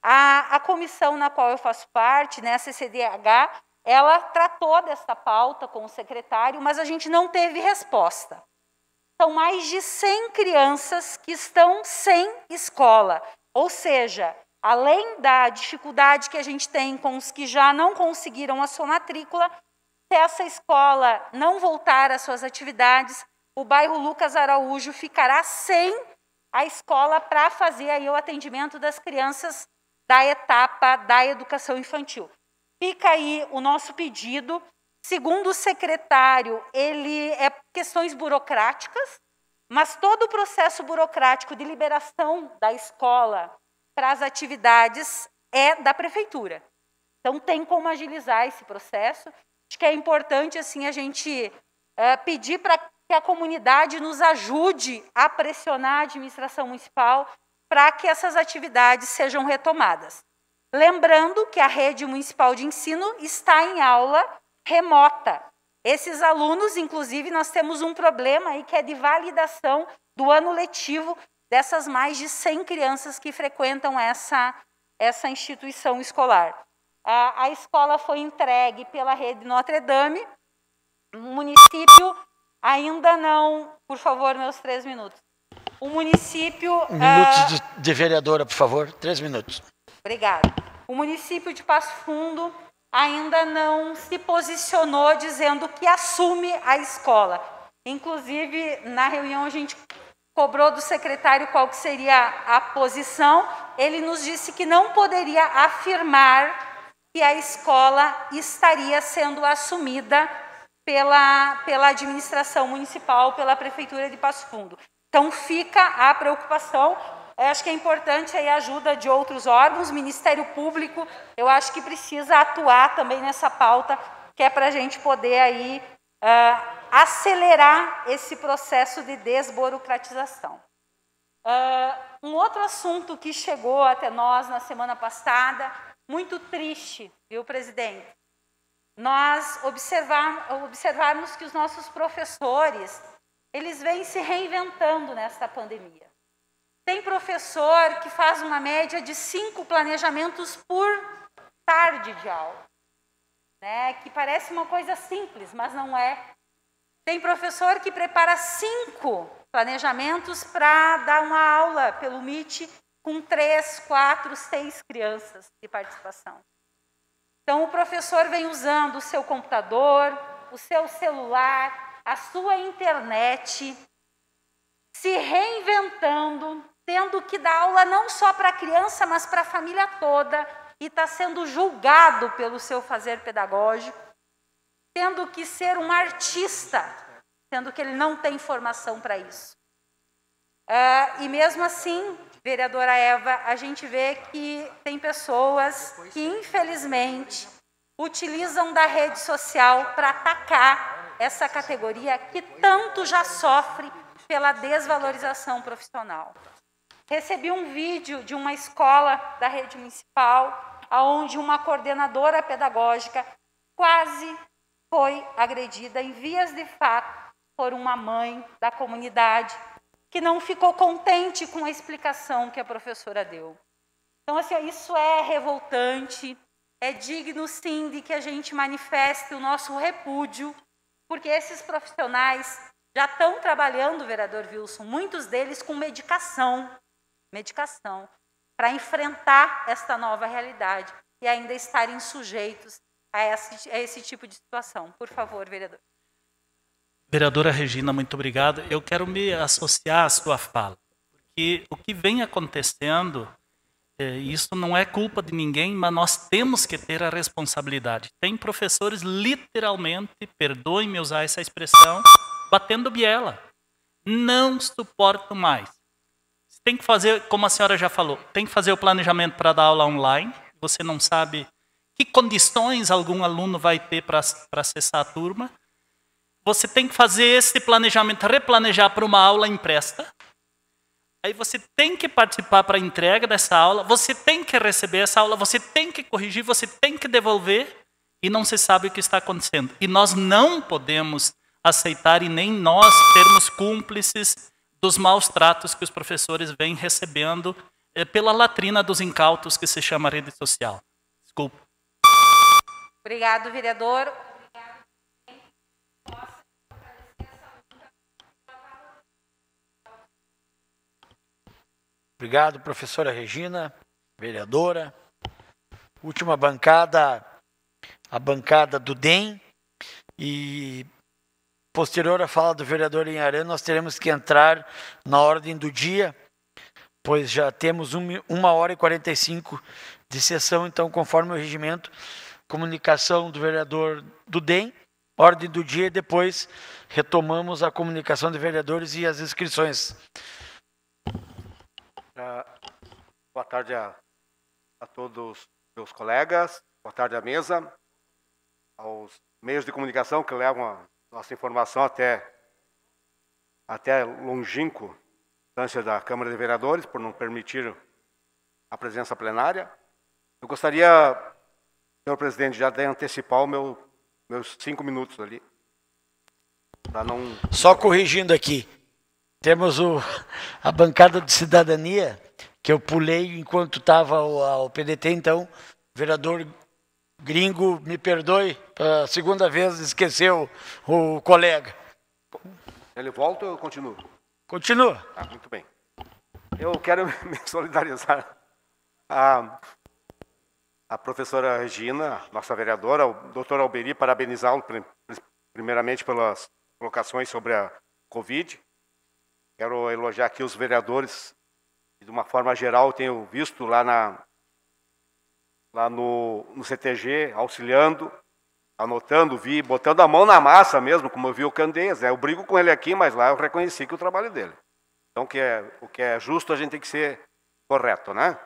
N: A comissão na qual eu faço parte, né, a CCDH, ela tratou dessa pauta com o secretário, mas a gente não teve resposta. São mais de 100 crianças que estão sem escola, ou seja, além da dificuldade que a gente tem com os que já não conseguiram a sua matrícula, se essa escola não voltar às suas atividades, o bairro Lucas Araújo ficará sem a escola para fazer aí o atendimento das crianças da etapa da educação infantil. Fica aí o nosso pedido. Segundo o secretário, ele é questões burocráticas, mas todo o processo burocrático de liberação da escola para as atividades é da prefeitura. Então, tem como agilizar esse processo. Acho que é importante assim, a gente pedir para que a comunidade nos ajude a pressionar a administração municipal para que essas atividades sejam retomadas. Lembrando que a rede municipal de ensino está em aula remota. Esses alunos, inclusive, nós temos um problema aí que é de validação do ano letivo dessas mais de 100 crianças que frequentam essa instituição escolar. A escola foi entregue pela Rede Notre Dame, o município ainda não... Por favor, meus 3 minutos. O município...
A: Minutos de vereadora, por favor, 3 minutos.
N: Obrigada. O município de Passo Fundo ainda não se posicionou dizendo que assume a escola. Inclusive, na reunião a gente cobrou do secretário qual que seria a posição. Ele nos disse que não poderia afirmar que a escola estaria sendo assumida pela administração municipal, pela Prefeitura de Passo Fundo. Então, fica a preocupação. Eu acho que é importante aí a ajuda de outros órgãos, Ministério Público, eu acho que precisa atuar também nessa pauta, que é para a gente poder aí acelerar esse processo de desburocratização. Um outro assunto que chegou até nós na semana passada, muito triste, viu, presidente? Nós observarmos que os nossos professores, eles vêm se reinventando nesta pandemia. Tem professor que faz uma média de 5 planejamentos por tarde de aula, né? Que parece uma coisa simples, mas não é. Tem professor que prepara 5 planejamentos para dar uma aula pelo Meet com 3, 4, 6 crianças de participação. Então, o professor vem usando o seu computador, o seu celular, a sua internet, se reinventando tendo que dar aula não só para a criança, mas para a família toda, e está sendo julgado pelo seu fazer pedagógico, tendo que ser um artista, sendo que ele não tem formação para isso. E mesmo assim, vereadora Eva, a gente vê que tem pessoas que, infelizmente, utilizam da rede social para atacar essa categoria que tanto já sofre pela desvalorização profissional. Recebi um vídeo de uma escola da rede municipal, onde uma coordenadora pedagógica quase foi agredida em vias de fato por uma mãe da comunidade que não ficou contente com a explicação que a professora deu. Então, assim, isso é revoltante, é digno, sim, de que a gente manifeste o nosso repúdio, porque esses profissionais já estão trabalhando, vereador Wilson, muitos deles com medicação, para enfrentar esta nova realidade e ainda estarem sujeitos a esse tipo de situação. Por favor, vereador.
E: Vereadora Regina, muito obrigado. Eu quero me associar à sua fala, porque o que vem acontecendo, isso não é culpa de ninguém, mas nós temos que ter a responsabilidade. Tem professores literalmente, perdoem-me usar essa expressão, batendo biela. Não suporto mais. Tem que fazer, como a senhora já falou, tem que fazer o planejamento para dar aula online. Você não sabe que condições algum aluno vai ter para acessar a turma. Você tem que fazer esse planejamento, replanejar para uma aula impressa. Aí você tem que participar para a entrega dessa aula, você tem que receber essa aula, você tem que corrigir, você tem que devolver e não se sabe o que está acontecendo. E nós não podemos aceitar e nem nós termos cúmplices dos maus tratos que os professores vêm recebendo pela latrina dos incautos que se chama rede social. Desculpa.
N: Obrigado, vereador.
A: Obrigado, professora Regina, vereadora. Última bancada, a bancada do DEM. E posterior à fala do vereador Inharã, nós teremos que entrar na ordem do dia, pois já temos 1h45 de sessão, então, conforme o regimento, comunicação do vereador do DEM, ordem do dia, e depois retomamos a comunicação de vereadores e as inscrições.
O: Boa tarde a todos os meus colegas, boa tarde à mesa, aos meios de comunicação que levam a nossa informação até longínquo distância da Câmara de Vereadores, por não permitir a presença plenária. Eu gostaria, senhor presidente, já de antecipar meus 5 minutos ali, para não...
A: Só corrigindo aqui, temos a bancada de cidadania, que eu pulei enquanto estava o PDT, então, vereador Gringo, me perdoe, a segunda vez esqueceu o colega.
O: Ele volta ou eu continuo?
A: Continua.
O: Muito bem. Eu quero me solidarizar a professora Regina, nossa vereadora, o doutor Alberi, parabenizá-lo primeiramente pelas colocações sobre a Covid. Quero elogiar aqui os vereadores, e de uma forma geral, tenho visto lá no CTG, auxiliando, anotando, botando a mão na massa mesmo, como eu vi o Candeias. Eu brigo com ele aqui, mas lá eu reconheci que o trabalho dele. Então, o que é justo, a gente tem que ser correto, né?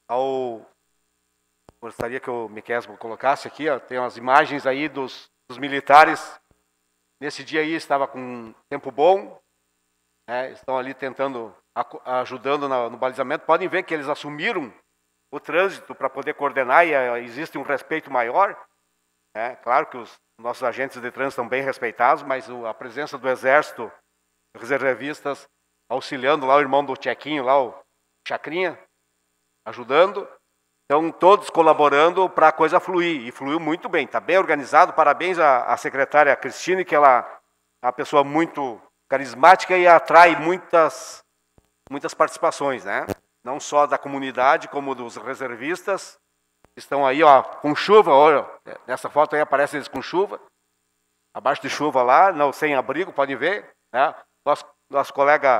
O: Gostaria que o Miquel colocasse aqui, ó, tem umas imagens aí dos militares. Nesse dia aí estava com tempo bom, né? Estão ali tentando, ajudando no balizamento. Podem ver que eles assumiram o trânsito para poder coordenar e existe um respeito maior. Claro que os nossos agentes de trânsito estão bem respeitados, mas a presença do Exército, reservistas, auxiliando lá o irmão do Tchequinho, lá o Chacrinha, ajudando. Então, todos colaborando para a coisa fluir, e fluiu muito bem, está bem organizado. Parabéns à secretária Cristine, que ela é uma pessoa muito carismática e atrai muitas participações, né? Não só da comunidade, como dos reservistas. Estão aí, ó, com chuva, olha, nessa foto aí aparece eles com chuva, abaixo de chuva lá, não sem abrigo, podem ver, né? Nosso colega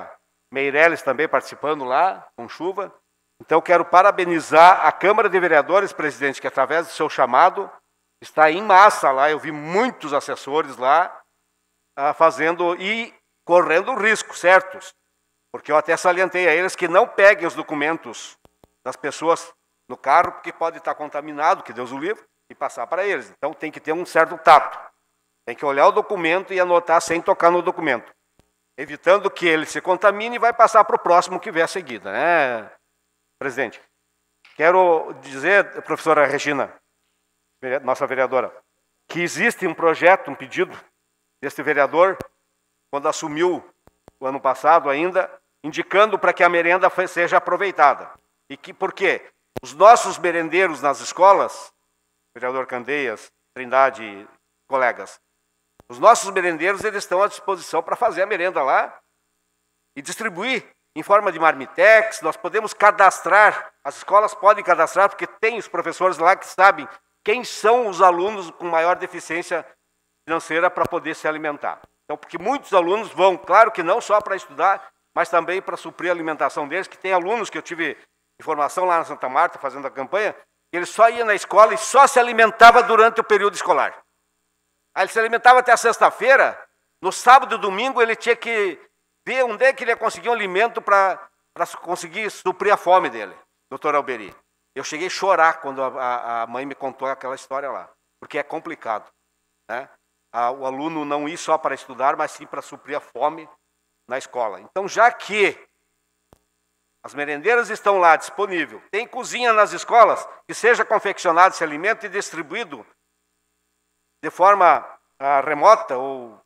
O: Meirelles também participando lá, com chuva. Então, quero parabenizar a Câmara de Vereadores, presidente, que através do seu chamado está em massa lá. Eu vi muitos assessores lá fazendo e correndo risco, certos? Porque eu até salientei a eles que não peguem os documentos das pessoas no carro, porque pode estar contaminado, que Deus o livre, e passar para eles. Então, tem que ter um certo tato. Tem que olhar o documento e anotar sem tocar no documento, evitando que ele se contamine e vai passar para o próximo que vier a seguida, né, presidente? Quero dizer, professora Regina, nossa vereadora, que existe um projeto, um pedido deste vereador, quando assumiu o ano passado ainda, indicando para que a merenda seja aproveitada. E que, por quê? Os nossos merendeiros nas escolas, vereador Candeias, Trindade e colegas, os nossos merendeiros, eles estão à disposição para fazer a merenda lá e distribuir em forma de marmitex. Nós podemos cadastrar, as escolas podem cadastrar, porque tem os professores lá que sabem quem são os alunos com maior deficiência financeira para poder se alimentar. Então, porque muitos alunos vão, claro que não só para estudar, mas também para suprir a alimentação deles, que tem alunos que eu tive informação lá na Santa Marta, fazendo a campanha, ele só ia na escola e só se alimentava durante o período escolar. Aí ele se alimentava até a sexta-feira, no sábado e domingo ele tinha que ver onde é que ele ia conseguir um alimento para conseguir suprir a fome dele, doutor Alberi. Eu cheguei a chorar quando a mãe me contou aquela história lá, porque é complicado, né? O aluno não ir só para estudar, mas sim para suprir a fome na escola. Então, já que as merendeiras estão lá disponíveis, tem cozinha nas escolas, que seja confeccionado esse alimento e distribuído de forma remota ou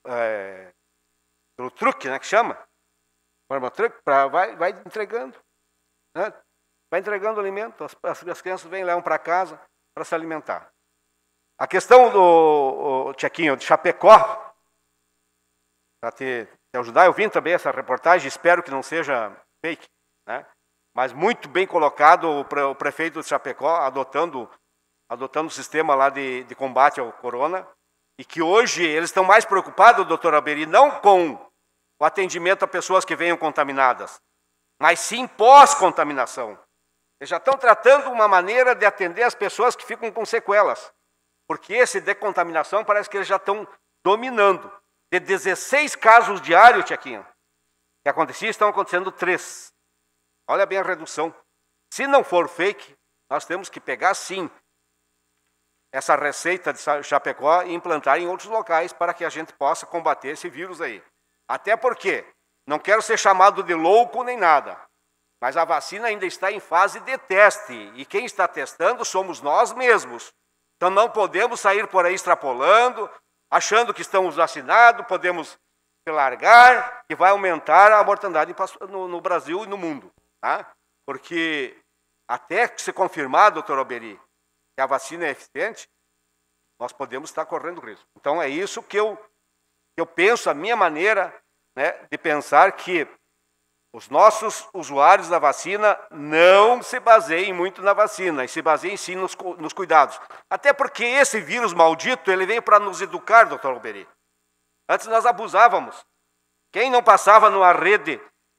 O: pelo truque, né, que chama, forma truque, vai entregando, né? Vai entregando alimento, as crianças vêm, levam para casa para se alimentar. A questão do Tchequinho, de Chapecó, para te ajudar, eu vim também essa reportagem, espero que não seja fake, né? Mas muito bem colocado o prefeito de Chapecó, adotando o sistema lá de combate ao corona, e que hoje eles estão mais preocupados, doutor Alberi, não com o atendimento a pessoas que venham contaminadas, mas sim pós-contaminação. Eles já estão tratando uma maneira de atender as pessoas que ficam com sequelas, porque esse decontaminação parece que eles já estão dominando. De 16 casos diários, Tchequinho, que acontecia, estão acontecendo 3. Olha bem a redução. Se não for fake, nós temos que pegar, sim, essa receita de Chapecó e implantar em outros locais para que a gente possa combater esse vírus aí. Até porque, não quero ser chamado de louco nem nada, mas a vacina ainda está em fase de teste, e quem está testando somos nós mesmos. Então não podemos sair por aí extrapolando, achando que estamos vacinados, podemos largar, que vai aumentar a mortandade no Brasil e no mundo. Tá? Porque até se confirmar, doutor Alberi, que a vacina é eficiente, nós podemos estar correndo risco. Então é isso que eu penso, a minha maneira, né, de pensar, que os nossos usuários da vacina não se baseiem muito na vacina, e se baseiem sim nos cuidados. Até porque esse vírus maldito, ele veio para nos educar, doutor Alberi. Antes nós abusávamos. Quem não passava numa rede,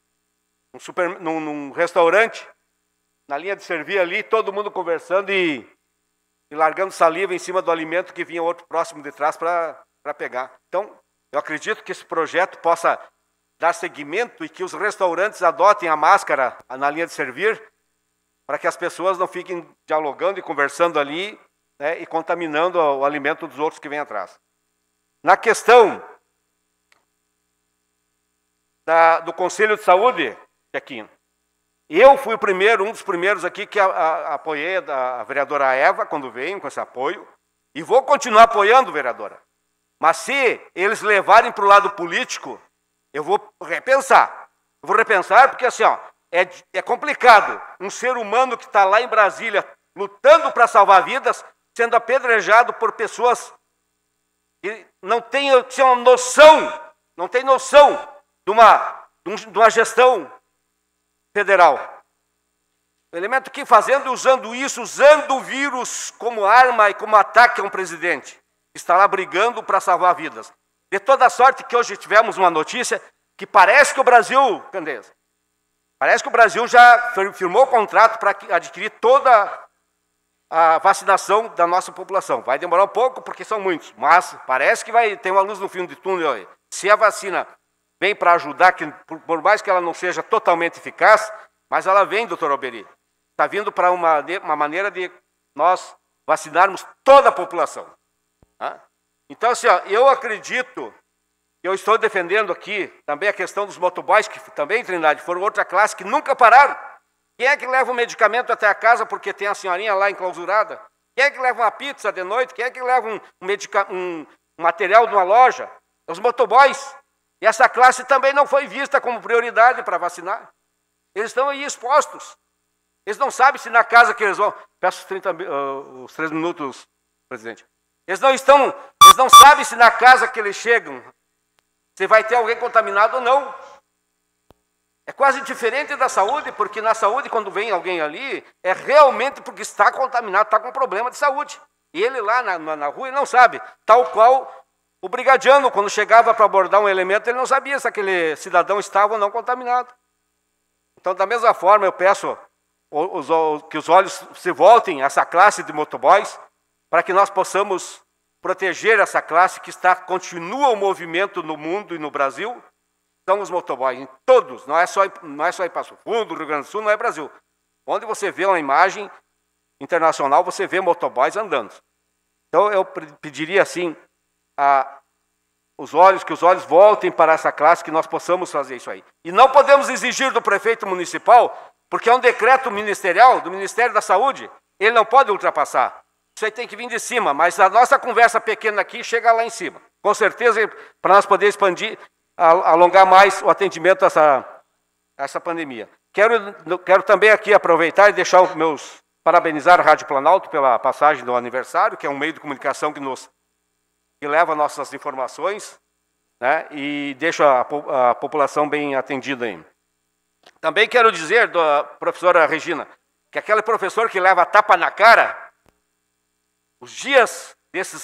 O: num restaurante, na linha de servir ali, todo mundo conversando e largando saliva em cima do alimento que vinha outro próximo de trás para pegar. Então, eu acredito que esse projeto possa dar seguimento e que os restaurantes adotem a máscara na linha de servir, para que as pessoas não fiquem dialogando e conversando ali, né, e contaminando o alimento dos outros que vêm atrás. Na questão do Conselho de Saúde, Tchequinho, eu fui um dos primeiros aqui que apoiei a vereadora Eva quando veio com esse apoio, e vou continuar apoiando, vereadora. Mas se eles levarem para o lado político, eu vou repensar. Eu vou repensar porque assim, ó, é complicado um ser humano que está lá em Brasília lutando para salvar vidas, sendo apedrejado por pessoas que não têm noção de uma gestão federal. O elemento que fazendo e usando o vírus como arma e como ataque a um presidente, está lá brigando para salvar vidas. De toda sorte que hoje tivemos uma notícia que que parece que o Brasil, Candeza, parece que o Brasil já firmou o contrato para adquirir toda a vacinação da nossa população. Vai demorar um pouco, porque são muitos, mas parece que vai ter uma luz no fim do túnel aí. Se a vacina vem para ajudar, que por mais que ela não seja totalmente eficaz, mas ela vem, doutor Alberi. Está vindo para uma maneira de nós vacinarmos toda a população. Tá? Então, assim, ó, eu acredito, eu estou defendendo aqui também a questão dos motoboys, que também, Trindade, foram outra classe que nunca pararam. Quem é que leva o medicamento até a casa porque tem a senhorinha lá enclausurada? Quem é que leva uma pizza de noite? Quem é que leva um material de uma loja? Os motoboys. E essa classe também não foi vista como prioridade para vacinar. Eles estão aí expostos. Eles não sabem se na casa que eles vão... Peço os 3 minutos, presidente. Eles não sabem se na casa que eles chegam, se vai ter alguém contaminado ou não. É quase diferente da saúde, porque na saúde, quando vem alguém ali, é realmente porque está contaminado, está com problema de saúde. E ele lá na rua ele não sabe. Tal qual o brigadiano, quando chegava para abordar um elemento, ele não sabia se aquele cidadão estava ou não contaminado. Então, da mesma forma, eu peço que os olhos se voltem a essa classe de motoboys, para que nós possamos proteger essa classe que continua o movimento no mundo e no Brasil. São os motoboys, em todos, não é só em Passo Fundo, Rio Grande do Sul, não é Brasil. Onde você vê uma imagem internacional, você vê motoboys andando. Então, eu pediria assim, que os olhos voltem para essa classe, que nós possamos fazer isso aí. E não podemos exigir do prefeito municipal, porque é um decreto ministerial, do Ministério da Saúde, ele não pode ultrapassar. Isso aí tem que vir de cima, mas a nossa conversa pequena aqui chega lá em cima. Com certeza, para nós poder expandir, alongar mais o atendimento a essa pandemia. Quero também aqui aproveitar e deixar parabenizar a Rádio Planalto pela passagem do aniversário, que é um meio de comunicação que leva nossas informações, né, e deixa a população bem atendida aí. Também quero dizer, da professora Regina, que aquele professor que leva tapa na cara, os dias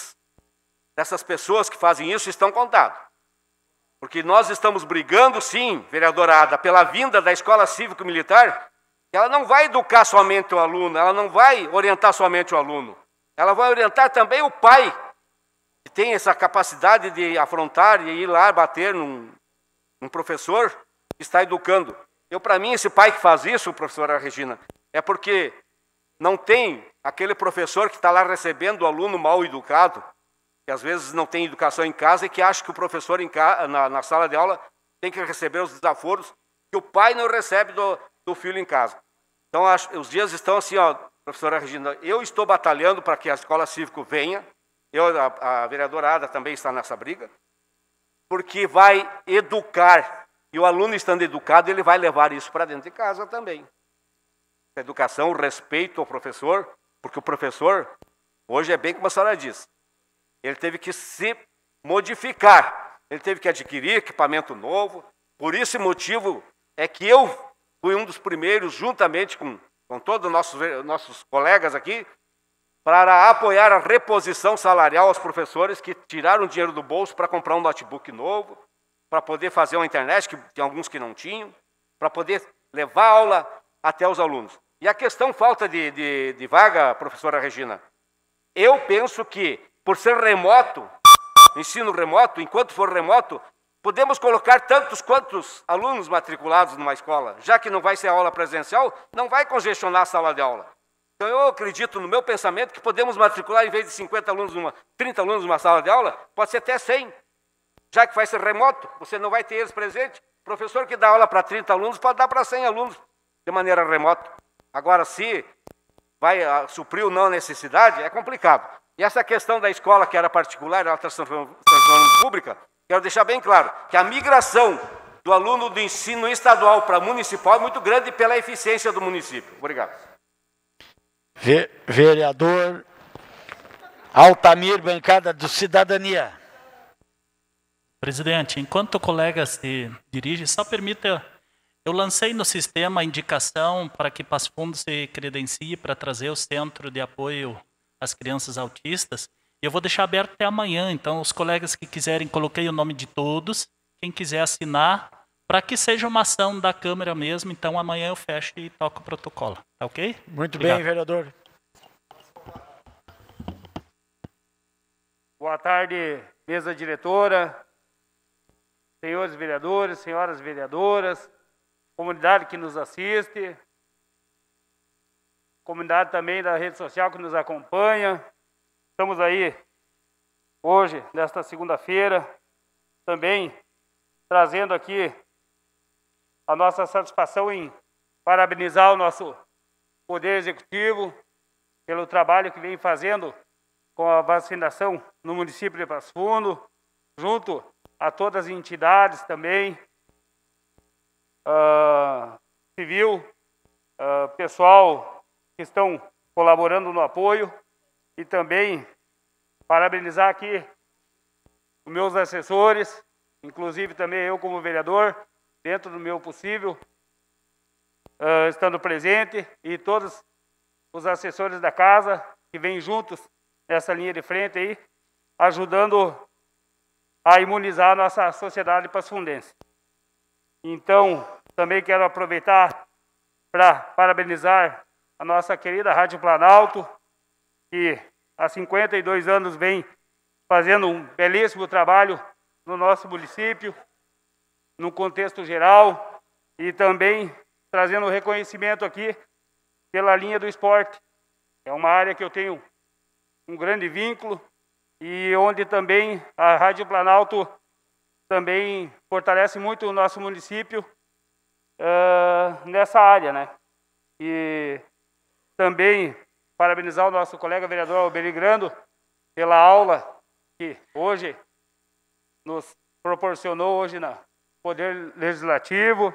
O: dessas pessoas que fazem isso estão contados. Porque nós estamos brigando, sim, vereadora Ada, pela vinda da escola cívico-militar. Ela não vai educar somente o aluno, ela não vai orientar somente o aluno. Ela vai orientar também o pai, que tem essa capacidade de afrontar e ir lá bater num professor que está educando. Para mim, esse pai que faz isso, professora Regina, é porque não tem aquele professor que está lá recebendo o aluno mal educado, que às vezes não tem educação em casa e que acha que o professor na sala de aula tem que receber os desaforos que o pai não recebe do filho em casa. Então, os dias estão assim, ó, professora Regina, eu estou batalhando para que a escola cívico venha, a vereadora Ada também está nessa briga, porque vai educar, e o aluno estando educado, ele vai levar isso para dentro de casa também. A educação, o respeito ao professor, porque o professor, hoje é bem como a senhora diz, ele teve que se modificar, ele teve que adquirir equipamento novo. Por esse motivo é que eu fui um dos primeiros, juntamente com todos os nossos colegas aqui, para apoiar a reposição salarial aos professores que tiraram dinheiro do bolso para comprar um notebook novo, para poder fazer uma internet, que tem alguns que não tinham, para poder levar a aula até os alunos. E a questão falta de vaga, professora Regina, eu penso que, por ser remoto, ensino remoto, enquanto for remoto, podemos colocar tantos quantos alunos matriculados numa escola, já que não vai ser aula presencial, não vai congestionar a sala de aula. Então eu acredito no meu pensamento que podemos matricular, em vez de 50 alunos, 30 alunos numa sala de aula, pode ser até 100, já que vai ser remoto, você não vai ter eles presentes. O professor que dá aula para 30 alunos pode dar para 100 alunos de maneira remota. Agora, se vai suprir ou não a necessidade, é complicado. E essa questão da escola, que era particular, ela está se transformando em pública, quero deixar bem claro que a migração do aluno do ensino estadual para municipal é muito grande pela eficiência do município. Obrigado.
A: Vereador Altamir, bancada do Cidadania.
E: Presidente, enquanto o colega se dirige, só permita, eu lancei no sistema a indicação para que Passo Fundo se credencie para trazer o centro de apoio às crianças autistas. Eu vou deixar aberto até amanhã, então os colegas que quiserem, coloquei o nome de todos, quem quiser assinar, para que seja uma ação da Câmara mesmo, então amanhã eu fecho e toco o protocolo. Tá ok?
A: Muito
E: Obrigado.
A: bem, vereador.
J: Boa tarde, mesa diretora, senhores vereadores, senhoras vereadoras, comunidade que nos assiste, comunidade também da rede social que nos acompanha. Estamos aí hoje, nesta segunda-feira, também trazendo aqui a nossa satisfação em parabenizar o nosso Poder Executivo pelo trabalho que vem fazendo com a vacinação no município de Passo Fundo, junto a todas as entidades também, civil, pessoal que estão colaborando no apoio, e também parabenizar aqui os meus assessores, inclusive também eu como vereador, dentro do meu possível, estando presente, e todos os assessores da casa que vêm juntos nessa linha de frente aí, ajudando a imunizar a nossa sociedade passafundense. Então, também quero aproveitar para parabenizar a nossa querida Rádio Planalto, que há 52 anos vem fazendo um belíssimo trabalho no nosso município, no contexto geral, e também trazendo um reconhecimento aqui pela linha do esporte. É uma área que eu tenho um grande vínculo, e onde também a Rádio Planalto também fortalece muito o nosso município nessa área, né? E também parabenizar o nosso colega vereador Alberi Grando pela aula que hoje nos proporcionou hoje no Poder Legislativo,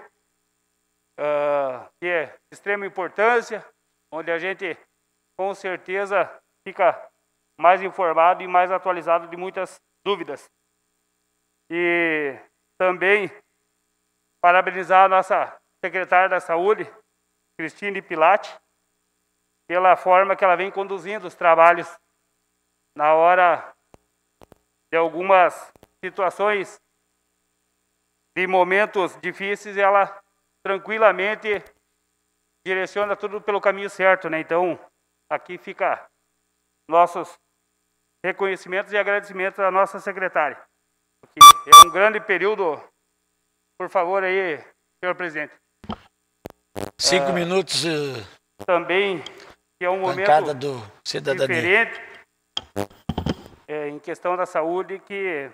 J: que é de extrema importância, onde a gente com certeza fica mais informado e mais atualizado de muitas dúvidas. E também parabenizar a nossa secretária da Saúde, Cristine Pilati, pela forma que ela vem conduzindo os trabalhos na hora de algumas situações, de momentos difíceis, ela tranquilamente direciona tudo pelo caminho certo, né? Então, aqui fica nossos reconhecimentos e agradecimentos à nossa secretária. Porque é um grande período, por favor aí, senhor presidente.
A: 5 minutos.
J: Também que é um momento
A: bancada do Cidadania.
J: diferente em questão da saúde, que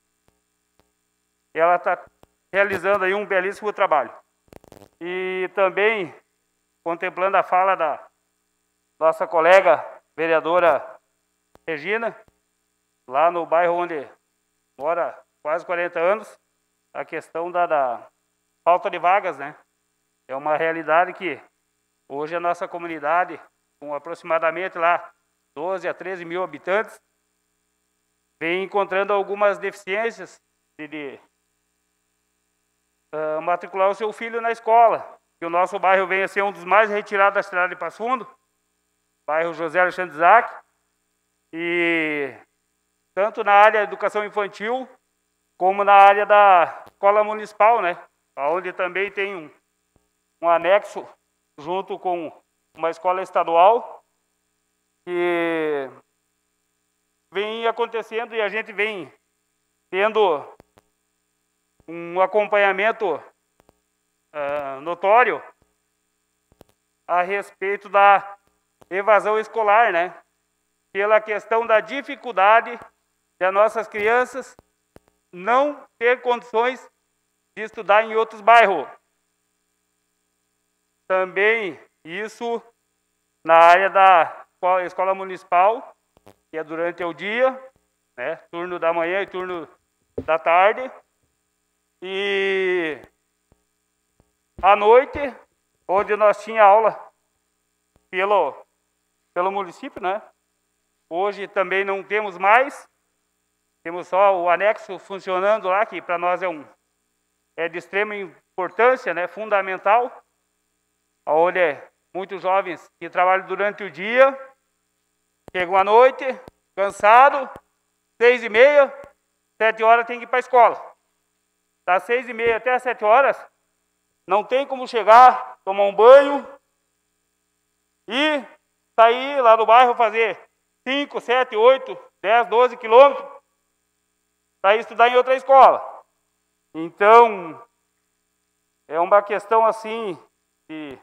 J: ela está realizando aí um belíssimo trabalho. E também contemplando a fala da nossa colega vereadora Regina, lá no bairro onde mora quase 40 anos, a questão da falta de vagas, né? É uma realidade que hoje a nossa comunidade, com aproximadamente lá 12 a 13 mil habitantes, vem encontrando algumas deficiências de matricular o seu filho na escola. Que o nosso bairro vem a ser um dos mais retirados da cidade de Passo Fundo, bairro José Alexandre Zac, e tanto na área da educação infantil, como na área da escola municipal, né? Onde também tem um anexo junto com uma escola estadual, que vem acontecendo, e a gente vem tendo um acompanhamento notório a respeito da evasão escolar, né? Pela questão da dificuldade de as nossas crianças não ter condições de estudar em outros bairros. Também isso na área da escola municipal, que é durante o dia, né? Turno da manhã e turno da tarde. E à noite, onde nós tínhamos aula pelo município, né? Hoje também não temos mais, temos só o anexo funcionando lá, que para nós é de extrema importância, né? Fundamental, onde muitos jovens que trabalham durante o dia, chegam à noite, cansado, 6h30, 7 horas tem que ir para a escola.
P: das 6h30 até as 7 horas, não tem como chegar, tomar um banho e sair lá do bairro fazer 5, 7, 8, 10, 12 quilômetros para estudar em outra escola. Então, é uma questão assim de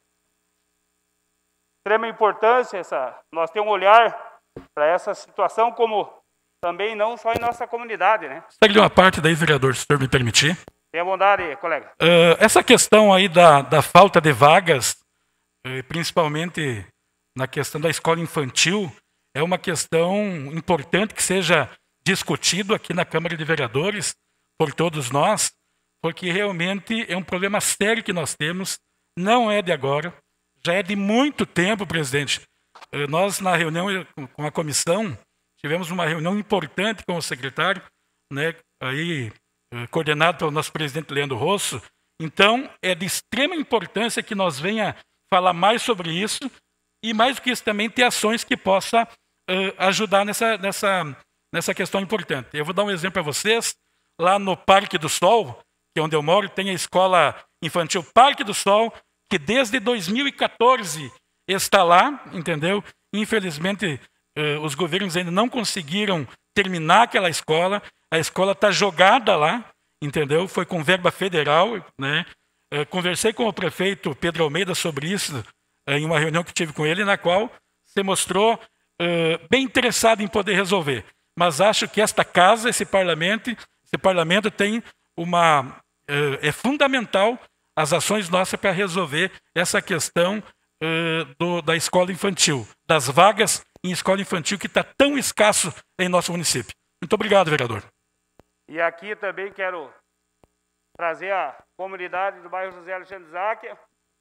P: extrema importância, nós temos um olhar para essa situação, como também não só em nossa comunidade, né?
L: Segue uma parte daí, vereador, se o senhor me permitir.
P: Tenha bondade, colega.
L: Essa questão aí da falta de vagas, principalmente na questão da escola infantil, é uma questão importante que seja discutido aqui na Câmara de Vereadores, por todos nós, porque realmente é um problema sério que nós temos, não é de agora, já é de muito tempo, presidente. Nós, na reunião com a comissão, tivemos uma reunião importante com o secretário, né, aí, coordenado pelo nosso presidente Leandro Rosso. Então, é de extrema importância que nós venha falar mais sobre isso e, mais do que isso, também ter ações que possam ajudar nessa questão importante. Eu vou dar um exemplo para vocês. Lá no Parque do Sol, que é onde eu moro, tem a escola infantil Parque do Sol, que desde 2014 está lá, entendeu? Infelizmente, os governos ainda não conseguiram terminar aquela escola. A escola está jogada lá, entendeu? Foi com verba federal, né? Conversei com o prefeito Pedro Almeida sobre isso em uma reunião que tive com ele, na qual se mostrou bem interessado em poder resolver. Mas acho que esta casa, esse parlamento tem uma... é fundamental as ações nossas para resolver essa questão da escola infantil, das vagas em escola infantil, que está tão escasso em nosso município. Muito obrigado, vereador.
P: E aqui também quero trazer a comunidade do bairro José Alexandre Záquia,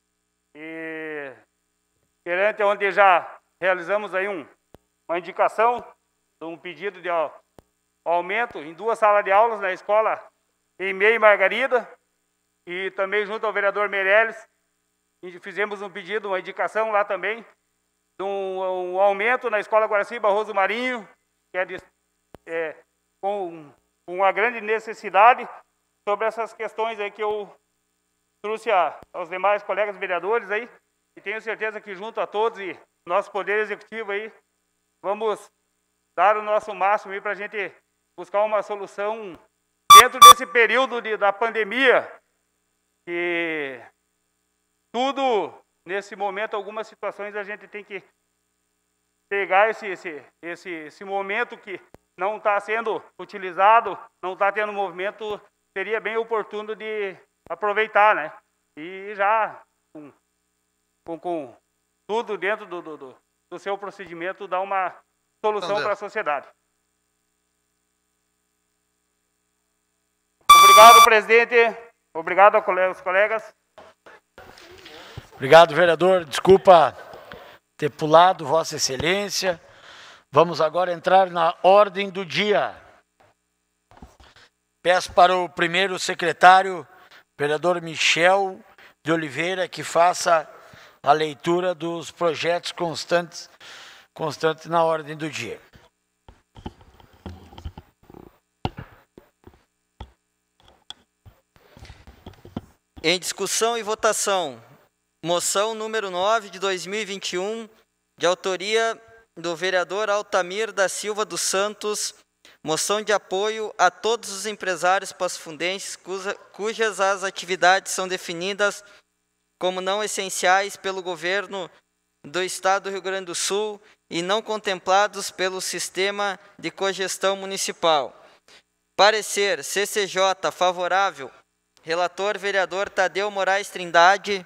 P: e perante onde já realizamos aí uma indicação de um pedido de aumento em 2 salas de aulas na escola Emei Margarida, e também junto ao vereador Meirelles, fizemos um pedido, uma indicação lá também, de um aumento na escola Guaraci Barroso Marinho, que com uma grande necessidade, sobre essas questões aí que eu trouxe aos demais colegas vereadores aí, e tenho certeza que junto a todos e nosso Poder Executivo aí, vamos dar o nosso máximo aí para a gente buscar uma solução dentro desse período da pandemia, que tudo, nesse momento, algumas situações a gente tem que pegar esse momento que não está sendo utilizado, não está tendo movimento, seria bem oportuno de aproveitar, né? E já com tudo dentro do seu procedimento, dar uma solução para a sociedade. Obrigado, presidente. Obrigado aos colegas.
A: Obrigado, vereador. Desculpa ter pulado, Vossa Excelência. Vamos agora entrar na ordem do dia. Peço para o primeiro secretário, vereador Michel de Oliveira, que faça a leitura dos projetos constantes na ordem do dia.
G: Em discussão e votação, moção número 9 de 2021, de autoria do vereador Altamir da Silva dos Santos, moção de apoio a todos os empresários passo-fundenses cujas as atividades são definidas como não essenciais pelo governo do Estado do Rio Grande do Sul e não contemplados pelo sistema de cogestão municipal. Parecer CCJ favorável. Relator, vereador Tadeu Moraes Trindade.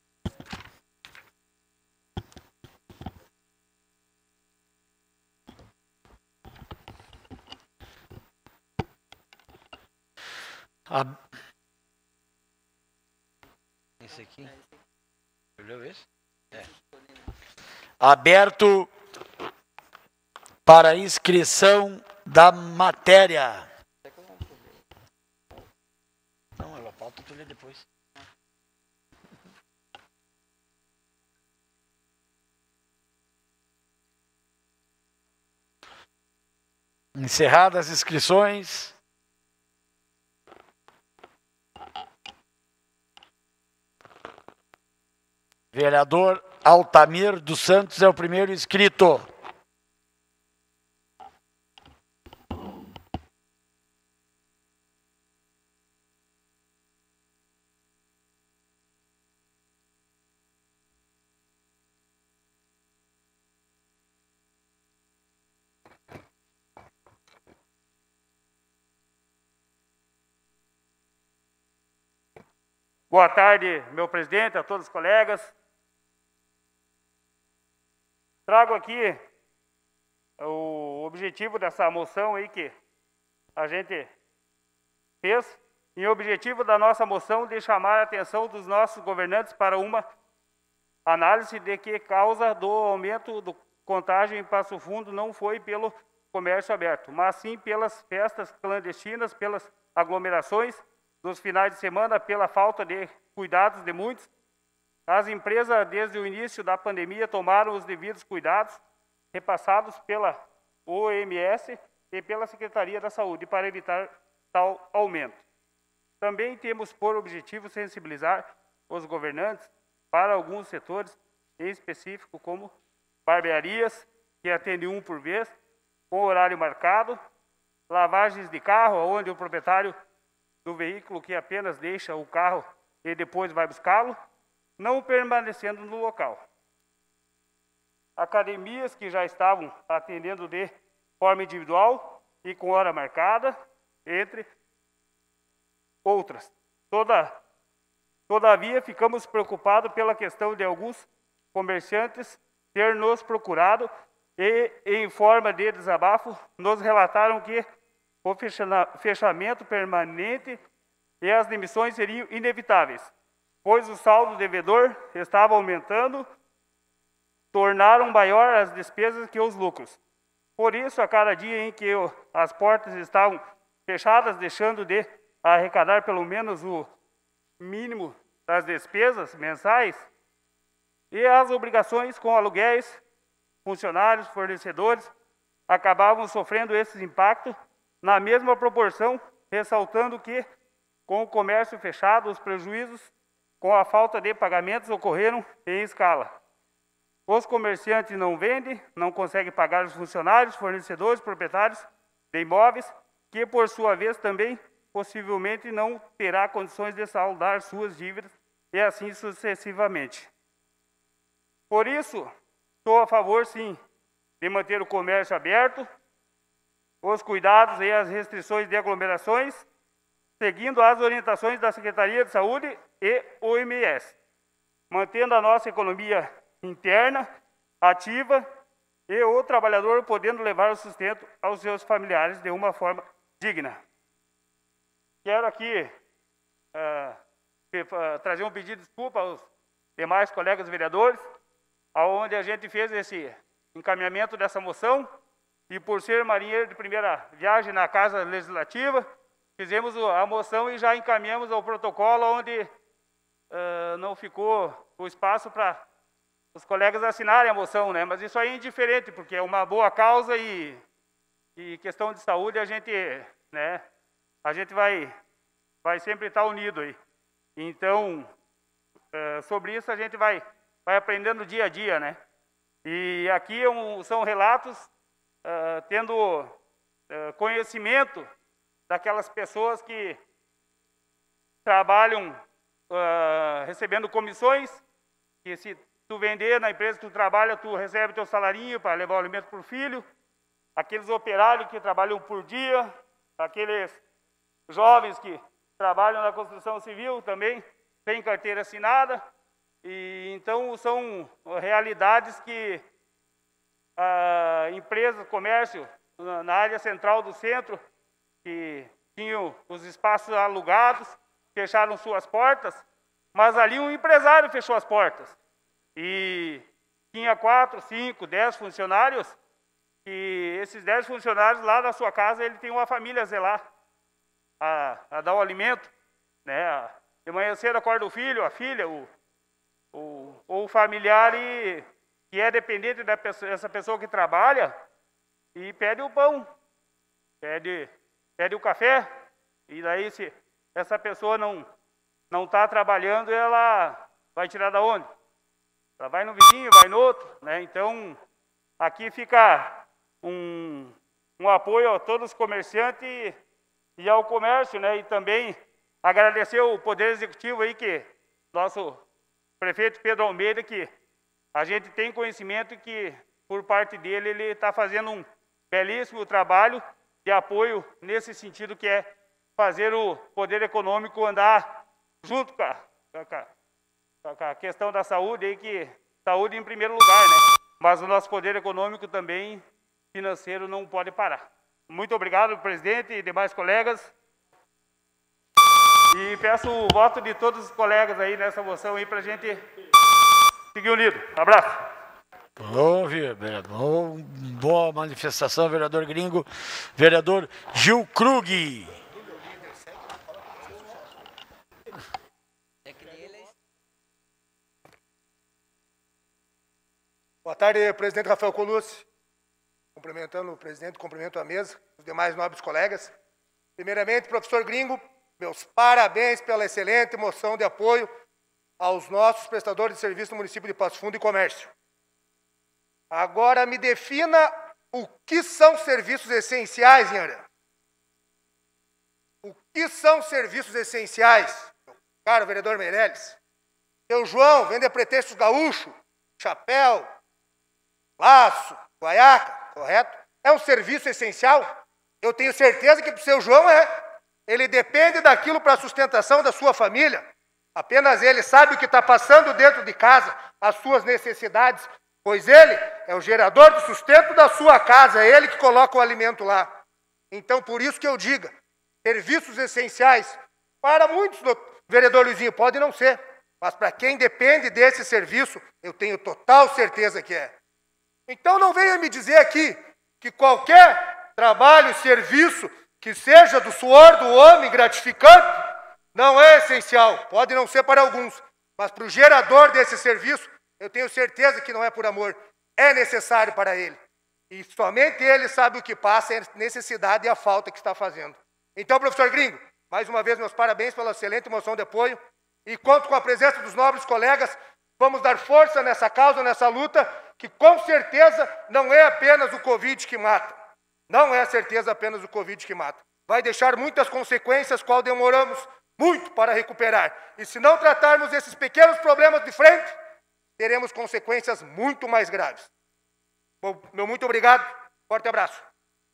A: Esse aqui? Aberto para inscrição da matéria. Não, ela falta tu ler depois. Encerradas as inscrições. Vereador Altamir dos Santos é o primeiro inscrito.
P: Boa tarde, meu presidente, a todos os colegas. Trago aqui o objetivo dessa moção aí que a gente fez. E o objetivo da nossa moção de chamar a atenção dos nossos governantes para uma análise de que causa do aumento do contágio em Passo Fundo não foi pelo comércio aberto, mas sim pelas festas clandestinas, pelas aglomerações dos finais de semana, pela falta de cuidados de muitos. As empresas, desde o início da pandemia, tomaram os devidos cuidados, repassados pela OMS e pela Secretaria da Saúde, para evitar tal aumento. Também temos por objetivo sensibilizar os governantes para alguns setores, em específico, como barbearias, que atendem um por vez, com horário marcado, lavagens de carro, onde o proprietário do veículo que apenas deixa o carro e depois vai buscá-lo, não permanecendo no local. Academias que já estavam atendendo de forma individual e com hora marcada, entre outras. Todavia, ficamos preocupados pela questão de alguns comerciantes ter nos procurado e, em forma de desabafo, nos relataram que o fechamento permanente e as demissões seriam inevitáveis, pois o saldo devedor estava aumentando, tornaram maior as despesas que os lucros. Por isso, a cada dia em que as portas estavam fechadas, deixando de arrecadar pelo menos o mínimo das despesas mensais, e as obrigações com aluguéis, funcionários, fornecedores, acabavam sofrendo esses impactos na mesma proporção, ressaltando que, com o comércio fechado, os prejuízos com a falta de pagamentos ocorreram em escala. Os comerciantes não vendem, não conseguem pagar os funcionários, fornecedores, proprietários de imóveis, que, por sua vez, também possivelmente não terá condições de saldar suas dívidas e assim sucessivamente. Por isso, estou a favor, sim, de manter o comércio aberto, os cuidados e as restrições de aglomerações, seguindo as orientações da Secretaria de Saúde e OMS, mantendo a nossa economia interna ativa e o trabalhador podendo levar o sustento aos seus familiares de uma forma digna. Quero aqui trazer um pedido de desculpa aos demais colegas vereadores, aonde a gente fez esse encaminhamento dessa moção, e por ser marinheiro de primeira viagem na Casa Legislativa, fizemos a moção e já encaminhamos ao protocolo, onde não ficou o espaço para os colegas assinarem a moção, né? Mas isso aí é indiferente, porque é uma boa causa e questão de saúde a gente, né? A gente vai sempre estar unido aí. Então, sobre isso a gente vai aprendendo dia a dia, né? E aqui são relatos tendo conhecimento daquelas pessoas que trabalham recebendo comissões, que se tu vender na empresa que tu trabalha, tu recebe teu salarinho para levar o alimento para o filho, aqueles operários que trabalham por dia, aqueles jovens que trabalham na construção civil também, sem carteira assinada. E então são realidades que a empresa, comércio, na área central do centro, que tinham os espaços alugados, fecharam suas portas, mas ali um empresário fechou as portas. E tinha 4, 5, 10 funcionários, e esses 10 funcionários lá na sua casa, ele tem uma família a zelar, a dar o alimento, né? De manhã cedo acorda o filho, a filha, ou o familiar que é dependente dessa pessoa que trabalha, e pede o pão, pede o café, e daí se essa pessoa não está trabalhando, ela vai tirar da onde? ela vai no vizinho, vai no outro, né? Então, aqui fica um apoio a todos os comerciantes e ao comércio, né? E também agradecer o Poder Executivo aí, que nosso prefeito Pedro Almeida, que a gente tem conhecimento que, por parte dele, ele está fazendo um belíssimo trabalho de apoio nesse sentido, que é fazer o poder econômico andar junto com a questão da saúde, aí, que saúde em primeiro lugar, né? Mas o nosso poder econômico também, financeiro, não pode parar. Muito obrigado, presidente e demais colegas. E peço o voto de todos os colegas aí nessa moção aí para a gente seguir unido. Abraço.
A: Bom, vereador. Boa manifestação, vereador Gringo. Vereador Gil Krug.
B: Boa tarde, presidente Rafael Colucci. Cumprimentando o presidente, cumprimento a mesa, os demais nobres colegas. Primeiramente, professor Gringo, meus parabéns pela excelente moção de apoio aos nossos prestadores de serviço no município de Passo Fundo e Comércio. Agora me defina o que são serviços essenciais, Inhara. O que são serviços essenciais, meu caro vereador Meirelles? Seu João vende pretextos gaúcho, chapéu, laço, guaiaca, correto? É um serviço essencial? Eu tenho certeza que para o seu João é. Ele depende daquilo para a sustentação da sua família. Apenas ele sabe o que está passando dentro de casa, as suas necessidades, pois ele é o gerador do sustento da sua casa, é ele que coloca o alimento lá. Então, por isso que eu digo, serviços essenciais, para muitos, vereador Luizinho, pode não ser, mas para quem depende desse serviço, eu tenho total certeza que é. Então, não venha me dizer aqui que qualquer trabalho, serviço, que seja do suor do homem gratificante, não é essencial. Pode não ser para alguns, mas para o gerador desse serviço, eu tenho certeza que não é por amor, é necessário para ele. E somente ele sabe o que passa, a necessidade e a falta que está fazendo. Então, professor Gringo, mais uma vez, meus parabéns pela excelente moção de apoio e conto com a presença dos nobres colegas. Vamos dar força nessa causa, nessa luta, que com certeza não é apenas o Covid que mata. Não é certeza apenas o Covid que mata. Vai deixar muitas consequências, qual demoramos muito para recuperar. E se não tratarmos esses pequenos problemas de frente, teremos consequências muito mais graves. Bom, meu muito obrigado. Forte abraço.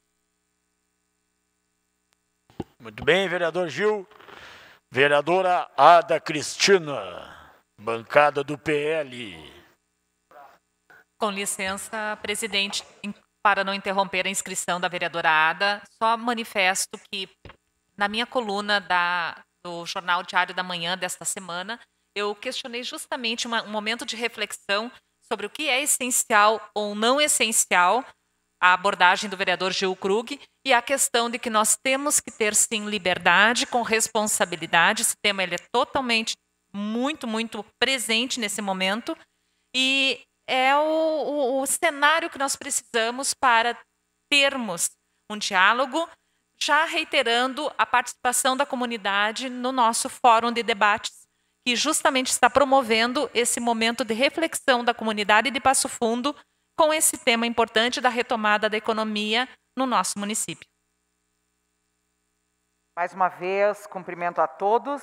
A: Muito bem, vereador Gil. Vereadora Ada Cristina, bancada do PL.
F: Com licença, presidente, para não interromper a inscrição da vereadora Ada, só manifesto que na minha coluna do Jornal Diário da Manhã desta semana, eu questionei justamente um momento de reflexão sobre o que é essencial ou não essencial, a abordagem do vereador Gil Krug e a questão de que nós temos que ter, sim, liberdade com responsabilidade. Esse tema ele é totalmente, muito presente nesse momento e é o cenário que nós precisamos para termos um diálogo, já reiterando a participação da comunidade no nosso fórum de debates, que justamente está promovendo esse momento de reflexão da comunidade de Passo Fundo com esse tema importante da retomada da economia no nosso município.
H: Mais uma vez, cumprimento a todos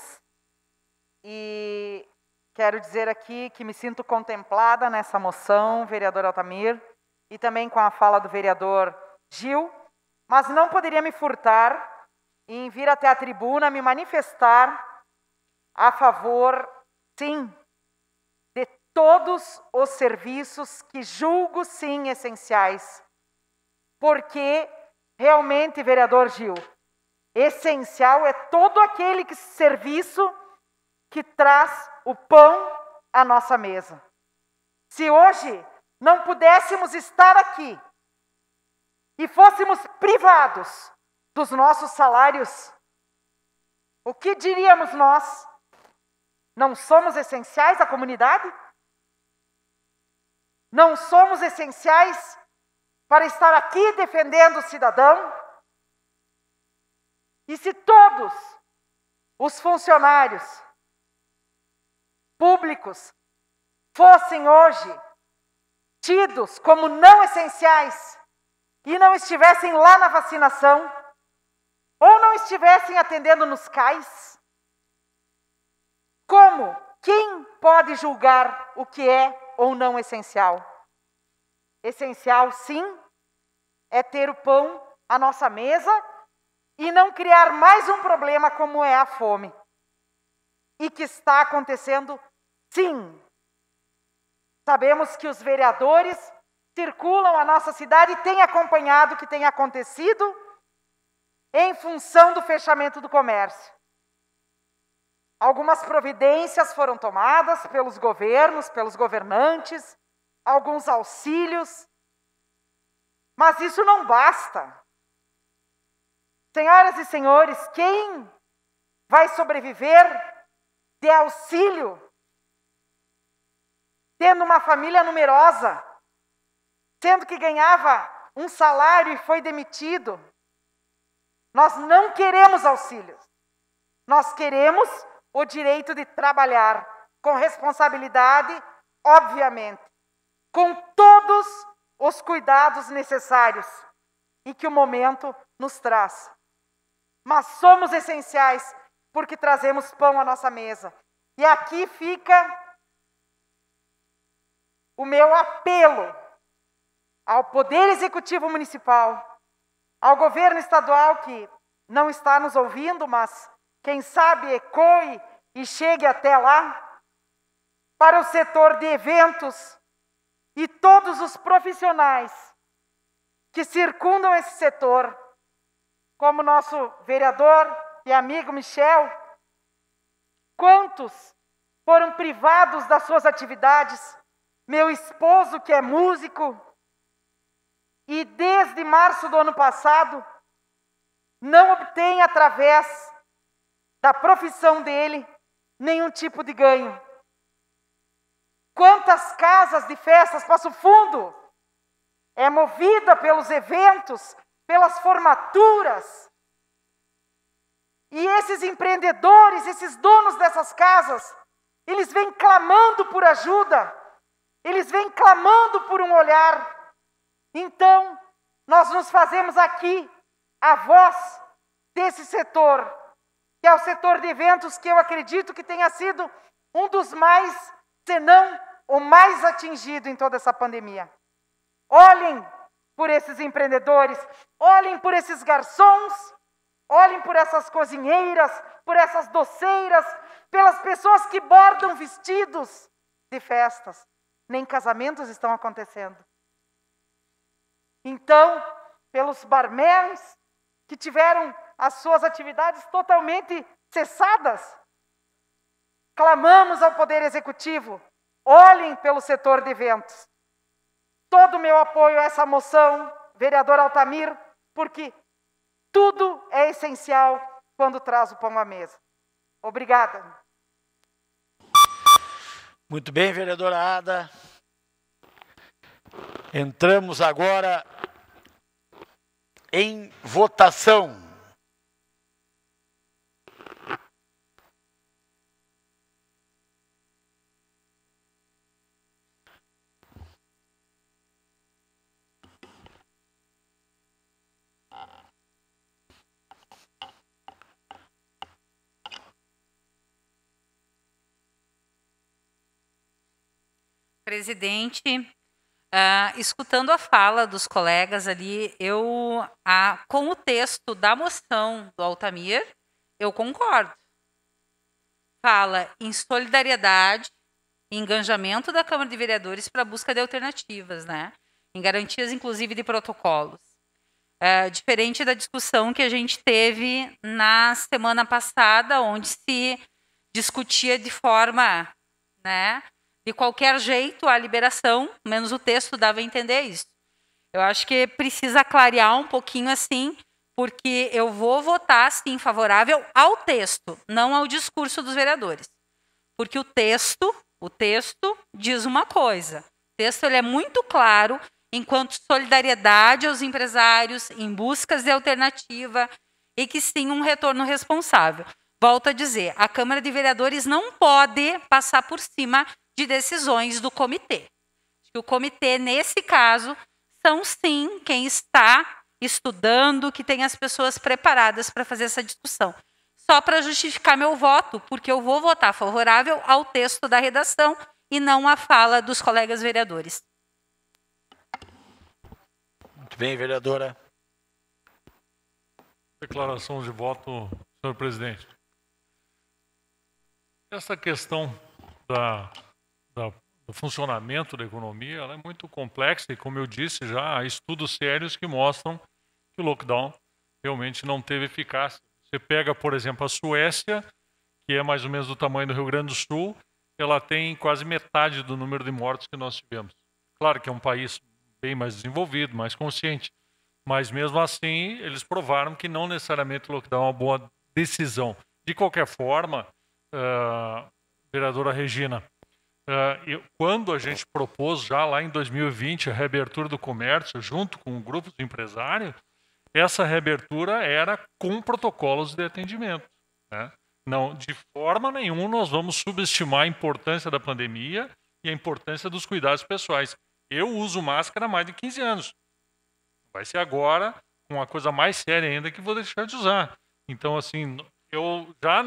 H: e quero dizer aqui que me sinto contemplada nessa moção, vereador Altamir, e também com a fala do vereador Gil, mas não poderia me furtar em vir até a tribuna me manifestar a favor, sim, de todos os serviços que julgo, sim, essenciais. Porque, realmente, vereador Gil, essencial é todo aquele serviço que traz o pão à nossa mesa. Se hoje não pudéssemos estar aqui e fôssemos privados dos nossos salários, o que diríamos nós? Não somos essenciais à comunidade? Não somos essenciais para estar aqui defendendo o cidadão? E se todos os funcionários públicos fossem hoje tidos como não essenciais e não estivessem lá na vacinação, ou não estivessem atendendo nos CAIS, como? Quem pode julgar o que é ou não essencial? Essencial, sim, é ter o pão à nossa mesa e não criar mais um problema como é a fome. E que está acontecendo, sim. Sabemos que os vereadores circulam a nossa cidade e têm acompanhado o que tem acontecido em função do fechamento do comércio. Algumas providências foram tomadas pelos governos, pelos governantes, alguns auxílios, mas isso não basta. Senhoras e senhores, quem vai sobreviver de auxílio tendo uma família numerosa, sendo que ganhava um salário e foi demitido? Nós não queremos auxílios. Nós queremos o direito de trabalhar com responsabilidade, obviamente, com todos os cuidados necessários e que o momento nos traz. Mas somos essenciais porque trazemos pão à nossa mesa. E aqui fica o meu apelo ao Poder Executivo Municipal, ao governo estadual que não está nos ouvindo, mas quem sabe ecoe e chegue até lá, para o setor de eventos e todos os profissionais que circundam esse setor, como nosso vereador e amigo Michel. Quantos foram privados das suas atividades? Meu esposo, que é músico, e desde março do ano passado, não obtém, através da profissão dele, nenhum tipo de ganho. Quantas casas de festas Passo Fundo é movida pelos eventos, pelas formaturas, e esses empreendedores, esses donos dessas casas, eles vêm clamando por ajuda, eles vêm clamando por um olhar. Então, nós nos fazemos aqui a voz desse setor, que é o setor de eventos, que eu acredito que tenha sido um dos mais, se não o mais atingido em toda essa pandemia. Olhem por esses empreendedores, olhem por esses garçons, olhem por essas cozinheiras, por essas doceiras, pelas pessoas que bordam vestidos de festas. Nem casamentos estão acontecendo. Então, pelos barmans que tiveram as suas atividades totalmente cessadas, clamamos ao Poder Executivo, olhem pelo setor de eventos. Todo o meu apoio a essa moção, vereador Altamir, porque tudo é essencial quando traz o pão à mesa. Obrigada.
A: Muito bem, vereadora Ada. Entramos agora em votação.
Q: Presidente, escutando a fala dos colegas ali, com o texto da moção do Altamir, eu concordo. Fala em solidariedade, em engajamento da Câmara de Vereadores para a busca de alternativas, né? Em garantias, inclusive, de protocolos. Diferente da discussão que a gente teve na semana passada, onde se discutia de forma, né, de qualquer jeito a liberação, menos o texto dava a entender isso. Eu acho que precisa clarear um pouquinho assim, porque eu vou votar, sim, favorável ao texto, não ao discurso dos vereadores. Porque o texto diz uma coisa. O texto ele é muito claro enquanto solidariedade aos empresários, em buscas de alternativa e que sim um retorno responsável. Volto a dizer, a Câmara de Vereadores não pode passar por cima de decisões do comitê. O comitê, nesse caso, são sim quem está estudando, que tem as pessoas preparadas para fazer essa discussão. Só para justificar meu voto, porque eu vou votar favorável ao texto da redação e não à fala dos colegas vereadores.
A: Muito bem, vereadora.
D: Declaração de voto, senhor presidente. Essa questão do funcionamento da economia, ela é muito complexa e, como eu disse já, há estudos sérios que mostram que o lockdown realmente não teve eficácia. Você pega, por exemplo, a Suécia, que é mais ou menos do tamanho do Rio Grande do Sul, ela tem quase metade do número de mortos que nós tivemos. Claro que é um país bem mais desenvolvido, mais consciente, mas mesmo assim eles provaram que não necessariamente o lockdown é uma boa decisão. De qualquer forma, vereadora Regina, quando a gente propôs já lá em 2020 a reabertura do comércio junto com grupos de empresários, essa reabertura era com protocolos de atendimento, né? Não, de forma nenhuma nós vamos subestimar a importância da pandemia e a importância dos cuidados pessoais. Eu uso máscara há mais de 15 anos. Vai ser agora uma coisa mais séria ainda que vou deixar de usar. Então, assim, eu já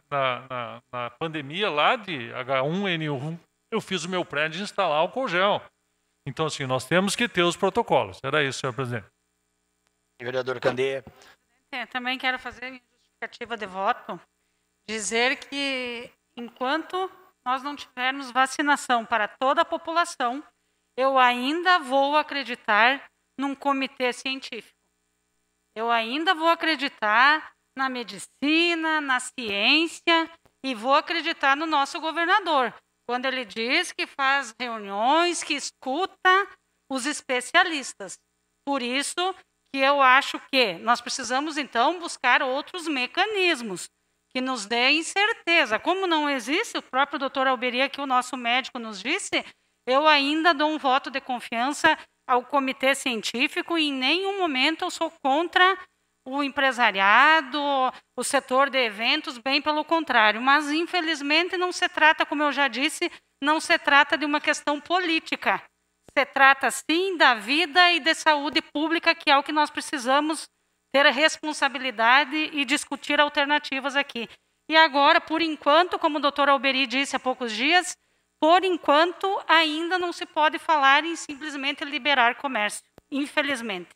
D: na pandemia lá de H1N1, eu fiz o meu prédio de instalar álcool gel. Então, assim, nós temos que ter os protocolos. Era isso, senhor presidente.
A: Vereador Candeia.
K: Também quero fazer minha justificativa de voto, dizer que enquanto nós não tivermos vacinação para toda a população, eu ainda vou acreditar num comitê científico. Eu ainda vou acreditar na medicina, na ciência e vou acreditar no nosso governador, quando ele diz que faz reuniões, que escuta os especialistas. Por isso que eu acho que nós precisamos, então, buscar outros mecanismos que nos deem certeza. Como não existe, o próprio doutor Alberi, que o nosso médico nos disse, eu ainda dou um voto de confiança ao comitê científico e em nenhum momento eu sou contra o empresariado, o setor de eventos, bem pelo contrário. Mas, infelizmente, não se trata, como eu já disse, não se trata de uma questão política. Se trata, sim, da vida e de saúde pública, que é o que nós precisamos ter a responsabilidade e discutir alternativas aqui. E agora, por enquanto, como o doutor Alberi disse há poucos dias, por enquanto ainda não se pode falar em simplesmente liberar comércio, infelizmente.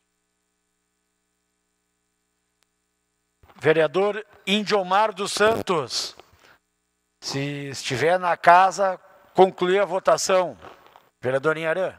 A: Vereador Indiomar dos Santos, se estiver na casa, concluir a votação. Vereador Inharã.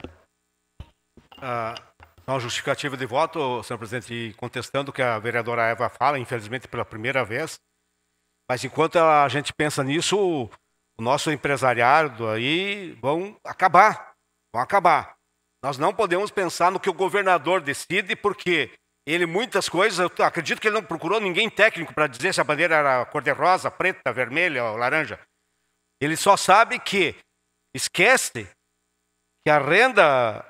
O: Uma justificativa de voto, senhor presidente, contestando o que a vereadora Eva fala, infelizmente pela primeira vez. Mas enquanto a gente pensa nisso, o nosso empresariado aí vão acabar. Nós não podemos pensar no que o governador decide, porque ele, muitas coisas, eu acredito que ele não procurou ninguém técnico para dizer se a bandeira era cor-de-rosa, preta, vermelha ou laranja. Ele só sabe que esquece que a renda,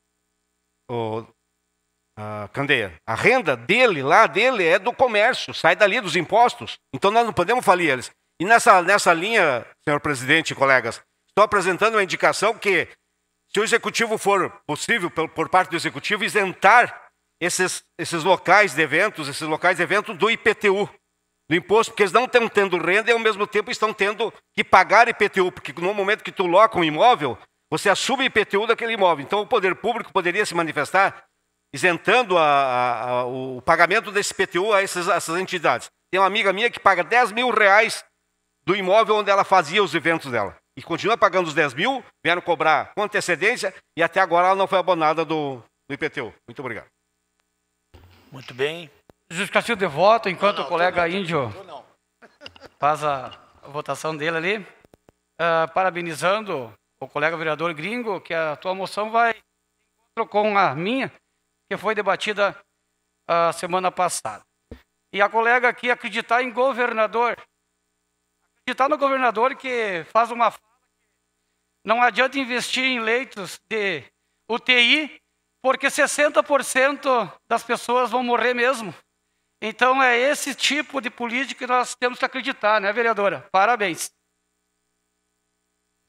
O: Candeia, a renda dele é do comércio, sai dali dos impostos. Então nós não podemos falir eles. E nessa linha, senhor presidente e colegas, estou apresentando uma indicação que, se o executivo for possível, por parte do executivo, isentar esses locais de eventos, do IPTU, do imposto, porque eles não estão tendo renda e ao mesmo tempo estão tendo que pagar IPTU, porque no momento que tu loca um imóvel, você assume o IPTU daquele imóvel. Então o poder público poderia se manifestar isentando o pagamento desse IPTU a essas entidades. Tem uma amiga minha que paga 10 mil reais do imóvel onde ela fazia os eventos dela. E continua pagando os 10 mil, vieram cobrar com antecedência e até agora ela não foi abonada do IPTU. Muito obrigado.
A: Muito bem.
J: Justificativo de voto, enquanto o colega Índio faz a votação dele ali. Parabenizando o colega vereador Gringo, que a tua moção vai com a minha, que foi debatida a semana passada. E a colega aqui acreditar em governador. Acreditar no governador que faz uma fala que não adianta investir em leitos de UTI, porque 60% das pessoas vão morrer mesmo. Então é esse tipo de política que nós temos que acreditar, né, vereadora? Parabéns.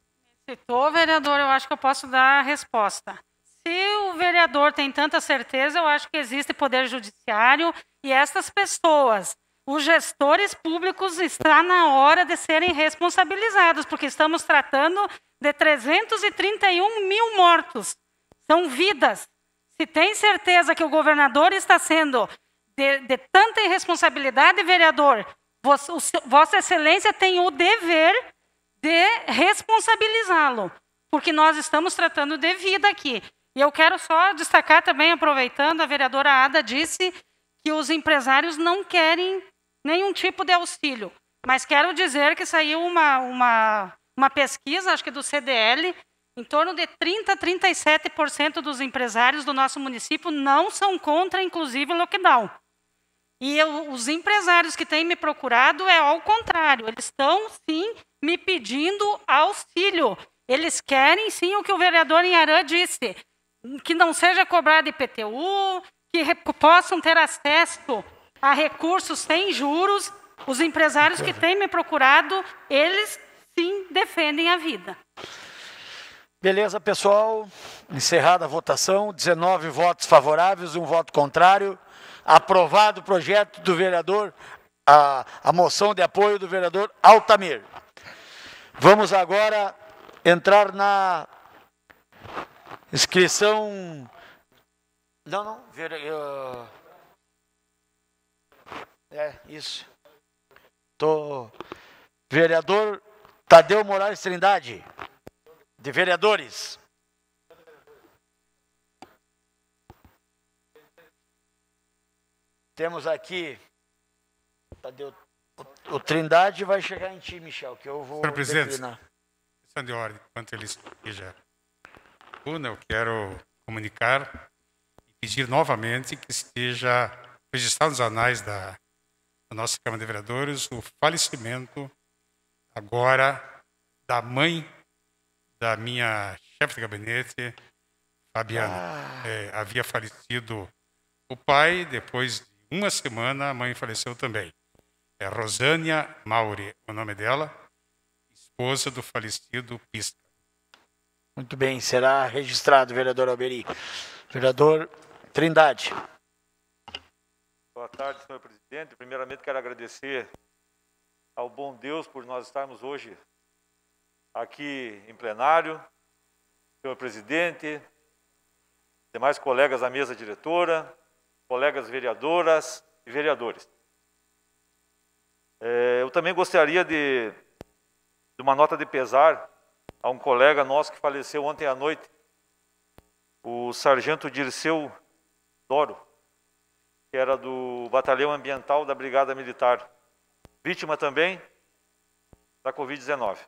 K: Citou, vereador, eu acho que eu posso dar a resposta. Se o vereador tem tanta certeza, eu acho que existe poder judiciário e essas pessoas, os gestores públicos, está na hora de serem responsabilizados, porque estamos tratando de 331 mil mortos. São vidas. Se tem certeza que o governador está sendo de tanta irresponsabilidade, vereador, Vossa Excelência tem o dever de responsabilizá-lo, porque nós estamos tratando de vida aqui. E eu quero só destacar também, aproveitando, a vereadora Ada disse que os empresários não querem nenhum tipo de auxílio, mas quero dizer que saiu uma pesquisa, acho que do CDL, em torno de 30% a 37% dos empresários do nosso município não são contra, inclusive, o lockdown. E os empresários que têm me procurado é ao contrário, eles estão, sim, me pedindo auxílio. Eles querem, sim, o que o vereador Inharã disse, que não seja cobrado IPTU, que possam ter acesso a recursos sem juros. Os empresários que têm me procurado, eles, sim, defendem a vida.
A: Beleza, pessoal. Encerrada a votação, 19 votos favoráveis, 1 voto contrário. Aprovado o projeto do vereador, a moção de apoio do vereador Altamir. Vamos agora entrar na inscrição... isso. Vereador Tadeu Moraes Trindade, de vereadores. Temos aqui, Tadeu, o Trindade vai chegar em ti, Michel, que eu vou declinar.
C: Questão de ordem, enquanto ele esteja, eu quero comunicar e pedir novamente que esteja registrado nos anais da nossa Câmara de Vereadores o falecimento agora da mãe da minha chefe de gabinete, Fabiana. Havia falecido o pai, depois de uma semana a mãe faleceu também. É Rosânia Mauri, o nome dela, esposa do falecido Pisca.
A: Muito bem, será registrado, vereador Alberi. Vereador Trindade.
D: Boa tarde, senhor presidente. Primeiramente, quero agradecer ao bom Deus por nós estarmos hoje aqui em plenário, senhor presidente, demais colegas da mesa diretora, colegas vereadoras e vereadores. Eu também gostaria de uma nota de pesar a um colega nosso que faleceu ontem à noite, o sargento Dirceu Doro, que era do Batalhão Ambiental da Brigada Militar, vítima também da Covid-19.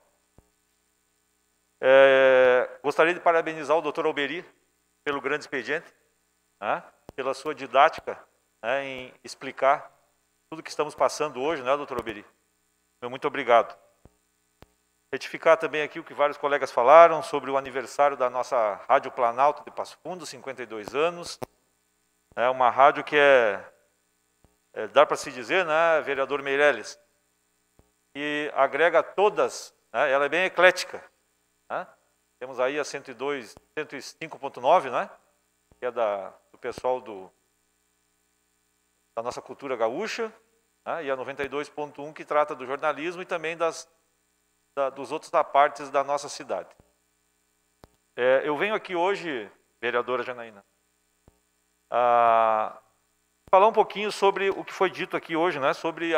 D: Gostaria de parabenizar o doutor Alberi pelo grande expediente, pela sua didática em explicar tudo que estamos passando hoje, doutor Alberi? Muito obrigado. Retificar também aqui o que vários colegas falaram sobre o aniversário da nossa Rádio Planalto de Passo Fundo, 52 anos. É uma rádio que dá para se dizer, vereador Meirelles, que agrega todas, ela é bem eclética. Temos aí a 105.9, que é do pessoal da nossa cultura gaúcha, e a 92.1 que trata do jornalismo e também dos outros partes da nossa cidade. Eu venho aqui hoje, vereadora Janaína, falar um pouquinho sobre o que foi dito aqui hoje, sobre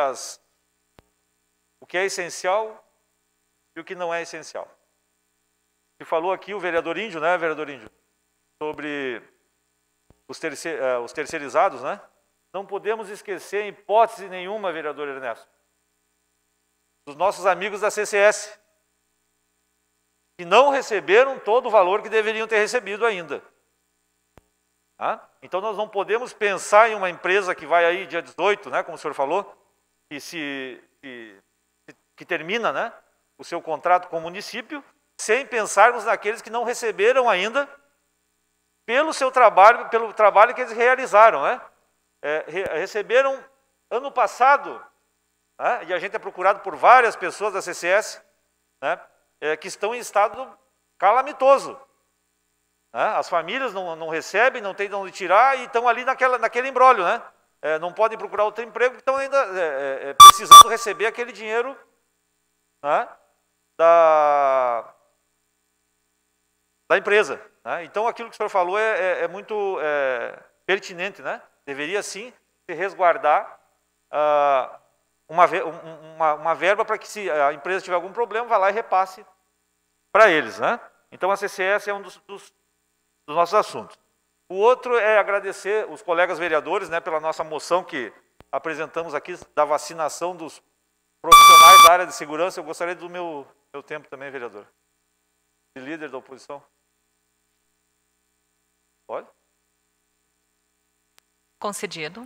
D: o que é essencial e o que não é essencial. Se falou aqui o vereador Índio, vereador Índio, sobre os terceirizados, Não podemos esquecer, em hipótese nenhuma, vereador Ernesto, dos nossos amigos da CCS, que não receberam todo o valor que deveriam ter recebido ainda. Então, nós não podemos pensar em uma empresa que vai aí dia 18, como o senhor falou, que termina o seu contrato com o município, sem pensarmos naqueles que não receberam ainda pelo trabalho que eles realizaram. Receberam ano passado, e a gente é procurado por várias pessoas da CCS, que estão em estado
R: calamitoso. Né? As famílias não recebem, não tem de onde tirar e estão ali naquele imbróglio, né? Não podem procurar outro emprego, estão ainda precisando receber aquele dinheiro, né? da empresa. Né? Então, aquilo que o senhor falou é muito pertinente, né? Deveria, sim, se resguardar uma verba para que, se a empresa tiver algum problema, vá lá e repasse para eles. Né? Então, a CCS é um dos nossos assuntos. O outro é agradecer os colegas vereadores, né, pela nossa moção que apresentamos aqui da vacinação dos profissionais da área de segurança. Eu gostaria do meu tempo também, vereador. De líder da oposição. Pode?
F: Concedido.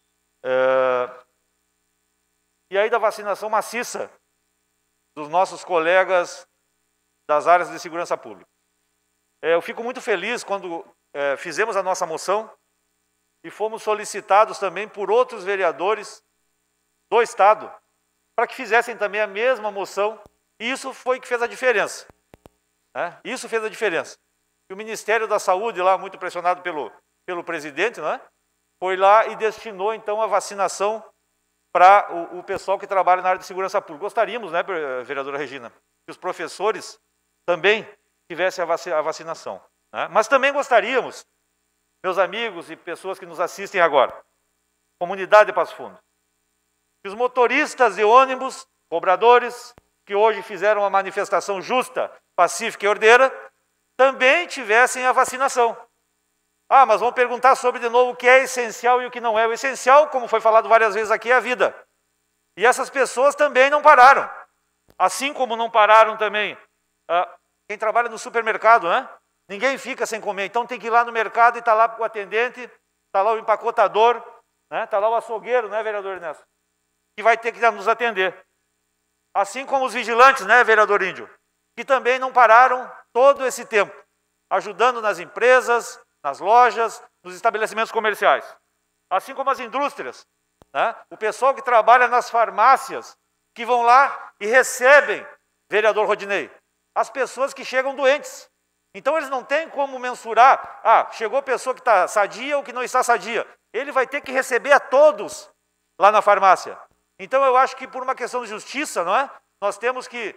R: E aí da vacinação maciça dos nossos colegas das áreas de segurança pública. Eu fico muito feliz quando fizemos a nossa moção e fomos solicitados também por outros vereadores do Estado para que fizessem também a mesma moção, e isso foi que fez a diferença. Né? Isso fez a diferença. E o Ministério da Saúde, lá muito pressionado pelo presidente, né, foi lá e destinou então a vacinação para o pessoal que trabalha na área de segurança pública. Gostaríamos, né, vereadora Regina, que os professores também tivessem a vacinação. Né? Mas também gostaríamos, meus amigos e pessoas que nos assistem agora, comunidade de Passo Fundo, que os motoristas de ônibus, cobradores, que hoje fizeram uma manifestação justa, pacífica e ordeira, também tivessem a vacinação. Ah, mas vamos perguntar sobre de novo o que é essencial e o que não é. O essencial, como foi falado várias vezes aqui, é a vida. E essas pessoas também não pararam. Assim como não pararam também quem trabalha no supermercado, né? Ninguém fica sem comer. Então tem que ir lá no mercado e está lá o atendente, está lá o empacotador, né? Está lá o açougueiro, né, vereador Ernesto? Que vai ter que nos atender. Assim como os vigilantes, né, vereador Índio? Que também não pararam todo esse tempo, ajudando nas empresas, nas lojas, nos estabelecimentos comerciais. Assim como as indústrias. Né? O pessoal que trabalha nas farmácias, que vão lá e recebem, vereador Rodinei, as pessoas que chegam doentes. Então eles não têm como mensurar, chegou pessoa que está sadia ou que não está sadia. Ele vai ter que receber a todos lá na farmácia. Então eu acho que por uma questão de justiça, não é? Nós temos que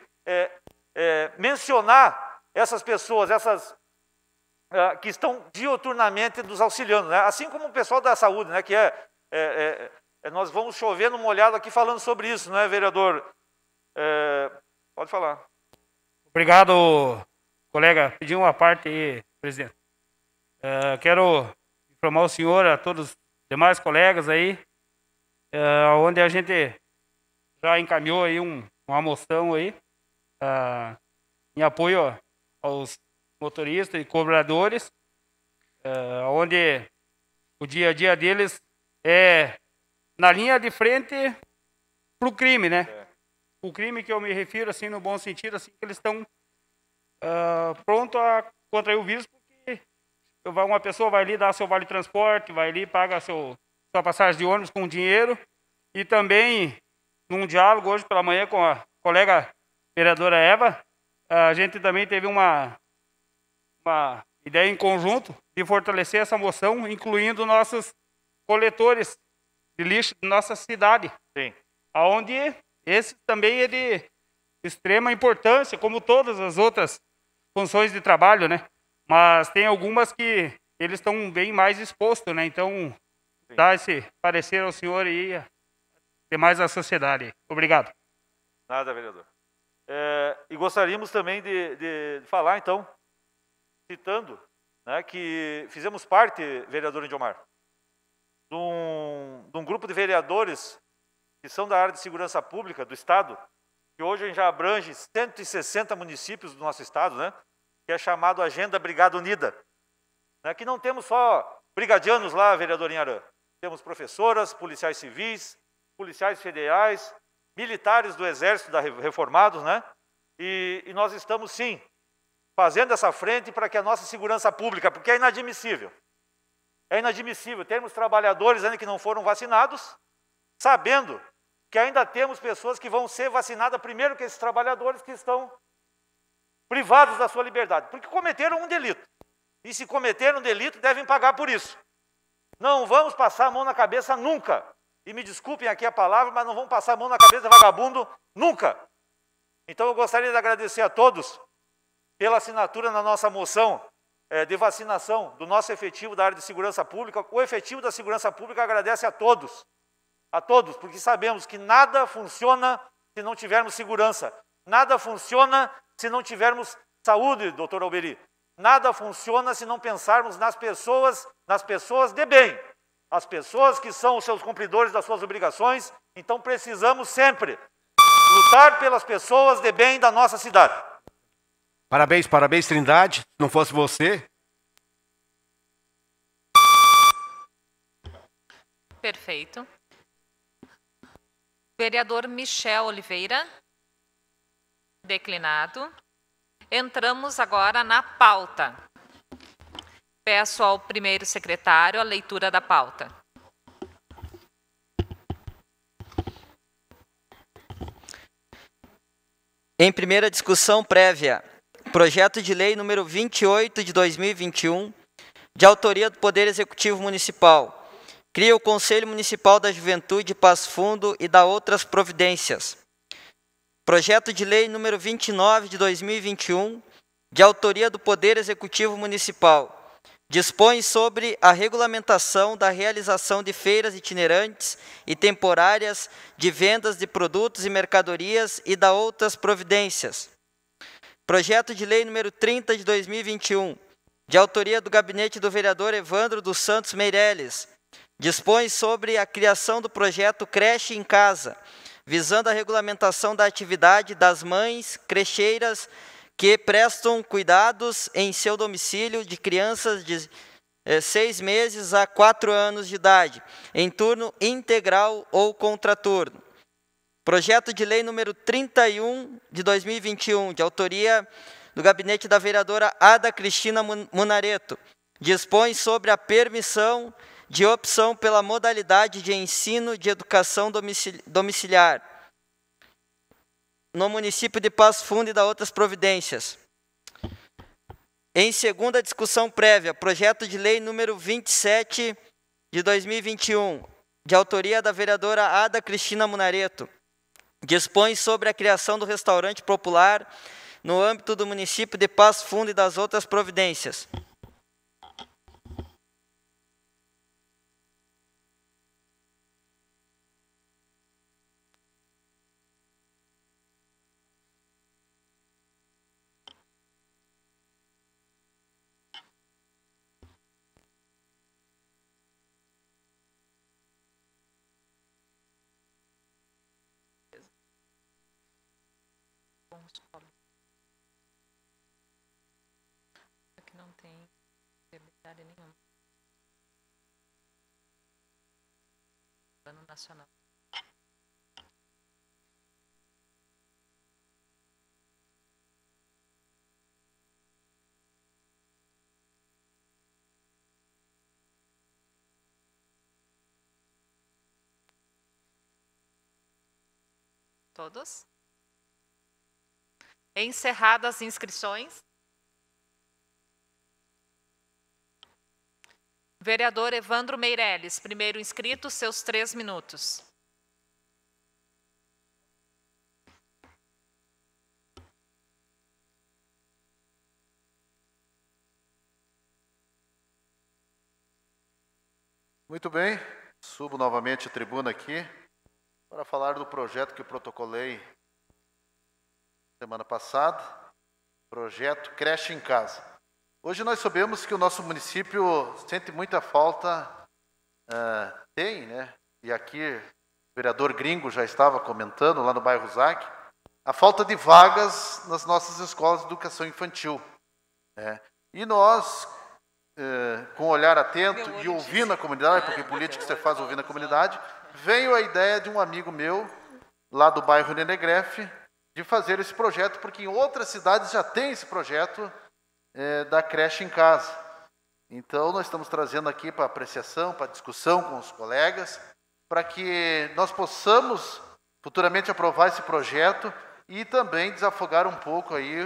R: mencionar essas pessoas, essas que estão diuturnamente nos auxiliando, né? Assim como o pessoal da saúde, né? Que nós vamos chover no molhado aqui falando sobre isso, não é, vereador? Pode falar.
P: Obrigado, colega. Pedi uma parte aí, presidente. Quero informar o senhor, a todos os demais colegas aí, onde a gente já encaminhou aí uma moção aí, em apoio aos motoristas e cobradores, onde o dia a dia deles é na linha de frente para o crime, né? O crime que eu me refiro, assim, no bom sentido, assim, que eles estão prontos a contrair o vírus, porque uma pessoa vai ali dar seu vale transporte, vai ali paga sua passagem de ônibus com dinheiro, e também, num diálogo hoje pela manhã com a colega vereadora Eva, a gente também teve uma ideia em conjunto de fortalecer essa moção, incluindo nossos coletores de lixo de nossa cidade.
R: Sim.
P: Onde esse também é de extrema importância, como todas as outras funções de trabalho, né? Mas tem algumas que eles estão bem mais expostos, né? Então, dá esse parecer ao senhor e demais à sociedade. Obrigado.
R: Nada, vereador. E gostaríamos também de falar, então, citando, né, que fizemos parte, vereador Indiomar, de um grupo de vereadores que são da área de segurança pública do Estado, que hoje já abrange 160 municípios do nosso Estado, né, que é chamado Agenda Brigada Unida. Né, que não temos só brigadianos lá, vereador Inharã. Temos professoras, policiais civis, policiais federais, militares do Exército reformados, né? E nós estamos, sim, fazendo essa frente para que a nossa segurança pública, porque é inadmissível termos trabalhadores ainda que não foram vacinados, sabendo que ainda temos pessoas que vão ser vacinadas primeiro que esses trabalhadores que estão privados da sua liberdade, porque cometeram um delito. E se cometeram um delito, devem pagar por isso. Não vamos passar a mão na cabeça nunca. E me desculpem aqui a palavra, mas não vamos passar a mão na cabeça de vagabundo nunca. Então eu gostaria de agradecer a todos pela assinatura na nossa moção de vacinação do nosso efetivo da área de segurança pública. O efetivo da segurança pública agradece a todos, porque sabemos que nada funciona se não tivermos segurança. Nada funciona se não tivermos saúde, doutor Alberi. Nada funciona se não pensarmos nas pessoas de bem, as pessoas que são os seus cumpridores das suas obrigações. Então precisamos sempre lutar pelas pessoas de bem da nossa cidade.
O: Parabéns, parabéns, Trindade. Se não fosse você.
F: Perfeito. Vereador Michel Oliveira. Declinado. Entramos agora na pauta. Peço ao primeiro secretário a leitura da pauta.
G: Em primeira discussão prévia, projeto de lei número 28 de 2021, de autoria do Poder Executivo Municipal, cria o Conselho Municipal da Juventude de Passo Fundo e dá outras providências. Projeto de lei número 29 de 2021, de autoria do Poder Executivo Municipal, dispõe sobre a regulamentação da realização de feiras itinerantes e temporárias de vendas de produtos e mercadorias e dá outras providências. Projeto de lei número 30 de 2021, de autoria do gabinete do vereador Evandro dos Santos Meireles, dispõe sobre a criação do projeto Creche em Casa, visando a regulamentação da atividade das mães crecheiras que prestam cuidados em seu domicílio de crianças de 6 meses a 4 anos de idade, em turno integral ou contraturno. Projeto de lei número 31 de 2021, de autoria do gabinete da vereadora Ada Cristina Munareto, dispõe sobre a permissão de opção pela modalidade de ensino de educação domiciliar no município de Passo Fundo e dá outras providências. Em segunda discussão prévia, projeto de lei número 27 de 2021, de autoria da vereadora Ada Cristina Munareto, dispõe sobre a criação do restaurante popular no âmbito do município de Passo Fundo e das outras providências.
F: Aqui não tem prioridade nenhuma. Plano nacional. Todos? Encerradas as inscrições. Vereador Evandro Meireles, primeiro inscrito, seus 3 minutos.
I: Muito bem, subo novamente a tribuna aqui para falar do projeto que eu protocolei semana passada, projeto Creche em Casa. Hoje nós sabemos que o nosso município sente muita falta, e aqui o vereador Gringo já estava comentando lá no bairro Zac, a falta de vagas nas nossas escolas de educação infantil. E nós, com um olhar atento e ouvindo a comunidade, porque política você faz ouvindo a comunidade, veio a ideia de um amigo meu, lá do bairro Nenegrefe, de fazer esse projeto, porque em outras cidades já tem esse projeto da creche em casa. Então, nós estamos trazendo aqui para apreciação, para discussão com os colegas, para que nós possamos futuramente aprovar esse projeto e também desafogar um pouco aí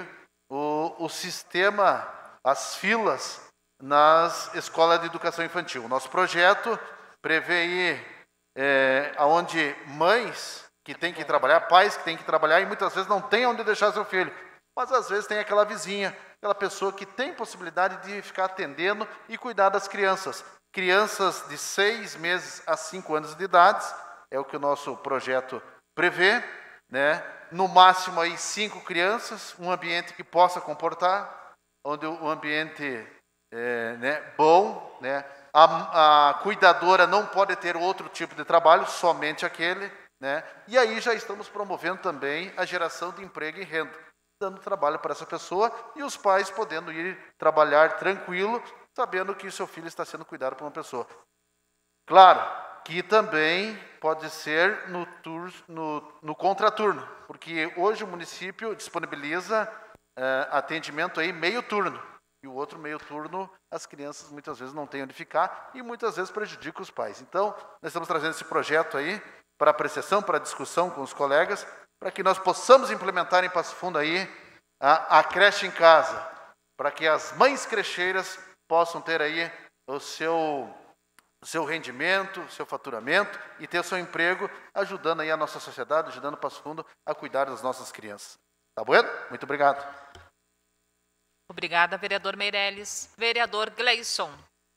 I: o sistema, as filas nas escolas de educação infantil. O nosso projeto prevê aí onde mães que têm que trabalhar, pais que têm que trabalhar e muitas vezes não têm onde deixar seu filho, mas às vezes tem aquela vizinha, aquela pessoa que tem possibilidade de ficar atendendo e cuidar das crianças. Crianças de 6 meses a 5 anos de idade, é o que o nosso projeto prevê, né? No máximo aí 5 crianças, um ambiente que possa comportar, onde o ambiente bom, né? A cuidadora não pode ter outro tipo de trabalho, somente aquele, né? E aí já estamos promovendo também a geração de emprego e renda, dando trabalho para essa pessoa e os pais podendo ir trabalhar tranquilo, sabendo que seu filho está sendo cuidado por uma pessoa. Claro que também pode ser no contraturno, porque hoje o município disponibiliza atendimento aí meio turno, e o outro meio turno as crianças muitas vezes não têm onde ficar e muitas vezes prejudica os pais. Então, nós estamos trazendo esse projeto aí para apreciação, para discussão com os colegas, para que nós possamos implementar em Passo Fundo aí a creche em casa, para que as mães crecheiras possam ter aí o seu rendimento, o seu faturamento e ter o seu emprego, ajudando aí a nossa sociedade, ajudando o Passo Fundo a cuidar das nossas crianças. Tá bom? Muito obrigado.
F: Obrigada, vereador Meirelles. Vereador Gleison.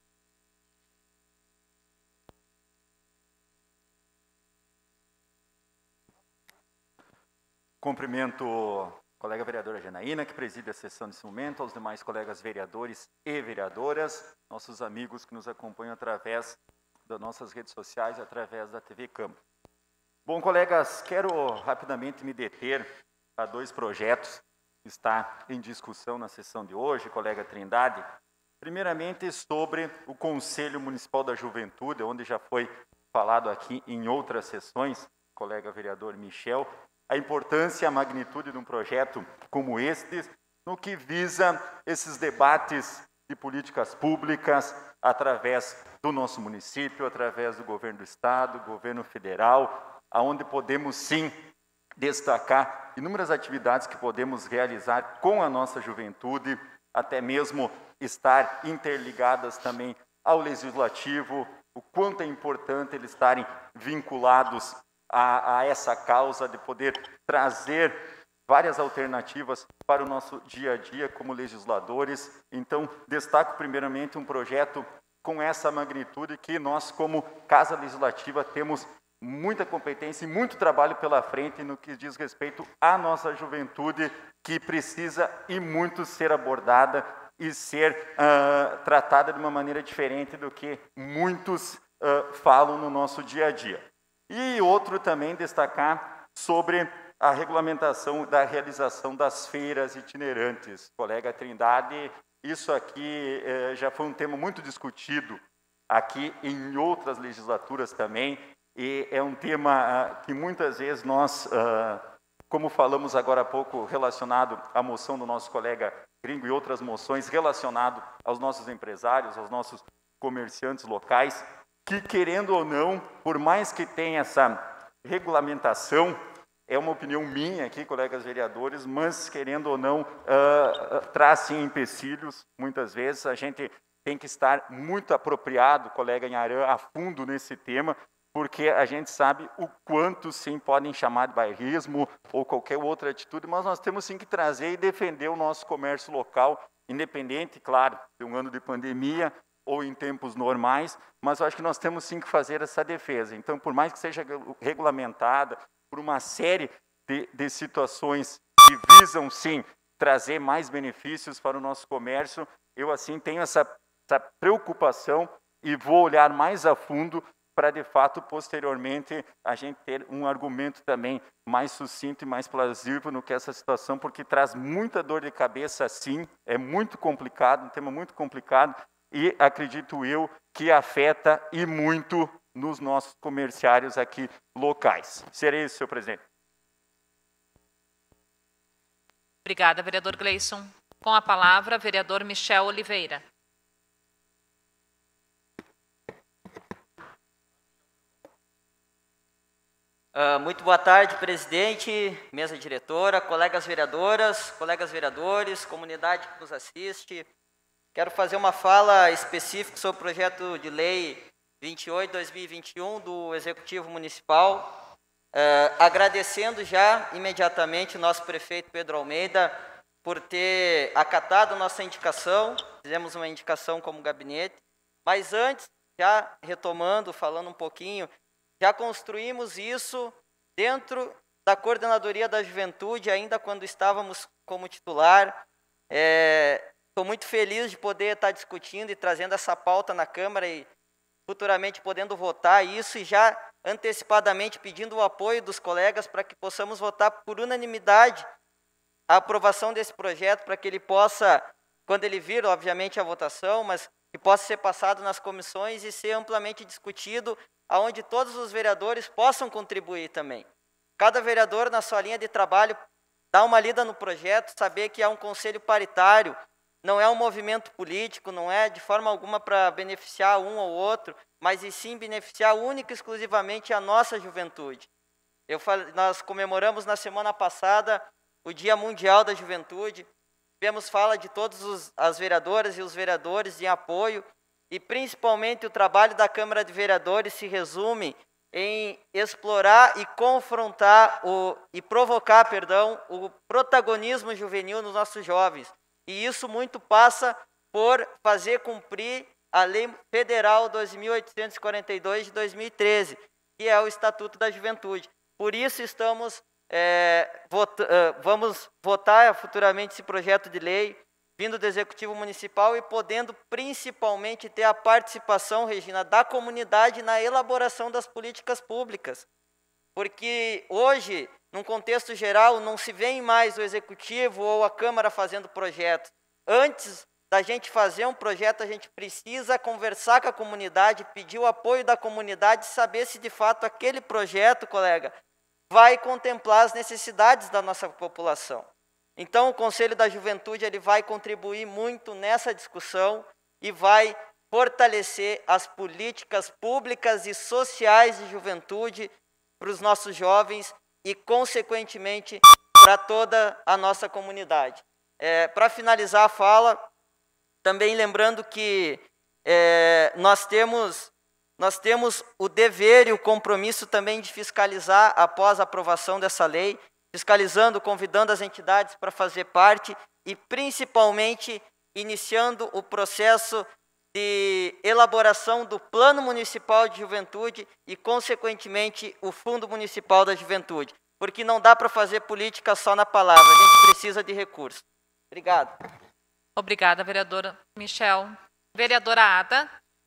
S: Cumprimento a colega vereadora Janaína, que preside a sessão nesse momento, aos demais colegas vereadores e vereadoras, nossos amigos que nos acompanham através das nossas redes sociais, através da TV Câmara. Bom, colegas, quero rapidamente me deter a 2 projetos que está em discussão na sessão de hoje, colega Trindade. Primeiramente, sobre o Conselho Municipal da Juventude, onde já foi falado aqui em outras sessões, colega vereador Michel, a importância e a magnitude de um projeto como este, no que visa esses debates de políticas públicas através do nosso município, através do governo do estado, governo federal, aonde podemos sim destacar inúmeras atividades que podemos realizar com a nossa juventude, até mesmo estar interligadas também ao legislativo, o quanto é importante eles estarem vinculados a essa causa de poder trazer várias alternativas para o nosso dia a dia como legisladores. Então, destaco primeiramente um projeto com essa magnitude que nós, como Casa Legislativa, temos muita competência e muito trabalho pela frente no que diz respeito à nossa juventude, que precisa e muito ser abordada e ser tratada de uma maneira diferente do que muitos falam no nosso dia a dia. E outro também destacar sobre a regulamentação da realização das feiras itinerantes. Colega Trindade, isso aqui já foi um tema muito discutido aqui em outras legislaturas também, e é um tema que muitas vezes nós, como falamos agora há pouco, relacionado à moção do nosso colega Gringo e outras moções, relacionado aos nossos empresários, aos nossos comerciantes locais, que, querendo ou não, por mais que tenha essa regulamentação, é uma opinião minha aqui, colegas vereadores, mas, querendo ou não, traz sim empecilhos, muitas vezes. A gente tem que estar muito apropriado, colega Inharã, a fundo nesse tema, porque a gente sabe o quanto, sim, podem chamar de bairrismo ou qualquer outra atitude, mas nós temos, sim, que trazer e defender o nosso comércio local, independente, claro, de um ano de pandemia, ou em tempos normais, mas eu acho que nós temos sim que fazer essa defesa. Então, por mais que seja regulamentada por uma série de situações que visam sim trazer mais benefícios para o nosso comércio, eu assim tenho essa preocupação e vou olhar mais a fundo para, de fato, posteriormente, a gente ter um argumento também mais sucinto e mais plausível no que essa situação, porque traz muita dor de cabeça, sim, é muito complicado, um tema muito complicado, e acredito eu que afeta e muito nos nossos comerciários aqui locais. Serei isso, senhor presidente.
F: Obrigada, vereador Gleison. Com a palavra, vereador Michel Oliveira.
G: Muito boa tarde, presidente, mesa diretora, colegas vereadoras, colegas vereadores, comunidade que nos assiste. Quero fazer uma fala específica sobre o projeto de lei 28/2021 do Executivo Municipal, agradecendo já imediatamente o nosso prefeito Pedro Almeida por ter acatado nossa indicação. Fizemos uma indicação como gabinete, mas antes, já retomando, falando um pouquinho, já construímos isso dentro da Coordenadoria da Juventude, ainda quando estávamos como titular. Estou muito feliz de poder estar discutindo e trazendo essa pauta na Câmara e futuramente podendo votar isso e já antecipadamente pedindo o apoio dos colegas para que possamos votar por unanimidade a aprovação desse projeto, para que ele possa, quando ele vir, obviamente, a votação, mas que possa ser passado nas comissões e ser amplamente discutido, aonde todos os vereadores possam contribuir também. Cada vereador, na sua linha de trabalho, dá uma lida no projeto, saber que é um conselho paritário, não é um movimento político, não é de forma alguma para beneficiar um ou outro, mas e sim beneficiar única e exclusivamente a nossa juventude. Nós comemoramos na semana passada o Dia Mundial da Juventude, tivemos fala de todas as vereadoras e os vereadores em apoio, e principalmente o trabalho da Câmara de Vereadores se resume em explorar e confrontar e provocar, o protagonismo juvenil nos nossos jovens. E isso muito passa por fazer cumprir a Lei Federal 2.842 de 2013, que é o Estatuto da Juventude. Por isso vamos votar futuramente esse projeto de lei, vindo do Executivo Municipal e podendo principalmente ter a participação, Regina, da comunidade na elaboração das políticas públicas. Porque hoje, num contexto geral, não se vê mais o Executivo ou a Câmara fazendo projetos. Antes da gente fazer um projeto, a gente precisa conversar com a comunidade, pedir o apoio da comunidade, saber se de fato aquele projeto, colega, vai contemplar as necessidades da nossa população. Então, o Conselho da Juventude ele vai contribuir muito nessa discussão e vai fortalecer as políticas públicas e sociais de juventude para os nossos jovens e, consequentemente, para toda a nossa comunidade. Para finalizar a fala, também lembrando que nós temos o dever e o compromisso também de fiscalizar após a aprovação dessa lei, fiscalizando, convidando as entidades para fazer parte e, principalmente, iniciando o processo de elaboração do Plano Municipal de Juventude e, consequentemente, o Fundo Municipal da Juventude. Porque não dá para fazer política só na palavra, a gente precisa de recursos. Obrigado.
F: Obrigada, vereadora Michel. Vereadora Ada.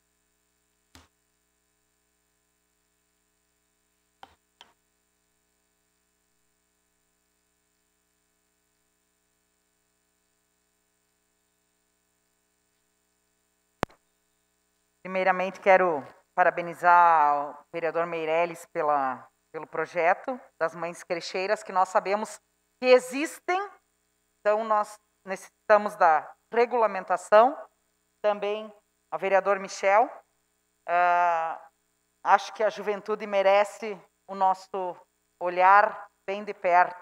H: Primeiramente, quero parabenizar o vereador Meirelles pelo projeto das mães crecheiras, que nós sabemos que existem, então nós necessitamos da regulamentação. Também ao vereador Michel, acho que a juventude merece o nosso olhar bem de perto.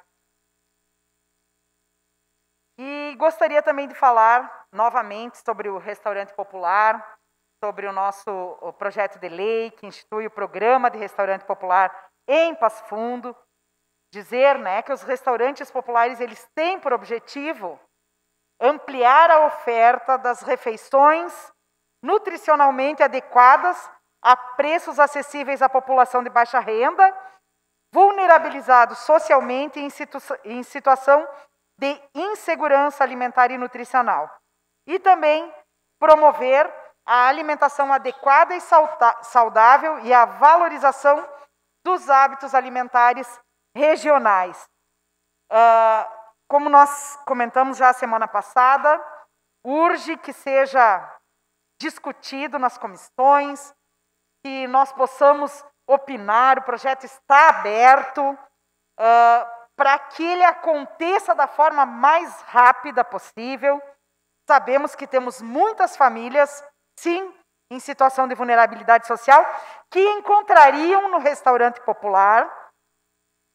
H: E gostaria também de falar novamente sobre o restaurante popular, sobre o projeto de lei que institui o programa de restaurante popular em Passo Fundo. Dizer, que os restaurantes populares eles têm por objetivo ampliar a oferta das refeições nutricionalmente adequadas a preços acessíveis à população de baixa renda, vulnerabilizados socialmente em situação de insegurança alimentar e nutricional. E também promover a alimentação adequada e saudável e a valorização dos hábitos alimentares regionais. Como nós comentamos já a semana passada, urge que seja discutido nas comissões, que nós possamos opinar, o projeto está aberto, para que ele aconteça da forma mais rápida possível. Sabemos que temos muitas famílias, sim, em situação de vulnerabilidade social, que encontrariam no restaurante popular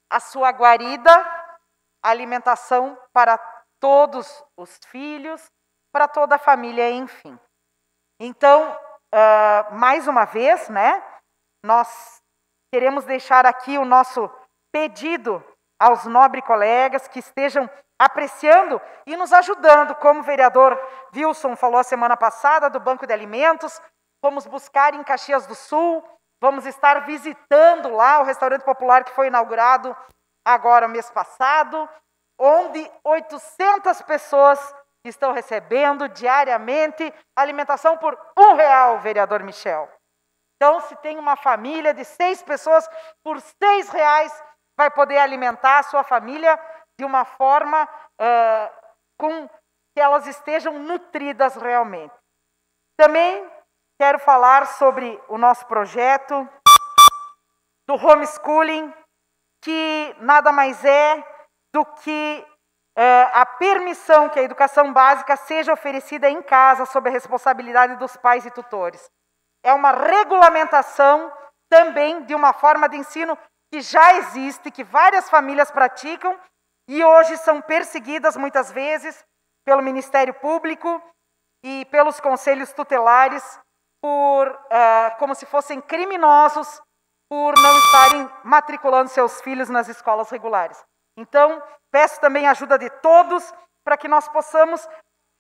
H: a sua guarida, alimentação para todos os filhos, para toda a família, enfim. Então, mais uma vez, né, nós queremos deixar aqui o nosso pedido aos nobres colegas que estejam apreciando e nos ajudando, como o vereador Wilson falou a semana passada, do Banco de Alimentos. Vamos buscar em Caxias do Sul, vamos estar visitando lá o restaurante popular que foi inaugurado agora mês passado, onde 800 pessoas estão recebendo diariamente alimentação por R$1, vereador Michel. Então, se tem uma família de 6 pessoas, por R$6 vai poder alimentar a sua família de uma forma com que elas estejam nutridas realmente. Também quero falar sobre o nosso projeto do homeschooling, que nada mais é do que a permissão que a educação básica seja oferecida em casa sob a responsabilidade dos pais e tutores. É uma regulamentação também de uma forma de ensino que já existe, que várias famílias praticam e hoje são perseguidas muitas vezes pelo Ministério Público e pelos conselhos tutelares como se fossem criminosos por não estarem matriculando seus filhos nas escolas regulares. Então, peço também a ajuda de todos para que nós possamos...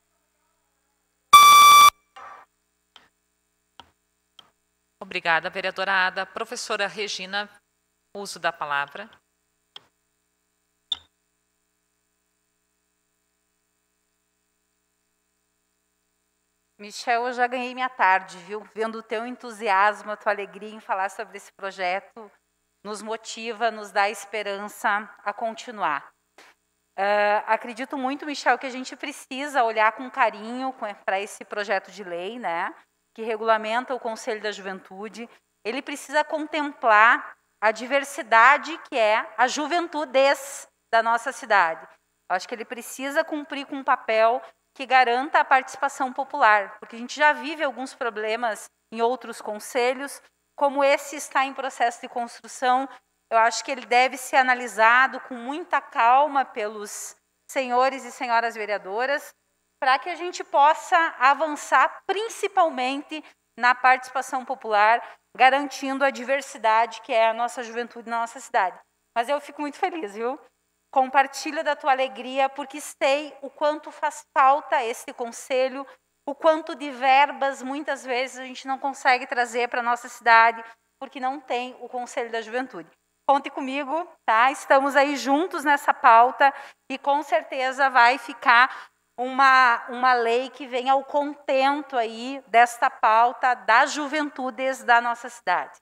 F: Obrigada, vereadora Ada. Professora Regina, uso da palavra.
N: Michel, eu já ganhei minha tarde, viu? Vendo o teu entusiasmo, a tua alegria em falar sobre esse projeto, nos motiva, nos dá esperança a continuar. Acredito muito, Michel, que a gente precisa olhar com carinho para esse projeto de lei, né, que regulamenta o Conselho da Juventude. Ele precisa contemplar a diversidade que é a juventudes da nossa cidade. Eu acho que ele precisa cumprir com um papel que garanta a participação popular, porque a gente já vive alguns problemas em outros conselhos, como esse está em processo de construção. Eu acho que ele deve ser analisado com muita calma pelos senhores e senhoras vereadoras, para que a gente possa avançar principalmente na participação popular, garantindo a diversidade que é a nossa juventude na nossa cidade. Mas eu fico muito feliz, viu? Compartilho da tua alegria, porque sei o quanto faz falta este conselho, o quanto de verbas muitas vezes a gente não consegue trazer para a nossa cidade, porque não tem o Conselho da Juventude. Conte comigo, tá? Estamos aí juntos nessa pauta e com certeza vai ficar uma lei que venha ao contento aí desta pauta das juventudes da nossa cidade.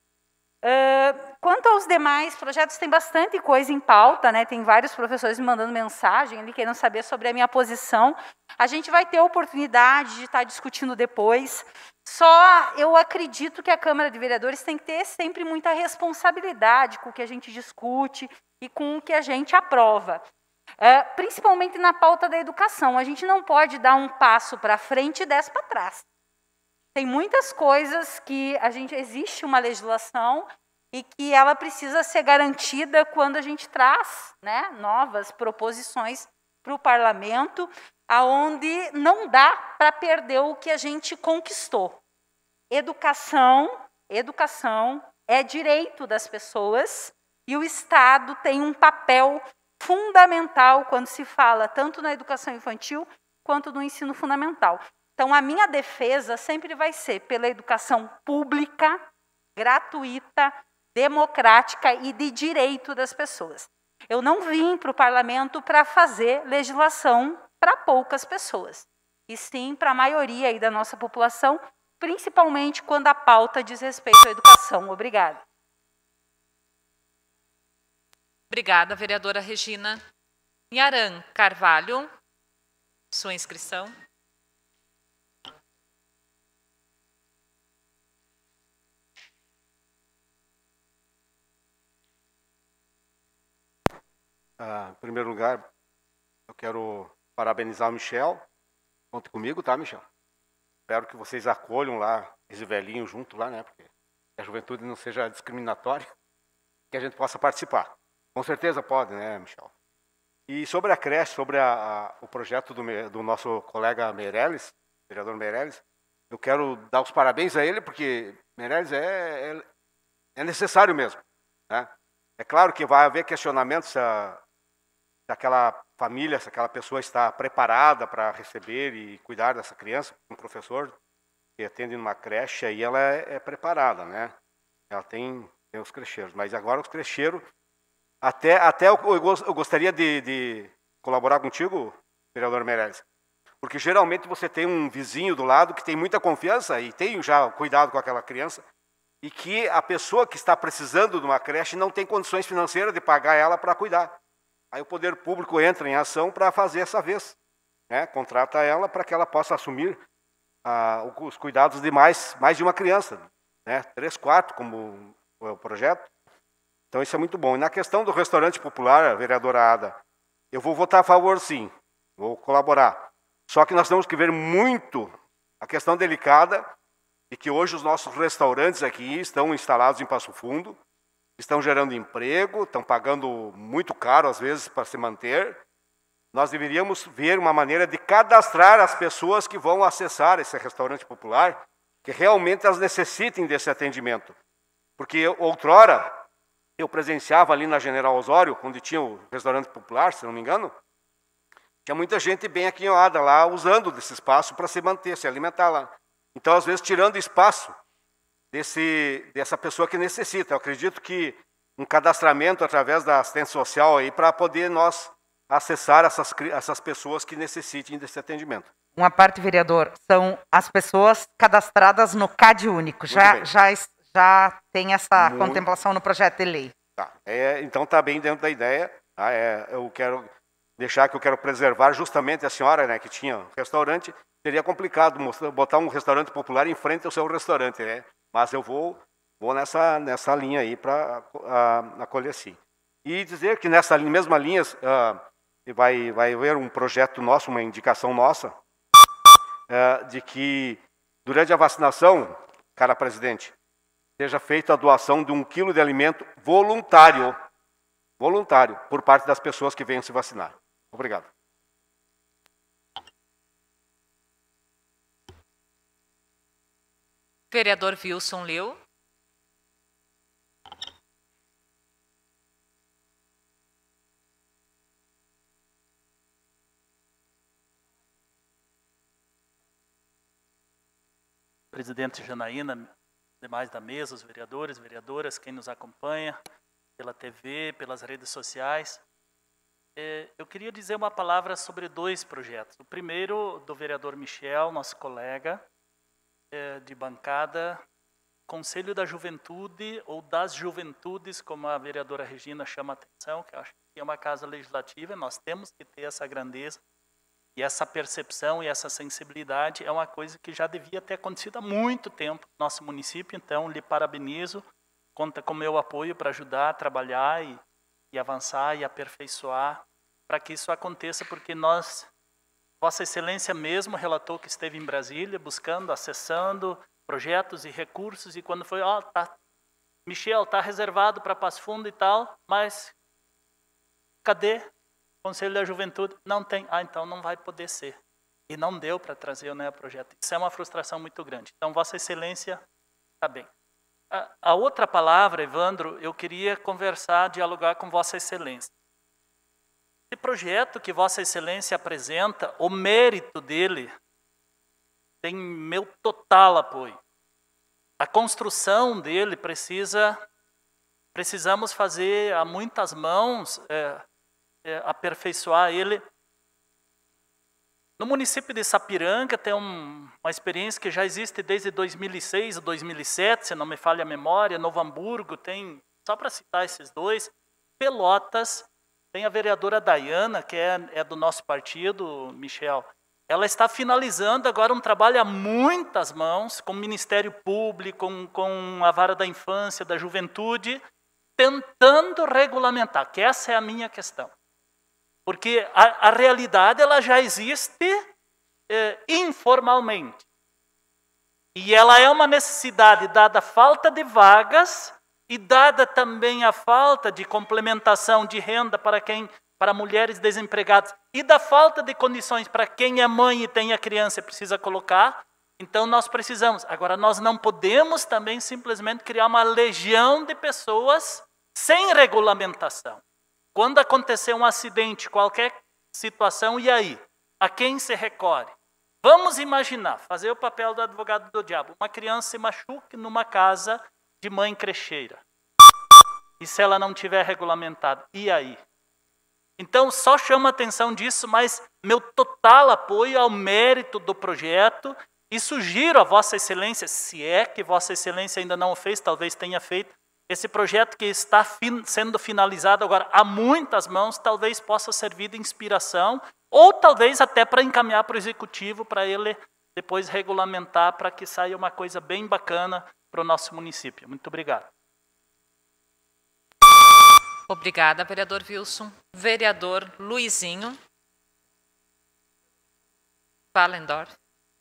N: Quanto aos demais projetos, tem bastante coisa em pauta, né? Tem vários professores me mandando mensagem ali, querendo saber sobre a minha posição. A gente vai ter a oportunidade de estar discutindo depois. Só eu acredito que a Câmara de Vereadores tem que ter sempre muita responsabilidade com o que a gente discute e com o que a gente aprova. Principalmente na pauta da educação. A gente não pode dar um passo para frente e 10 para trás. Tem muitas coisas que existe uma legislação e que ela precisa ser garantida quando a gente traz, né, novas proposições para o parlamento, aonde não dá para perder o que a gente conquistou. Educação é direito das pessoas e o Estado tem um papel fundamental quando se fala tanto na educação infantil quanto no ensino fundamental. Então, a minha defesa sempre vai ser pela educação pública, gratuita, democrática e de direito das pessoas. Eu não vim para o parlamento para fazer legislação para poucas pessoas, e sim para a maioria aí da nossa população, principalmente quando a pauta diz respeito à educação. Obrigada.
F: Obrigada, vereadora Regina. Nharan Carvalho, sua inscrição.
O: Em primeiro lugar, eu quero parabenizar o Michel. Conte comigo, tá, Michel? Espero que vocês acolham lá esse velhinho junto lá, né? Porque a juventude não seja discriminatória, que a gente possa participar. Com certeza pode, né, Michel? E sobre a creche, sobre o projeto do nosso colega Meirelles, vereador Meirelles, eu quero dar os parabéns a ele, porque Meirelles é necessário mesmo, né? É claro que vai haver questionamentos se aquela família, se aquela pessoa está preparada para receber e cuidar dessa criança, um professor que atende numa creche, aí ela é preparada, né? Ela tem os crecheiros, mas agora os crecheiros, até eu gostaria de colaborar contigo, vereador Meirelles, porque geralmente você tem um vizinho do lado que tem muita confiança e tem já cuidado com aquela criança, e que a pessoa que está precisando de uma creche não tem condições financeiras de pagar ela para cuidar. Aí o poder público entra em ação para fazer essa vez, né? Contrata ela para que ela possa assumir os cuidados de mais de uma criança, né? 3, 4, como é o projeto. Então isso é muito bom. E na questão do restaurante popular, vereadora Ada, eu vou votar a favor sim, vou colaborar. Só que nós temos que ver muito a questão delicada de que hoje os nossos restaurantes aqui estão instalados em Passo Fundo, estão gerando emprego, estão pagando muito caro às vezes para se manter. Nós deveríamos ver uma maneira de cadastrar as pessoas que vão acessar esse restaurante popular, que realmente elas necessitem desse atendimento. Porque outrora, eu presenciava ali na General Osório, onde tinha o restaurante popular, se não me engano, tinha muita gente bem aquinhoada lá, usando desse espaço para se manter, se alimentar lá. Então, às vezes, tirando espaço dessa pessoa que necessita. Eu acredito que um cadastramento através da assistência social aí para poder nós acessar essas pessoas que necessitem desse atendimento.
H: Uma parte, vereador, são as pessoas cadastradas no CAD único. Já tem essa contemplação no projeto de lei.
O: Tá. Então está bem dentro da ideia. Tá? Eu quero deixar que eu quero preservar justamente a senhora, né, que tinha um restaurante. Seria complicado botar um restaurante popular em frente ao seu restaurante, né? Mas eu vou nessa linha aí para acolher sim. E dizer que nessa mesma linha vai haver um projeto nosso, uma indicação nossa, de que durante a vacinação, cara presidente, seja feita a doação de 1 quilo de alimento voluntário por parte das pessoas que venham se vacinar. Obrigado.
F: Vereador Wilson Leu.
E: Presidente Janaína, demais da mesa, os vereadores, vereadoras, quem nos acompanha pela TV, pelas redes sociais. Eu queria dizer uma palavra sobre 2 projetos. O primeiro, do vereador Michel, nosso colega de bancada, Conselho da Juventude, ou das Juventudes, como a vereadora Regina chama a atenção, que eu acho que é uma casa legislativa, nós temos que ter essa grandeza, e essa percepção e essa sensibilidade é uma coisa que já devia ter acontecido há muito tempo no nosso município, então lhe parabenizo, conta com o meu apoio para ajudar a trabalhar e avançar e aperfeiçoar para que isso aconteça, porque Vossa Excelência mesmo relatou que esteve em Brasília buscando, acessando projetos e recursos, e quando foi, Michel, está reservado para Passo Fundo e tal, mas cadê o Conselho da Juventude? Não tem. Então não vai poder ser. E não deu para trazer o projeto. Isso é uma frustração muito grande. Então, Vossa Excelência está bem. A outra palavra, Evandro, eu queria conversar, dialogar com Vossa Excelência. Esse projeto que Vossa Excelência apresenta, o mérito dele tem meu total apoio. A construção dele precisamos fazer a muitas mãos, aperfeiçoar ele. No município de Sapiranga tem uma experiência que já existe desde 2006 ou 2007, se não me falha a memória. Novo Hamburgo tem, só para citar esses 2, Pelotas. Tem a vereadora Dayana, que é do nosso partido, Michel. Ela está finalizando agora um trabalho a muitas mãos, com o Ministério Público, com a Vara da Infância, da Juventude, tentando regulamentar, que essa é a minha questão. Porque a realidade ela já existe informalmente. E ela é uma necessidade, dada a falta de vagas, E dada também a falta de complementação de renda para mulheres desempregadas e da falta de condições para quem é mãe e tem a criança e precisa colocar, então nós precisamos. Agora, nós não podemos também simplesmente criar uma legião de pessoas sem regulamentação. Quando acontecer um acidente, qualquer situação, e aí? A quem se recorre? Vamos imaginar, fazer o papel do advogado do diabo. Uma criança se machuque numa casa de mãe crecheira. E se ela não tiver regulamentado? E aí? Então, só chama atenção disso, mas meu total apoio ao mérito do projeto e sugiro a Vossa Excelência, se é que Vossa Excelência ainda não o fez, talvez tenha feito, esse projeto que está sendo finalizado agora a muitas mãos, talvez possa servir de inspiração ou talvez até para encaminhar para o Executivo, para ele depois regulamentar, para que saia uma coisa bem bacana para o nosso município. Muito obrigado.
F: Obrigada, vereador Wilson. Vereador Luizinho. Wallendorf.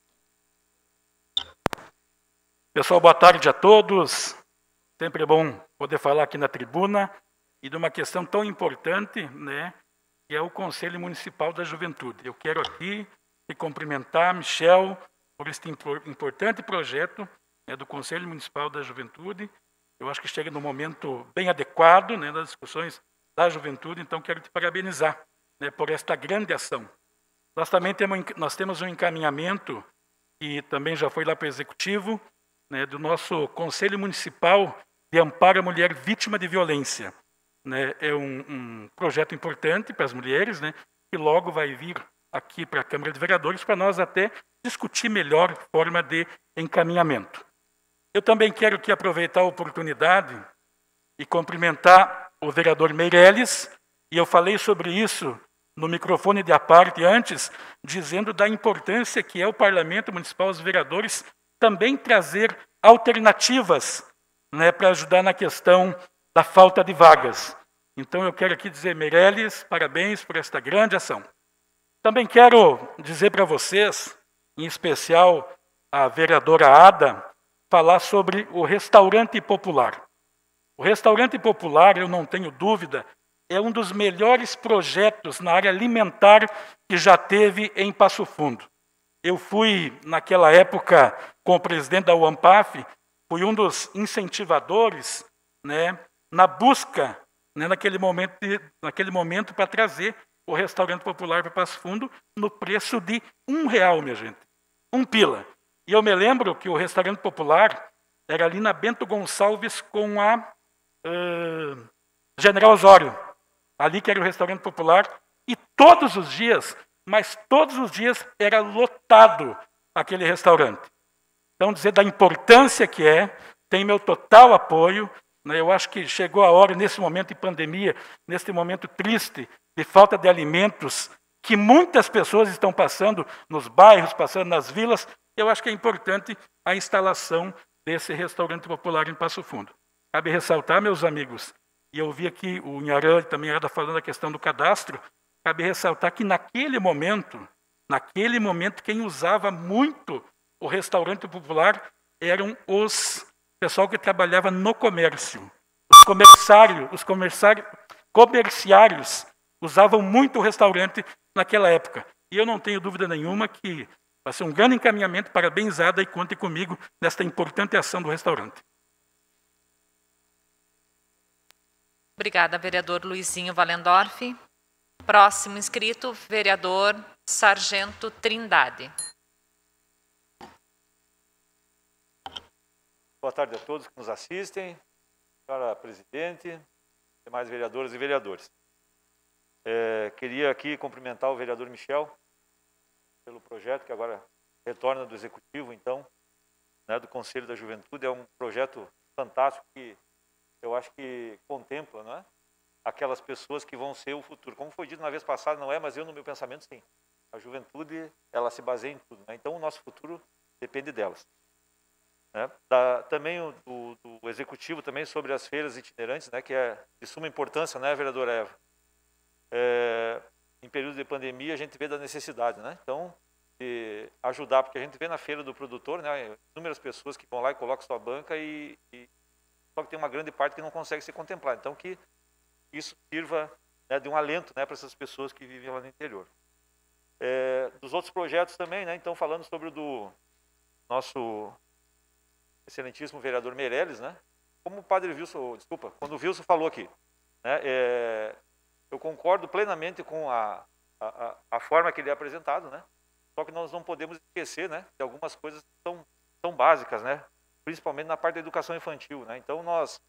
L: Pessoal, boa tarde a todos. Sempre é bom poder falar aqui na tribuna e de uma questão tão importante, né, que é o Conselho Municipal da Juventude. Eu quero aqui cumprimentar a Michel por este importante projeto, né, do Conselho Municipal da Juventude. Eu acho que chega num momento bem adequado, né, das discussões da juventude, então quero te parabenizar, né, por esta grande ação. Nós também temos um encaminhamento, que também já foi lá para o Executivo, né, do nosso Conselho Municipal de Amparo à Mulher Vítima de Violência. Né, é um projeto importante para as mulheres, né, que logo vai vir aqui para a Câmara de Vereadores para nós até discutir melhor forma de encaminhamento. Eu também quero aqui aproveitar a oportunidade e cumprimentar o vereador Meirelles, e eu falei sobre isso no microfone de aparte antes, dizendo da importância que é o Parlamento Municipal, os vereadores, também trazer alternativas, né, para ajudar na questão da falta de vagas. Então eu quero aqui dizer, Meirelles, parabéns por esta grande ação. Também quero dizer para vocês, em especial a vereadora Ada, falar sobre o restaurante popular. O restaurante popular, eu não tenho dúvida, é um dos melhores projetos na área alimentar que já teve em Passo Fundo. Eu fui, naquela época, com o presidente da UAMPAF, fui um dos incentivadores, né, na busca, né, naquele momento para trazer o restaurante popular para Passo Fundo no preço de R$1, minha gente. 1 pila. E eu me lembro que o restaurante popular era ali na Bento Gonçalves com a General Osório. Ali que era o restaurante popular. E todos os dias, mas todos os dias era lotado aquele restaurante. Então, dizer da importância que é, tem meu total apoio. Né? Eu acho que chegou a hora, nesse momento de pandemia, nesse momento triste, de falta de alimentos, que muitas pessoas estão passando nos bairros, passando nas vilas, eu acho que é importante a instalação desse restaurante popular em Passo Fundo. Cabe ressaltar, meus amigos, e eu vi aqui o Inharã também era falando da questão do cadastro, cabe ressaltar que naquele momento, quem usava muito o restaurante popular eram os pessoal que trabalhava no comércio. Os comerciários usavam muito o restaurante naquela época. E eu não tenho dúvida nenhuma que vai ser um grande encaminhamento, parabénsada, e conte comigo nesta importante ação do restaurante.
F: Obrigada, vereador Luizinho Wallendorf. Próximo inscrito, vereador Sargento Trindade.
R: Boa tarde a todos que nos assistem, senhora presidente, demais vereadoras e vereadores. Queria aqui cumprimentar o vereador Michel pelo projeto que agora retorna do Executivo, então, né, do Conselho da Juventude. É um projeto fantástico que eu acho que contempla, né, aquelas pessoas que vão ser o futuro. Como foi dito na vez passada, não é, mas eu no meu pensamento sim. A juventude, ela se baseia em tudo, né? Então o nosso futuro depende delas. Né? Também do Executivo também sobre as feiras itinerantes, né, que é de suma importância, né, vereadora Eva? Em período de pandemia a gente vê da necessidade, né? Então, de ajudar, porque a gente vê na feira do produtor, né, inúmeras pessoas que vão lá e colocam sua banca e só que tem uma grande parte que não consegue ser contemplada. Então, que isso sirva, né, de um alento, né, para essas pessoas que vivem lá no interior. Dos outros projetos também, né, então falando sobre o do nosso excelentíssimo vereador Meirelles, né, como o padre Wilson, desculpa, quando o Wilson falou aqui, né, eu concordo plenamente com a forma que ele é apresentado, né, só que nós não podemos esquecer, né, de algumas coisas que são básicas, né, principalmente na parte da educação infantil, né. Então nós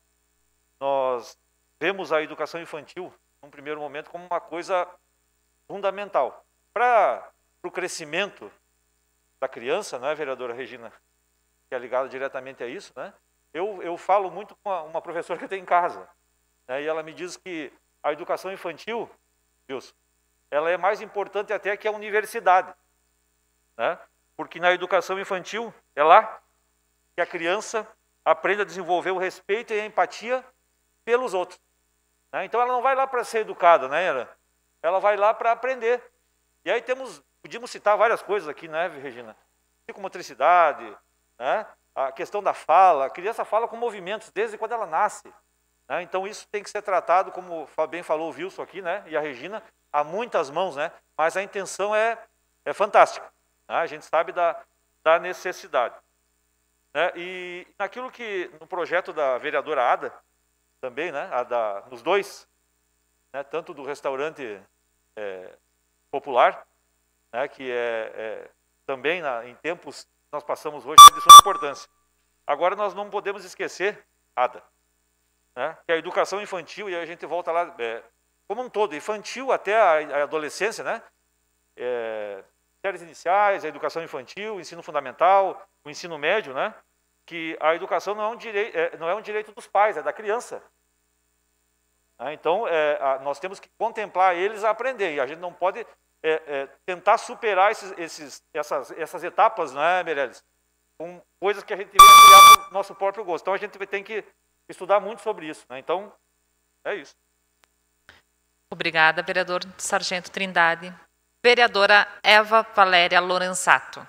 R: vemos a educação infantil, num primeiro momento, como uma coisa fundamental para o crescimento da criança, né, vereadora Regina, que é ligada diretamente a isso, né. Eu falo muito com uma professora que eu tenho em casa, né, e ela me diz que a educação infantil, Wilson, ela é mais importante até que a universidade, né, porque na educação infantil é lá que a criança aprende a desenvolver o respeito e a empatia pelos outros, né. Então ela não vai lá para ser educada, né, ela vai lá para aprender. E aí podíamos citar várias coisas aqui, né, Regina? Psicomotricidade, né, a questão da fala, a criança fala com movimentos desde quando ela nasce, né? Então isso tem que ser tratado, como bem falou o Wilson aqui, né, e a Regina, a muitas mãos, né, mas a intenção é fantástica, né? A gente sabe da necessidade, né? E naquilo que, no projeto da vereadora Ada, também, né, nos dois, né, tanto do restaurante popular, né, que também em tempos que nós passamos hoje é de suma importância. Agora nós não podemos esquecer, Ada, né, que a educação infantil, e a gente volta lá, como um todo, infantil até a adolescência, né, séries iniciais, a educação infantil, o ensino fundamental, o ensino médio, né, que a educação não é um direito dos pais, é da criança. Então, nós temos que contemplar eles a aprender, e a gente não pode tentar superar essas etapas, né, Meirelles, com coisas que a gente vem criar para o nosso próprio gosto. Então, a gente tem que estudar muito sobre isso, né? Então, é isso.
F: Obrigada, vereador Sargento Trindade. Vereadora Eva Valéria Lorenzato.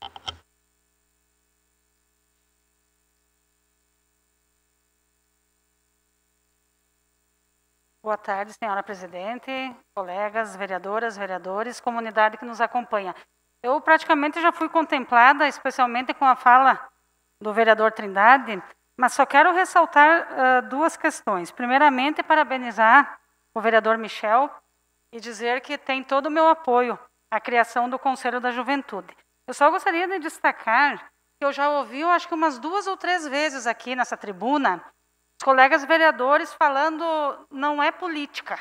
K: Boa tarde, senhora presidente, colegas, vereadoras, vereadores, comunidade que nos acompanha. Eu praticamente já fui contemplada, especialmente com a fala do vereador Trindade, mas só quero ressaltar duas questões. Primeiramente, parabenizar o vereador Michel e dizer que tem todo o meu apoio à criação do Conselho da Juventude. Eu só gostaria de destacar que eu já ouvi, eu acho que umas 2 ou 3 vezes aqui nessa tribuna, os colegas vereadores falando não é política.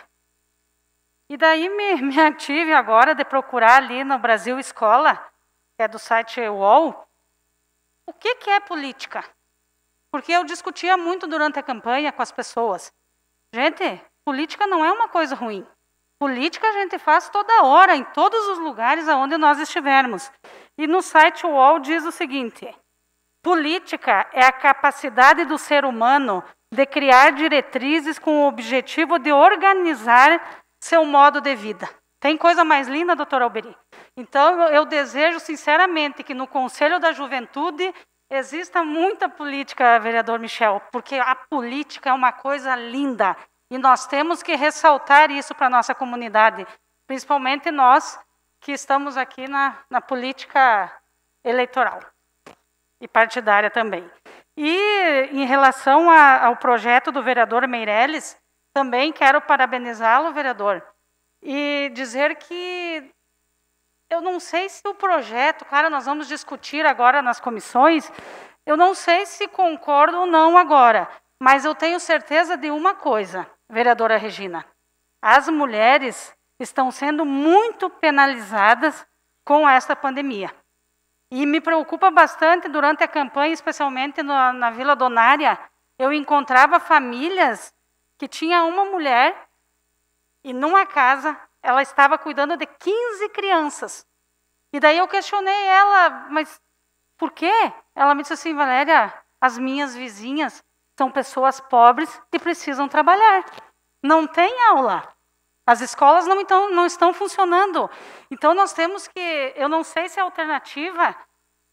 K: E daí me ative agora de procurar ali no Brasil Escola, que é do site UOL, o que é política? Porque eu discutia muito durante a campanha com as pessoas. Gente, política não é uma coisa ruim. Política a gente faz toda hora, em todos os lugares onde nós estivermos. E no site UOL diz o seguinte: política é a capacidade do ser humano de criar diretrizes com o objetivo de organizar seu modo de vida. Tem coisa mais linda, doutor Alberi? Então, eu desejo sinceramente que no Conselho da Juventude exista muita política, vereador Michel, porque a política é uma coisa linda e nós temos que ressaltar isso para a nossa comunidade, principalmente nós que estamos aqui na política eleitoral e partidária também. E em relação ao projeto do vereador Meirelles, também quero parabenizá-lo, vereador, e dizer que eu não sei se o projeto, claro, nós vamos discutir agora nas comissões, eu não sei se concordo ou não agora, mas eu tenho certeza de uma coisa, vereadora Regina, as mulheres estão sendo muito penalizadas com esta pandemia. E me preocupa bastante durante a campanha, especialmente na Vila Donária, eu encontrava famílias que tinha uma mulher e numa casa ela estava cuidando de 15 crianças. E daí eu questionei ela, mas por quê? Ela me disse assim: Valéria, as minhas vizinhas são pessoas pobres que precisam trabalhar. Não tem aula. As escolas não estão funcionando. Então nós temos que, eu não sei se a alternativa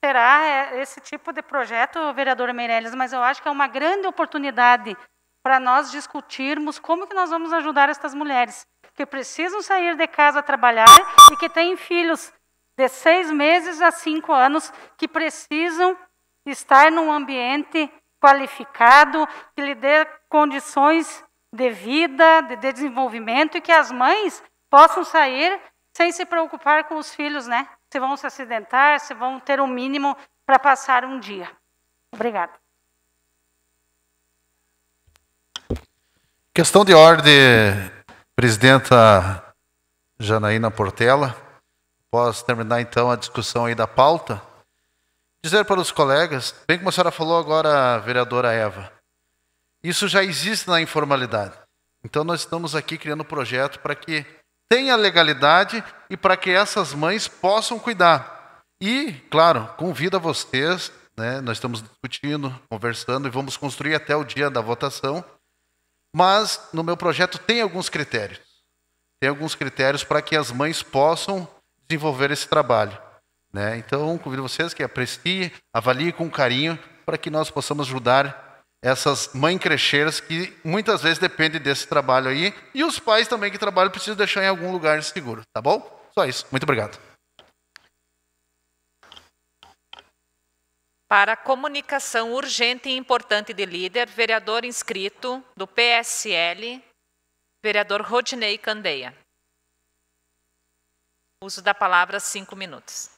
K: terá esse tipo de projeto, vereadora Meirelles, mas eu acho que é uma grande oportunidade para nós discutirmos como que nós vamos ajudar estas mulheres que precisam sair de casa a trabalhar e que têm filhos de 6 meses a 5 anos que precisam estar num ambiente qualificado, que lhe dê condições de vida, de desenvolvimento, e que as mães possam sair sem se preocupar com os filhos, né? Se vão se acidentar, se vão ter um mínimo para passar um dia. Obrigada.
I: Questão de ordem, presidenta Janaína Portela. Posso terminar então a discussão aí da pauta? Dizer para os colegas, bem como a senhora falou agora, vereadora Eva, isso já existe na informalidade. Então nós estamos aqui criando um projeto para que tenha legalidade e para que essas mães possam cuidar. E, claro, convido a vocês, né, nós estamos discutindo, conversando e vamos construir até o dia da votação, mas no meu projeto tem alguns critérios. Tem alguns critérios para que as mães possam desenvolver esse trabalho, né? Então, convido vocês que apreciem, avaliem com carinho, para que nós possamos ajudar essas mães crecheiras que muitas vezes dependem desse trabalho aí, e os pais também que trabalham precisam deixar em algum lugar seguro, tá bom? Só isso. Muito obrigado.
F: Para a comunicação urgente e importante de líder, vereador inscrito do PSL, vereador Rodinei Candeia. Uso da palavra 5 minutos.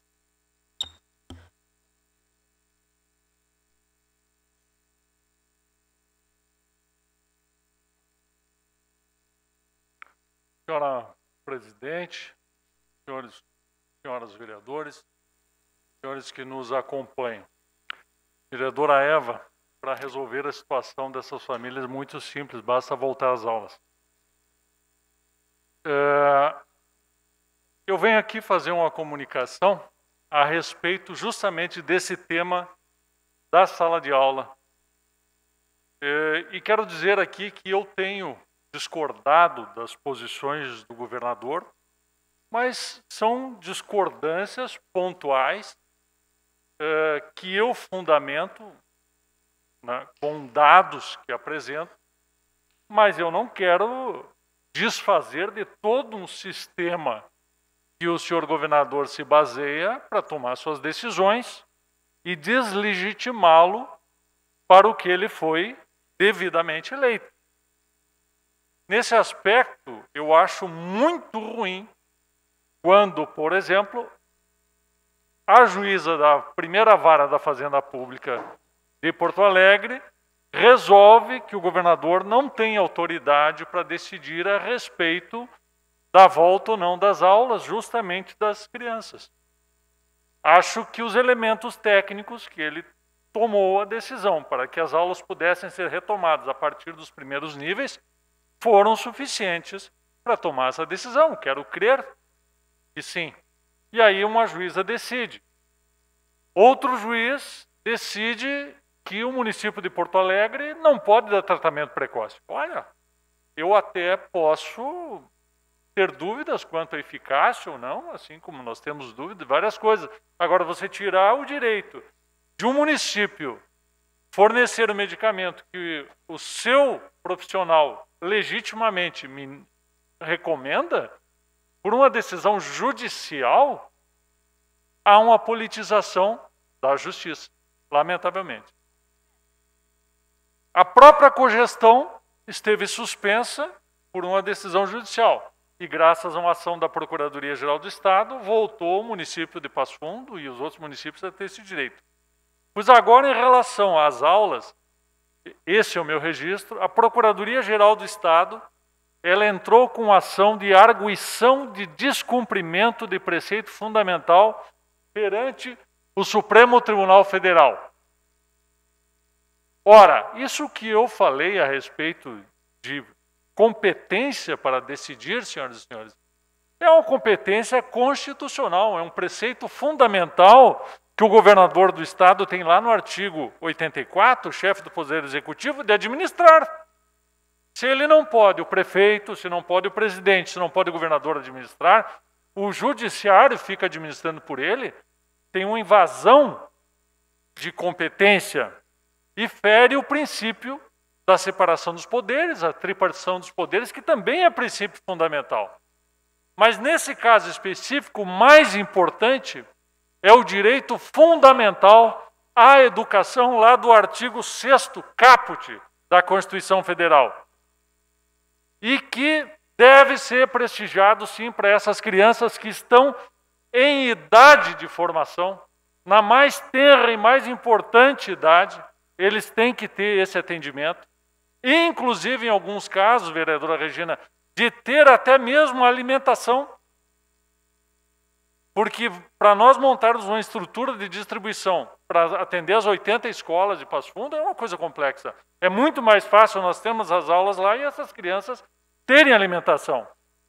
D: Senhora presidente, senhoras vereadores, senhores que nos acompanham. Vereadora Eva, para resolver a situação dessas famílias, muito simples, basta voltar às aulas. Eu venho aqui fazer uma comunicação a respeito justamente desse tema da sala de aula. E quero dizer aqui que eu tenho discordado das posições do governador, mas são discordâncias pontuais que eu fundamento, né, com dados que apresento, mas eu não quero desfazer de todo um sistema que o senhor governador se baseia para tomar suas decisões e deslegitimá-lo para o que ele foi devidamente eleito. Nesse aspecto, eu acho muito ruim quando, por exemplo, a juíza da primeira vara da Fazenda Pública de Porto Alegre resolve que o governador não tem autoridade para decidir a respeito da volta ou não das aulas, justamente das crianças. Acho que os elementos técnicos que ele tomou a decisão para que as aulas pudessem ser retomadas a partir dos primeiros níveis foram suficientes para tomar essa decisão. Quero crer que sim. E aí uma juíza decide. Outro juiz decide que o município de Porto Alegre não pode dar tratamento precoce. Olha, eu até posso ter dúvidas quanto à eficácia ou não, assim como nós temos dúvidas de várias coisas. Agora, você tirar o direito de um município fornecer o medicamento que o seu profissional legitimamente me recomenda, por uma decisão judicial, há uma politização da justiça, lamentavelmente. A própria cogestão esteve suspensa por uma decisão judicial e, graças a uma ação da Procuradoria-Geral do Estado, voltou o município de Passo Fundo e os outros municípios a ter esse direito. Pois agora, em relação às aulas, esse é o meu registro, a Procuradoria-Geral do Estado, ela entrou com ação de arguição de descumprimento de preceito fundamental perante o Supremo Tribunal Federal. Ora, isso que eu falei a respeito de competência para decidir, senhoras e senhores, é uma competência constitucional, é um preceito fundamental que o governador do estado tem lá no artigo 84, o chefe do Poder Executivo, de administrar. Se ele não pode, o prefeito, se não pode o presidente, se não pode o governador administrar, o judiciário fica administrando por ele, tem uma invasão de competência e fere o princípio da separação dos poderes, a tripartição dos poderes, que também é princípio fundamental. Mas nesse caso específico, o mais importante é o direito fundamental à educação lá do artigo 6º caput da Constituição Federal. E que deve ser prestigiado, sim, para essas crianças que estão em idade de formação, na mais tenra e mais importante idade, eles têm que ter esse atendimento. Inclusive, em alguns casos, vereadora Regina, de ter até mesmo alimentação. Porque para nós montarmos uma estrutura de distribuição para atender as 80 escolas de Passo Fundo é uma coisa complexa. É muito mais fácil nós termos as aulas lá e essas crianças terem alimentação.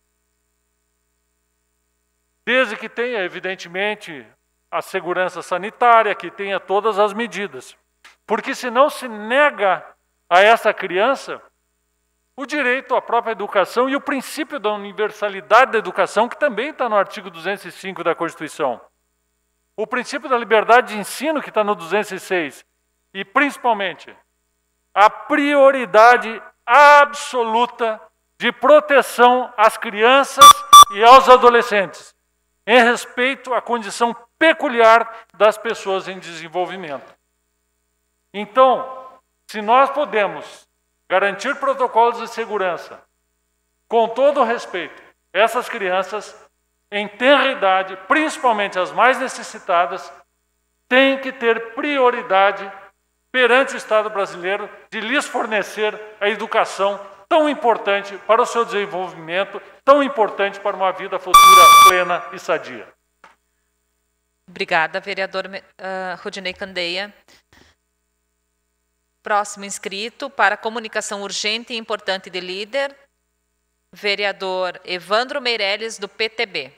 D: Desde que tenha, evidentemente, a segurança sanitária, que tenha todas as medidas. Porque senão se nega a essa criança o direito à própria educação e o princípio da universalidade da educação, que também está no artigo 205 da Constituição. O princípio da liberdade de ensino, que está no 206. E, principalmente, a prioridade absoluta de proteção às crianças e aos adolescentes, em respeito à condição peculiar das pessoas em desenvolvimento. Então, se nós podemos garantir protocolos de segurança, com todo o respeito, essas crianças, em tenra idade, principalmente as mais necessitadas, têm que ter prioridade perante o Estado brasileiro de lhes fornecer a educação tão importante para o seu desenvolvimento, tão importante para uma vida futura plena e sadia.
F: Obrigada, vereador Rudinei Candeia. Próximo inscrito para comunicação urgente e importante de líder, vereador Evandro Meirelles, do PTB.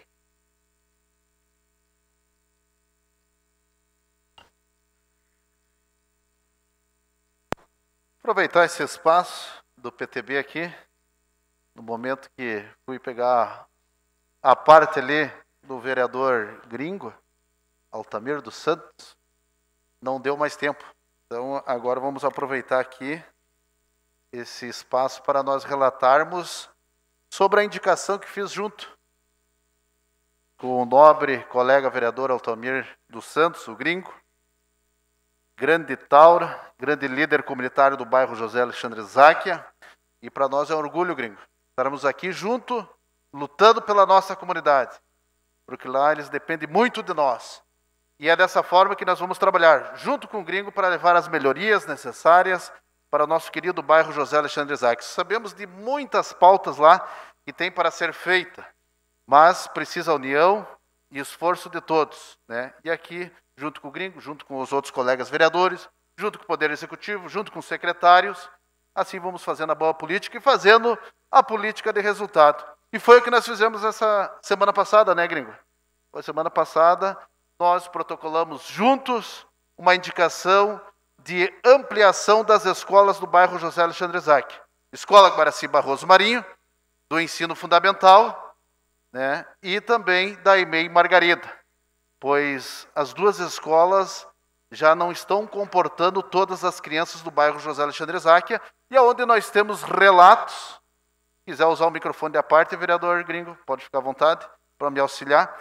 I: Aproveitar esse espaço do PTB aqui, no momento que fui pegar a parte ali do vereador gringo, Altamir dos Santos, não deu mais tempo. Então, agora vamos aproveitar aqui esse espaço para nós relatarmos sobre a indicação que fiz junto com o nobre colega vereador Altamir dos Santos, o gringo, grande taura, grande líder comunitário do bairro José Alexandre Záquia, e para nós é um orgulho, gringo, estarmos aqui junto, lutando pela nossa comunidade, porque lá eles dependem muito de nós. E é dessa forma que nós vamos trabalhar, junto com o gringo, para levar as melhorias necessárias para o nosso querido bairro José Alexandre Záquia. Sabemos de muitas pautas lá que tem para ser feita, mas precisa a união e esforço de todos, né? E aqui, junto com o gringo, junto com os outros colegas vereadores, junto com o Poder Executivo, junto com os secretários, assim vamos fazendo a boa política e fazendo a política de resultado. E foi o que nós fizemos essa semana passada, né, gringo? Foi semana passada, nós protocolamos juntos uma indicação de ampliação das escolas do bairro José Alexandre Záquia. Escola Guaraci Barroso Marinho, do ensino fundamental, né, e também da EMEI Margarida, pois as duas escolas já não estão comportando todas as crianças do bairro José Alexandre Záquia, e aonde nós temos relatos, se quiser usar o microfone à parte, vereador gringo, pode ficar à vontade para me auxiliar,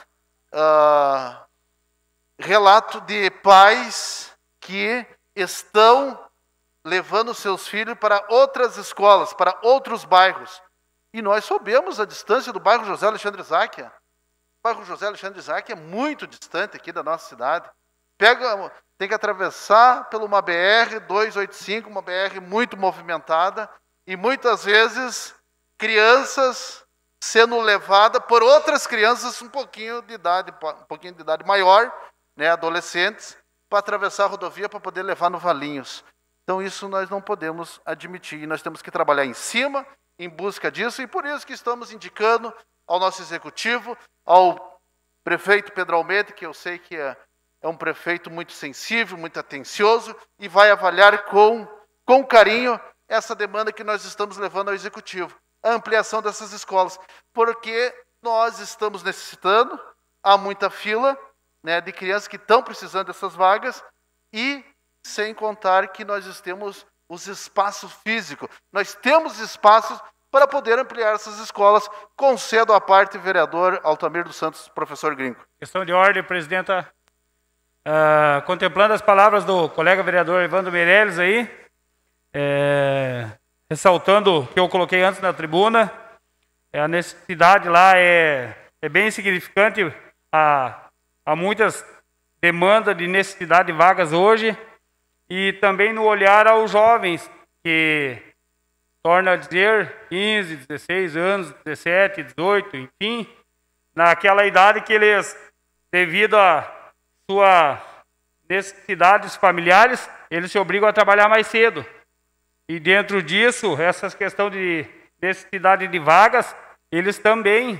I: relato de pais que estão levando seus filhos para outras escolas, para outros bairros. E nós soubemos a distância do bairro José Alexandre Záquia. O bairro José Alexandre Záquia é muito distante aqui da nossa cidade. Tem que atravessar por uma BR-285, uma BR muito movimentada, e muitas vezes crianças sendo levadas por outras crianças um pouquinho de idade maior, né, adolescentes, para atravessar a rodovia para poder levar no Valinhos. Então isso nós não podemos admitir, nós temos que trabalhar em cima, em busca disso, e por isso que estamos indicando ao nosso executivo, ao prefeito Pedro Almeida, que eu sei que é um prefeito muito sensível, muito atencioso, e vai avaliar com carinho essa demanda que nós estamos levando ao executivo, a ampliação dessas escolas, porque nós estamos necessitando, há muita fila, né, de crianças que estão precisando dessas vagas, e sem contar que nós temos os espaços físicos. Nós temos espaços para poder ampliar essas escolas. Concedo à parte, vereador Altamir dos Santos, professor Gringo.
P: Questão de ordem, presidenta. Contemplando as palavras do colega vereador Evandro Meirelles aí, ressaltando o que eu coloquei antes na tribuna, a necessidade lá é bem significante, há muitas demandas de necessidade de vagas hoje, e também no olhar aos jovens, que torna a dizer 15, 16 anos, 17, 18, enfim, naquela idade que eles, devido a suas necessidades familiares, eles se obrigam a trabalhar mais cedo. E dentro disso, essas questões de necessidade de vagas, eles também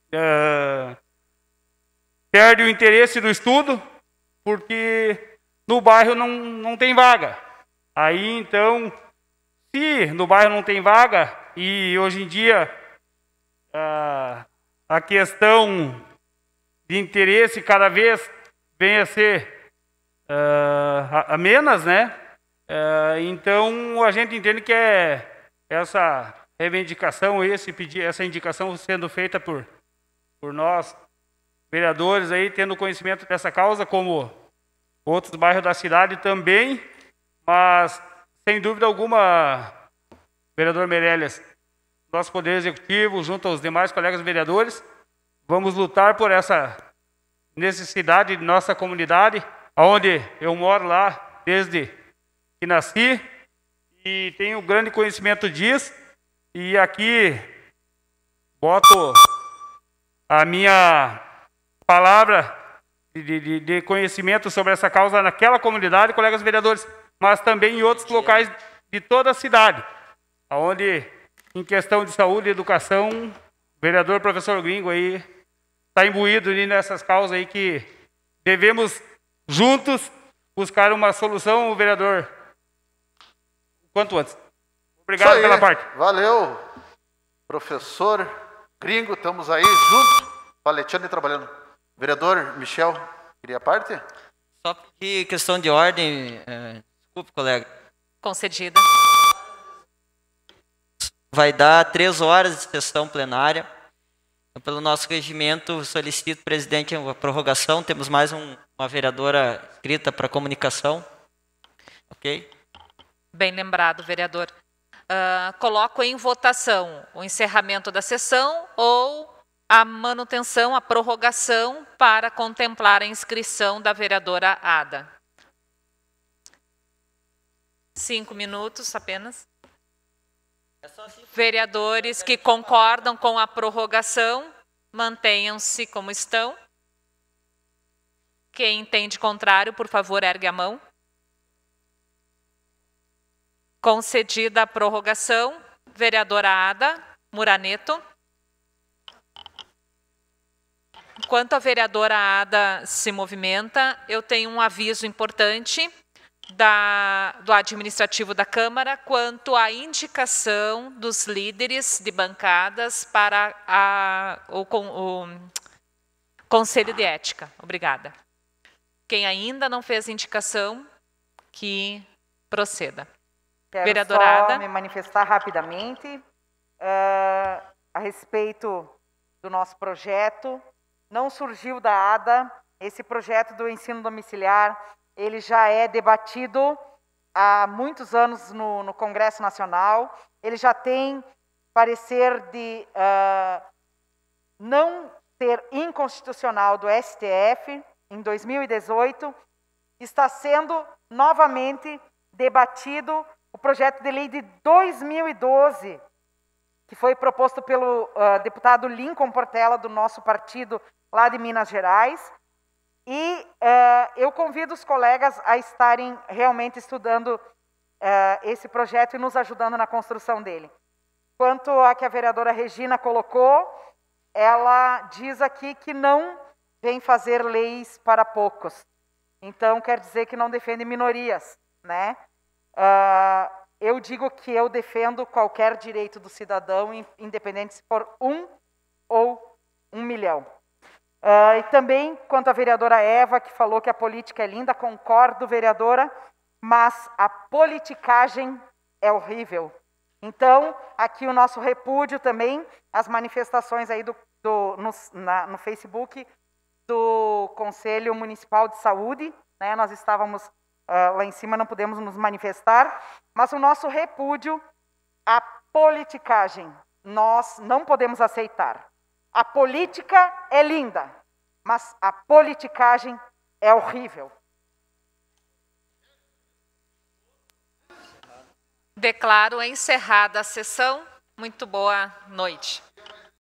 P: perdem o interesse do estudo, porque no bairro não tem vaga. Aí, então, se no bairro não tem vaga, e hoje em dia a questão de interesse cada vez vem a ser a menos, né? Então, a gente entende que essa reivindicação, essa indicação sendo feita por nós, vereadores, aí, tendo conhecimento dessa causa, como outros bairros da cidade também, mas, sem dúvida alguma, vereador Meirelles, nosso Poder Executivo, junto aos demais colegas vereadores, vamos lutar por essa necessidade de nossa comunidade, onde eu moro lá desde que nasci, e tenho grande conhecimento disso, e aqui boto a minha palavra de conhecimento sobre essa causa naquela comunidade, colegas vereadores, mas também em outros locais de toda a cidade, onde, em questão de saúde e educação, o vereador professor Gringo aí está imbuído nessas causas aí que devemos, juntos, buscar uma solução, vereador, quanto antes. Obrigado pela parte.
I: Valeu, professor Gringo, estamos aí juntos, paleteando e trabalhando. Vereador Michel, queria parte?
G: Só pedir questão de ordem, desculpe, colega.
F: Concedida.
G: Vai dar 3 horas de sessão plenária. Então, pelo nosso regimento, solicito, presidente, a prorrogação. Temos mais uma vereadora inscrita para comunicação. Ok?
F: Bem lembrado, vereador. Coloco em votação o encerramento da sessão ou a manutenção, a prorrogação para contemplar a inscrição da vereadora Ada. 5 minutos apenas. Vereadores que concordam com a prorrogação, mantenham-se como estão. Quem entende contrário, por favor, ergue a mão. Concedida a prorrogação, vereadora Ada Muraneto. Enquanto a vereadora Ada se movimenta, eu tenho um aviso importante do administrativo da Câmara quanto à indicação dos líderes de bancadas para o Conselho de Ética. Obrigada. Quem ainda não fez indicação, que proceda.
H: Quero
F: Vereadora
H: só
F: Ada.
H: me manifestar rapidamente a respeito do nosso projeto. Não surgiu da ADA, esse projeto do ensino domiciliar, ele já é debatido há muitos anos no Congresso Nacional, ele já tem parecer de não ser inconstitucional do STF, em 2018, está sendo novamente debatido o projeto de lei de 2012, que foi proposto pelo deputado Lincoln Portela, do nosso partido lá de Minas Gerais. E eu convido os colegas a estarem realmente estudando esse projeto e nos ajudando na construção dele. Quanto a que a vereadora Regina colocou, ela diz aqui que não vem fazer leis para poucos. Então, quer dizer que não defende minorias, né? Eu digo que eu defendo qualquer direito do cidadão, independente se for 1 ou 1 milhão. E também, quanto à vereadora Eva, que falou que a política é linda, concordo, vereadora, mas a politicagem é horrível. Então, aqui o nosso repúdio também, as manifestações aí no Facebook do Conselho Municipal de Saúde, né? Nós estávamos lá em cima, não pudemos nos manifestar, mas o nosso repúdio à politicagem, nós não podemos aceitar. A política é linda, mas a politicagem é horrível.
F: Declaro encerrada a sessão. Muito boa noite.